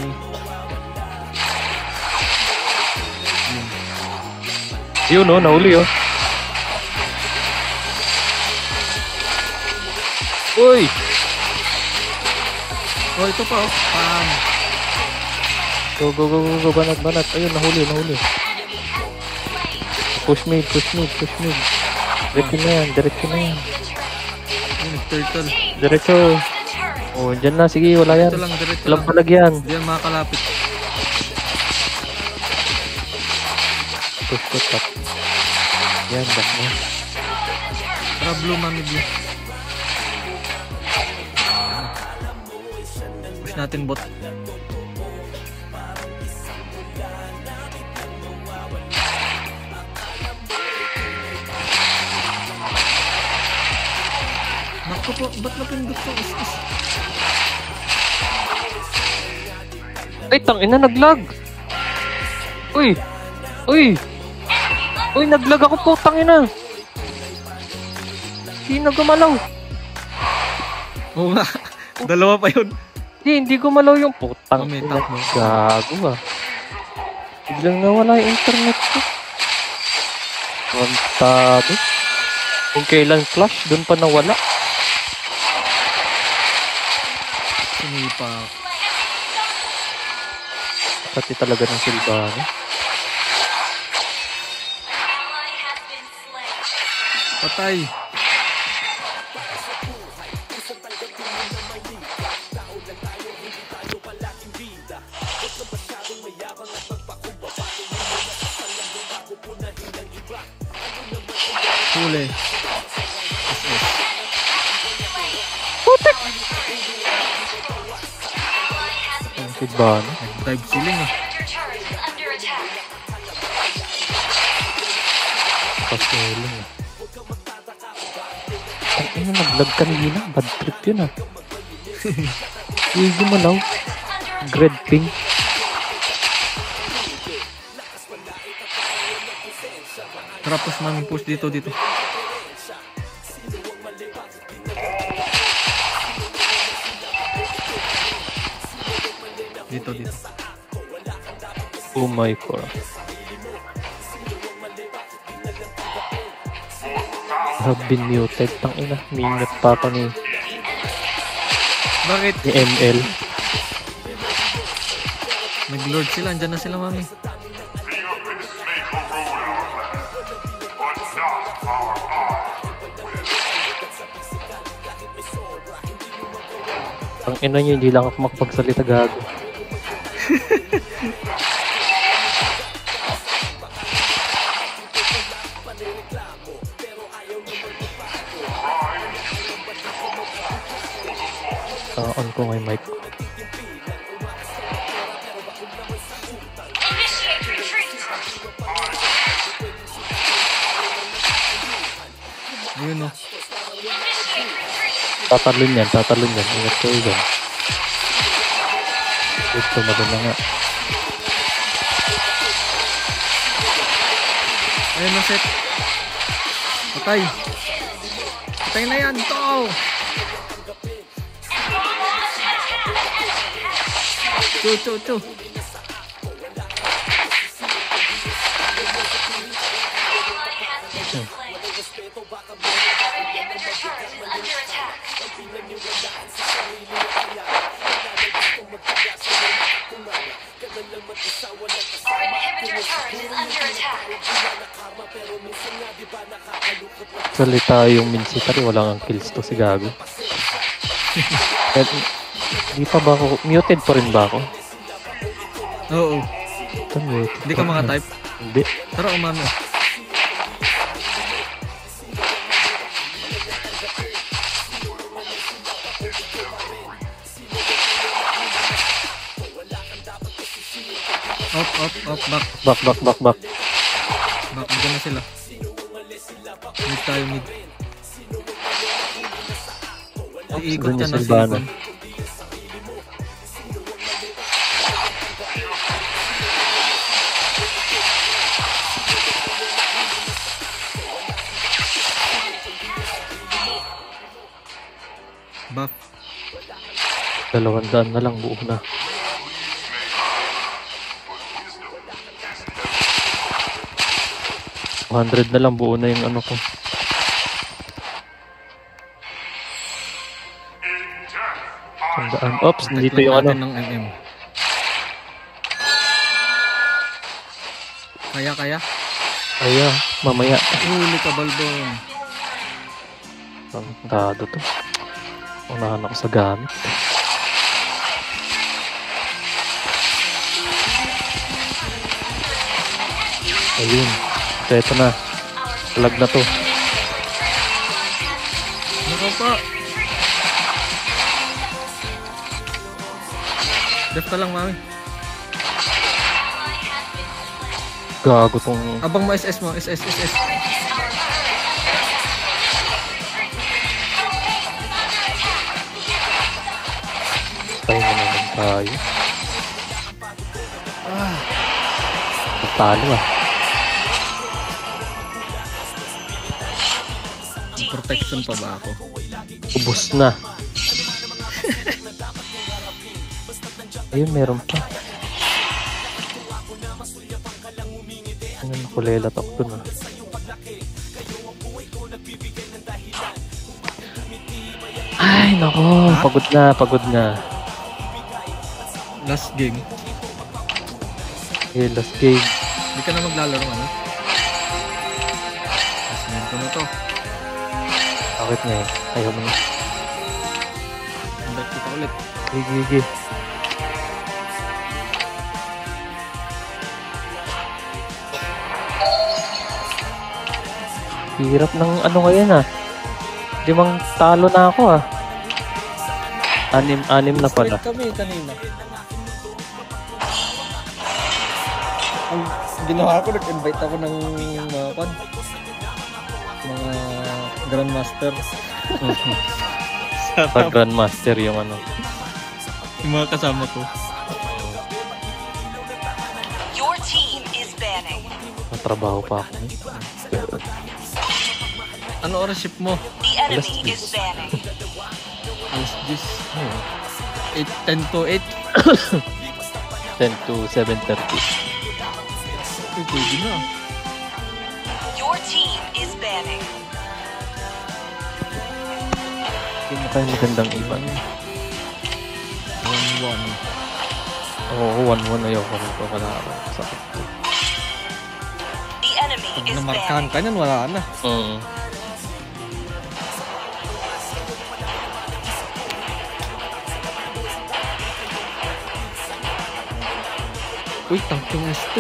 Yun oh, nahuli oh. Uy! Oh, ito pa oh. Pam! Go, go, go, go, go, banat, banat. Ayun, nahuli, nahuli. Push mid, push mid, push mid. Diretso na yan, diretso na yan. Yun, turtle. Diretso. Oh, dyan na, sige, wala yan. Ito lang, diretso Walang lang. palag yan. Diyan makakalapit. Push ko top. Yan, back na. Tara, blue, mami, blue. Push natin bot. Naku po, ba't napindot ko? Ay, tangina, naglag. Uy! Uy! Uy, naglag ako po, tangina. Hindi na gumalaw. Oo nga, dalawa pa yun. Hindi gumalaw yung putang. May tap mo. Gago ah. Biglang nawala yung internet ko. Kontado. Kung kailan flash, dun pa nawala. Sumipak. Pati talaga ng Silvano. Patay. Huli. Putik! Ang Silvano. Dive ceiling ah. Pasuling ah. Ang ina, naglag kanina. Bad trip yun ah. Hindi gumalaw. Grade pink. Tara, push mami, push dito, dito. Dito, dito. Oh my god. Have been muted. Tangina, minute pa ako ni Bakit? ML. Nag-lord sila, andyan na sila mami. Ang ina nyo, hindi lang ako makapagsalita, gago. On ko may mic. Ayun o. Tatalon yan, tatalon yan. Ingat kayo dyan. Ito, maganda nga. Ayun na set. Patay. Patay na yan. Ito. Chu. turret is under attack. Salita yung Minsitari, wala kang kills to si Gago. Di pa ba ako? Muted pa rin ba ako? Oo. Muted. Hindi ka maka-type? Hindi. Tara, umami. Up, back. Back. Back, dyan na sila. Mid tayo, mid. Iikot Doon ka yung na Silvana. silicon. Buff. 200 na lang, buo na. $100 na lang, buo na yung ano ko. Tandaan. Oops, dito yung ano. Ng MM. Kaya. Kaya, mamaya. Huli ka, Balbon. Tandado to. Unahan ako sa gamit. Ayun. Ito na. Lag na to. Nako pa. Left ka lang, mami. Gago tong... Abang mo SS mo. SS. Tayo na naman tayo. Talo ah. Protection pa ba ako? Ubus na. Ayun, meron pa. Ano, nakulelat ako dun ah. Ay, nako. Pagod na. Last game. Okay, last game. Hindi ka na maglalaro, ano? Last game ko na to. Bakit nga eh? Ayaw mo na. Invite kita ulit. Gigi. Hirap ng ano ngayon ah. 5 talo na ako ah. 6 na pala. Kami kanina. Ang ginawa ko, nag-invite ako ng mga Grandmaster. Pag Grandmaster yung ano. Yung mga kasama ko. Your team is banning. Natrabaho pa ako. Ano oras ship mo? The enemy is banning. Alas 10. 10 to 8. 10 to 7:30. Pwede na. Your team is banning. Hindi na tayo magandang iban. 1-1. Oo, 1-1 ayoko nito. Wala ako. Sakit ko. The enemy Pag is namarkahan banning. ka niyan, wala na. Uy, tangking esto.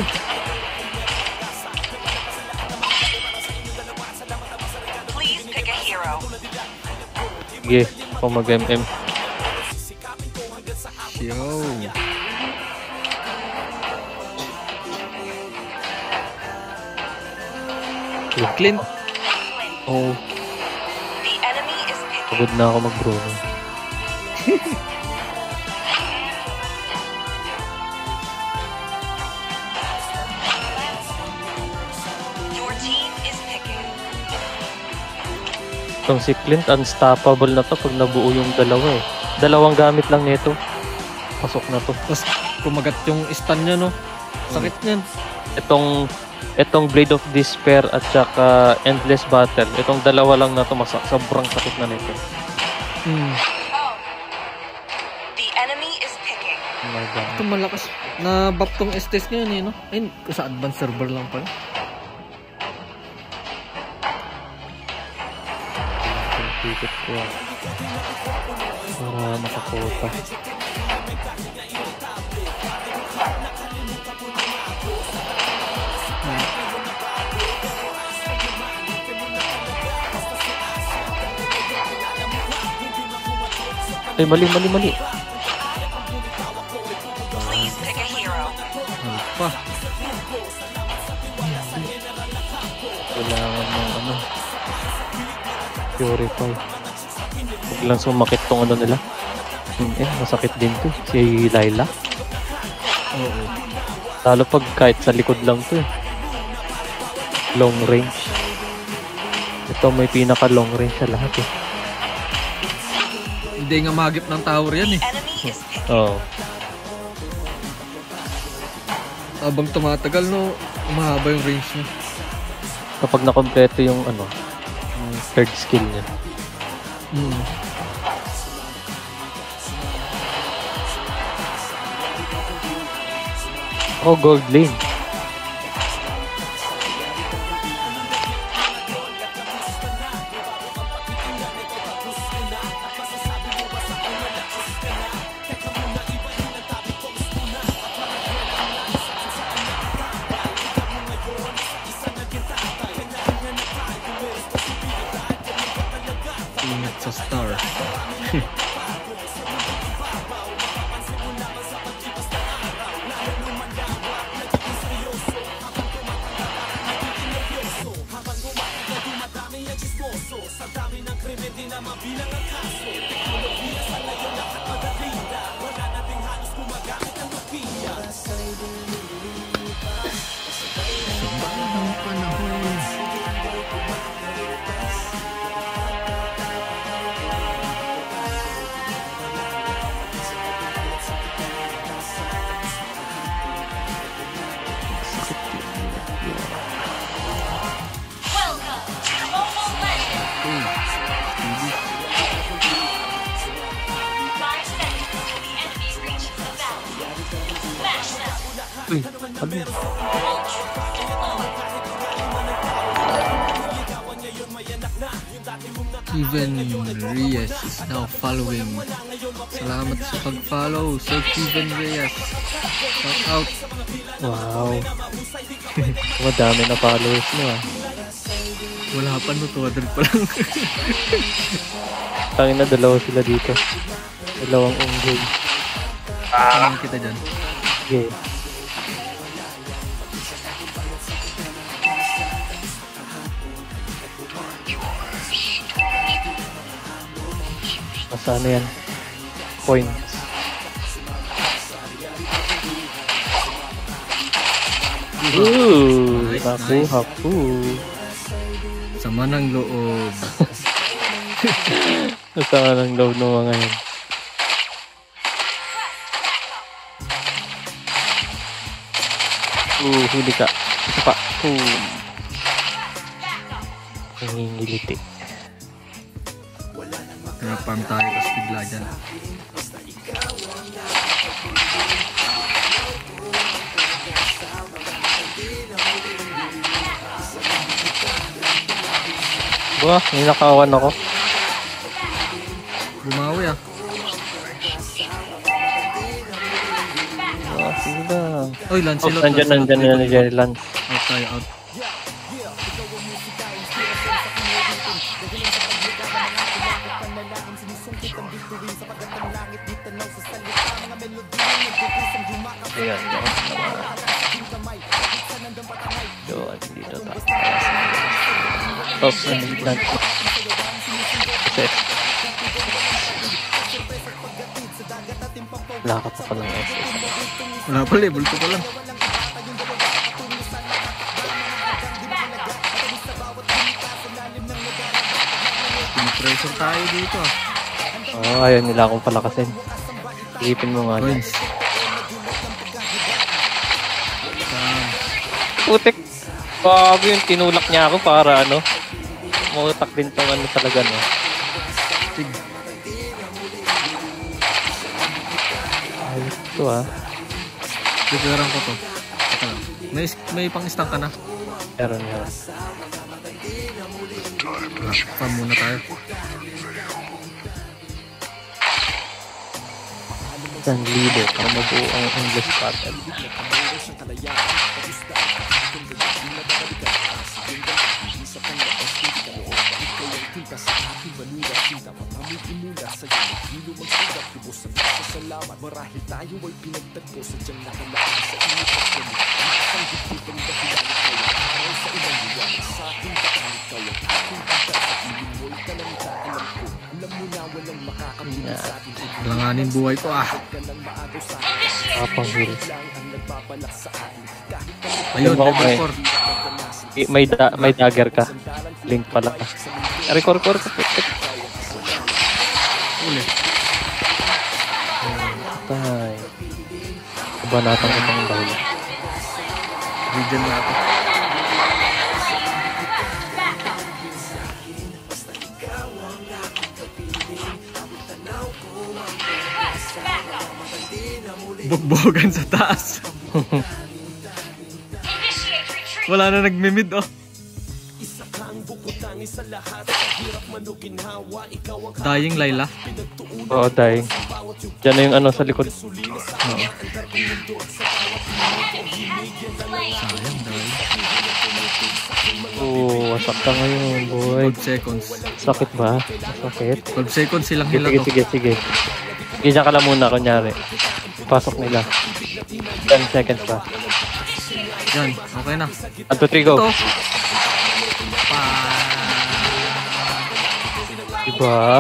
Please pick a hero. Sige, ako mag-MM. Yo. Clint. Oo, The enemy is picking. pagod na ako mag-Bruno. Your team is picking. Itong si Clint, unstoppable na to pag nabuo yung dalawa eh. 2 gamit lang nito. Pasok na to. Tapos kumagat yung stun niya, no? Sakit niyan. Itong Blade of Despair at saka Endless Battle. Itong 2 lang na to, sobrang sakit na nito. The enemy is picking. Oh my God. Ito malakas. Na buff tong Estes ngayon eh, no? Ay, sa advanced server lang pala. Ticket ko para makakota. Ay, mali. Please pick a hero. Pa. Kailangan ng purify. Biglang sumakit tong nila. Masakit din to. Si Layla. Oo. Lalo pag kahit sa likod lang to eh. Long range. Ito may pinaka long range sa lahat eh. Hindi nga magip ng tower yan eh. Oo. Habang tumatagal, no, umahaba yung range niya. Kapag nakompleto yung yung third skill niya. Oh, gold lane. Ingat sa star. Uy, ano? Kevin Reyes is now following. Salamat sa pag-follow, Sir Kevin Reyes. Shout out. Wow. Madami na followers mo ah. Wala pa no, 200 pa lang. Tangina, dalawa sila dito. Dalawang unggoy. Saan kita dyan? Okay. Ano yan? Coins. Ooh, nice, nakuha po. Sama ng loob. Sama ng loob ng mga yan. Huli ka. Isa pa. Nangingiliti. Farm tayo kasi bigla dyan. Wah, ninakawan ako. Bumawi ah. Sige lang. Oy, Lancelot. Nandiyan Lance. Out tayo, out. Ayan, doon dito tayo. Oops, nandito lang. Set. Wala ka pa palang SS. Wala pa, level 2 pa lang. Pinipressure tayo dito ah. Oo, ayaw nila akong palakasin. Isipin mo nga dyan. Putik. Bago yung tinulak niya ako para ano. Mutak din tong ano talaga no. Sig. Ayos to ah. Pipiran ko to. Teka lang. May pang-stang ka na. Meron. Farm muna tayo. Isang libo para mabuo ang English pattern. Marahil tayo ay pinagtagpo sa diyang nakalaan sa inyo ang higpitang dahilan araw sa ilang liwan sa aking kakamit ka ang aking kita sa piling mo'y talangka alam ko alam mo na walang makakapili sa ating Langanin buhay ko Kapang heal. Ayun, level 4. May dagger ka. Link pala. Record. Uli. Tay. Banatang itong dahil. Region na ako. Bugbogan sa taas. Wala na nagmimid oh. Dying Layla. Oo, dying. Diyan na yung ano sa likod. Oo. Sayang, dying. Oo, wasak ka ngayon, boy. 12 seconds. Sakit ba? Sakit? 12 seconds silang hila to. Sige. Diyan ka lang muna, kunyari. Pasok nila. 10 seconds pa. Yan, okay na. 1, 2, 3, go. Ito. Diba?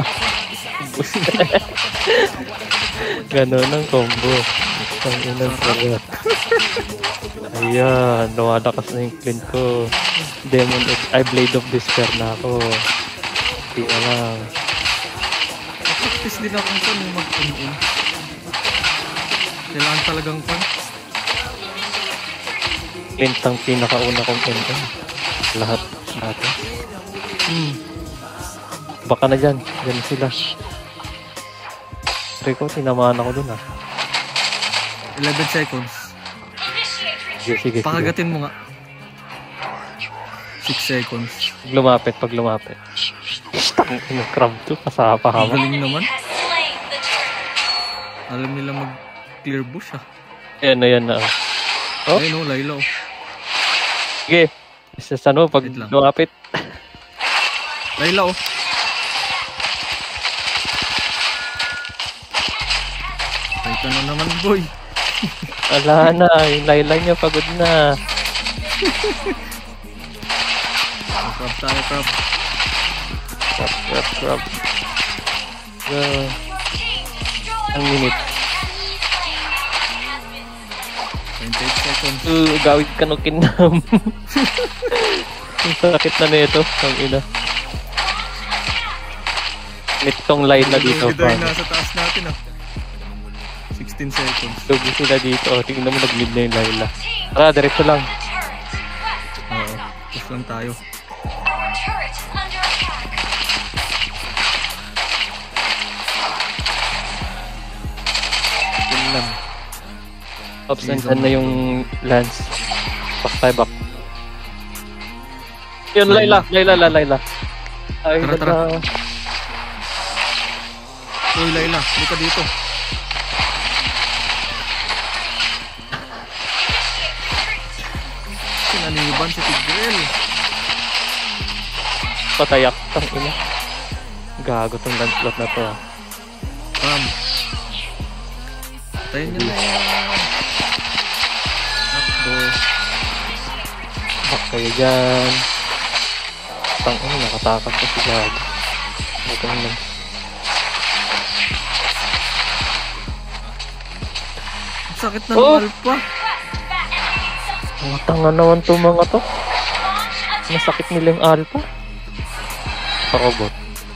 Ganon ang combo. Ang inang sarap. Ayan, nawalakas na yung clean ko. Demon X, Blade of Despair na ako. Hindi na lang. Practice din ako ito nung mag-in-in. Kailangan talagang pan. Clint ang pinakauna kong in. Lahat natin. Baka na dyan. Dyan sila. Rico, tinamaan ako dun 11 seconds. Sige. Pakagatin mo nga. 6 seconds. Pag lumapit. Yung crab to, kasapa hama. Galing naman. Alam nila mag-clear bush Ayan na. Oh? Ayun o, Layla. Sige. Isa pag lumapit. Layla Ito na naman, boy. Wala na. Yung Layla niya pagod na. Crab tayo, crab. Crab. Ang minute. 28 seconds. Gawin ka no kinam. Ang sakit na nito. Ang ina. Nitong line na dito. Lugi na sa taas natin 16 seconds. Lugi sila dito. Tingnan mo nag-mid na yung Layla. Tara, diretso lang. Oo. Push lang tayo. Tingnan. Ops, nandyan na yung Lance. Back. Yun, Layla. Ay, tara. Uy, Layla, hindi ka dito. Sinaniban si Tigreal. Patayak. Tang ina. Gago tong Lancelot na to. Patayin nyo na yan. Nakbo. Bak kayo dyan. Tang ina, nakatakas ko si Gago. Ito lang. Sakit na ng alpha. Mga tanga naman to mga to. Masakit nila yung alpha. Pakobot.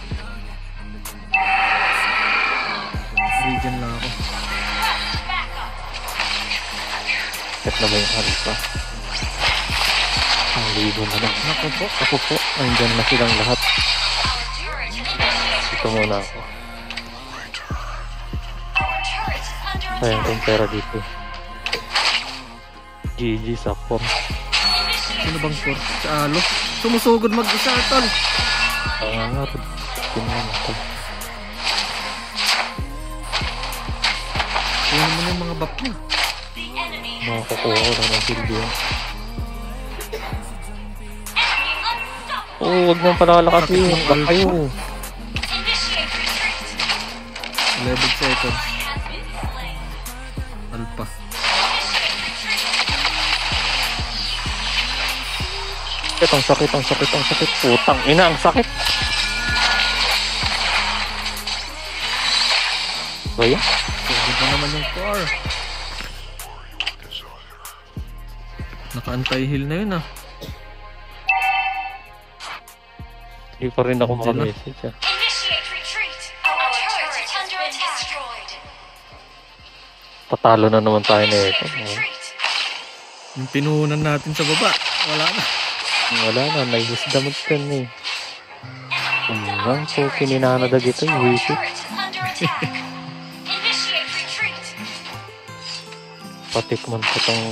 Region lang ako. Sakit na ba yung alpha? Ang libo na lang. Ako po. Andyan na silang lahat. Ito muna ako. Sayang kong pera dito. GG sa 4. Sino bang 4? Si Alo. Sumusugod mag-isa, tol. Nga, tingnan mo. Tingnan mo yung mga buff niya. Makakukuha ko lang ng silbi yan. Huwag nang palalakasin. Bak kayo. 11 seconds. Alpha. Ang sakit. Putang ina, ang sakit. Ba yan? Sugod na naman yung car. Naka-anti-heal na yun ah. Hindi pa rin ako makamessage ah. Patalo na naman tayo na ito. Yung pinuhunan natin sa baba, wala na. Wala na, may wisdom ten eh. Hanggang so kininanadag ito yung wisit. Patikman ko itong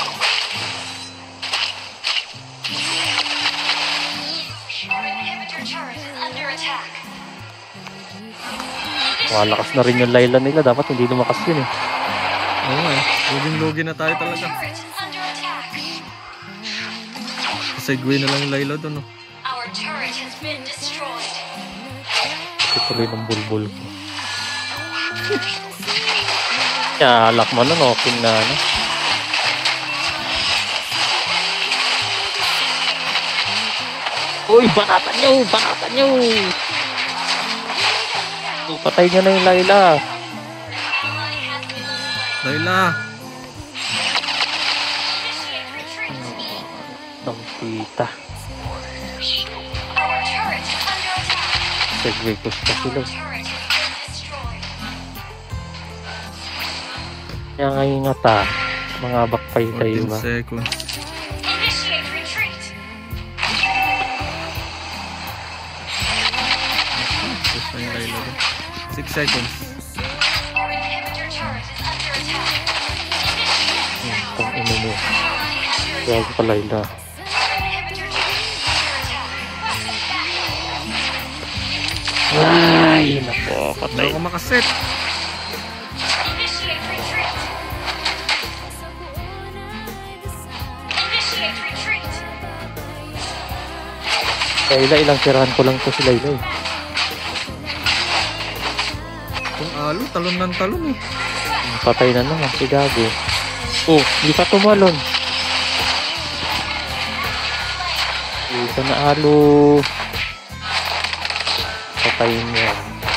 malakas na rin yung Layla nila. Dapat hindi lumakas yun eh. Oo nga eh. Luging-lugi na tayo talaga. Segway na lang yung Layla doon oh. Ito rin ang bulbul ko. Alak mo na okay na ano. Uy, banatan nyo! Patay niya na yung Layla. Nampita. Segway ko sa sila. Kaya nga ingat ah. Mga bakpay kayo ba? 14 seconds. Push na yung Layla doon. 6 seconds. Ang ino mo. Gago ka Layla. Ay, nako, patay. Hindi ako makaset. Layla, ilang tirahan ko lang to si Layla eh. Kung Alo, talon ng talon eh. Patay na naman si Gago. Oh, hindi ka tumalon. Hindi ka na Alo. Patayin niya.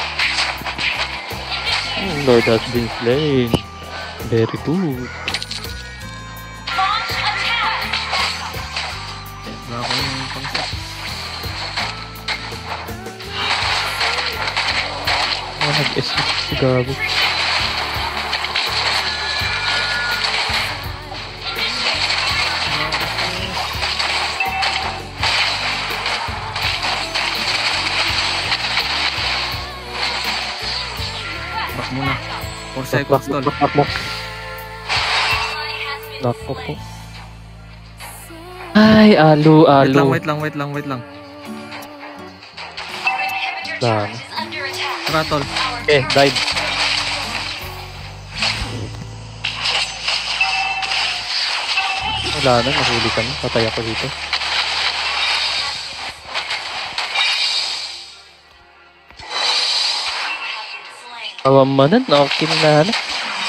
Lord has been slain. Very good. Wala ko yung pangset. Nag-escape si Gago. Back muna. 4 seconds tol. Nako po. Ay, Alo. Wait lang. Dan. Tara tol. Okay, dive. Wala na, nahuli kami. Patay ako dito. Kawamanan, okay na ano.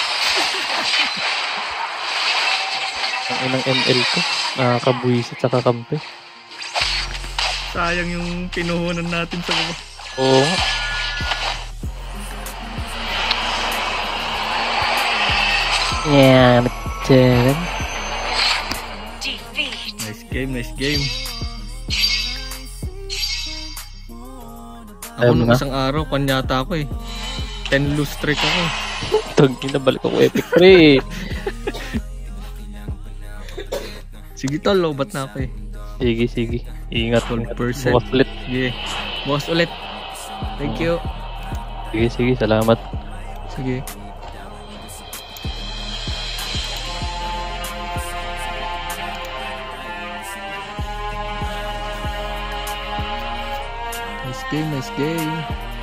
Ang inang ML ko. Nakakabuisit sa kakampi. Sayang yung pinuhunan natin sa baba. Oo nga. Yeah, macam. Nice game. Ako Ayun nung na. isang araw, kanyata ako eh. 10 lose streak ako. Tagi na balik ako epic pre. Sige tol, lobat na ako eh. Sige. Ingat 12%. Bukas ulit. Sige. Bukas ulit. Thank you. Sige, salamat. Sige. Nice game, nice game.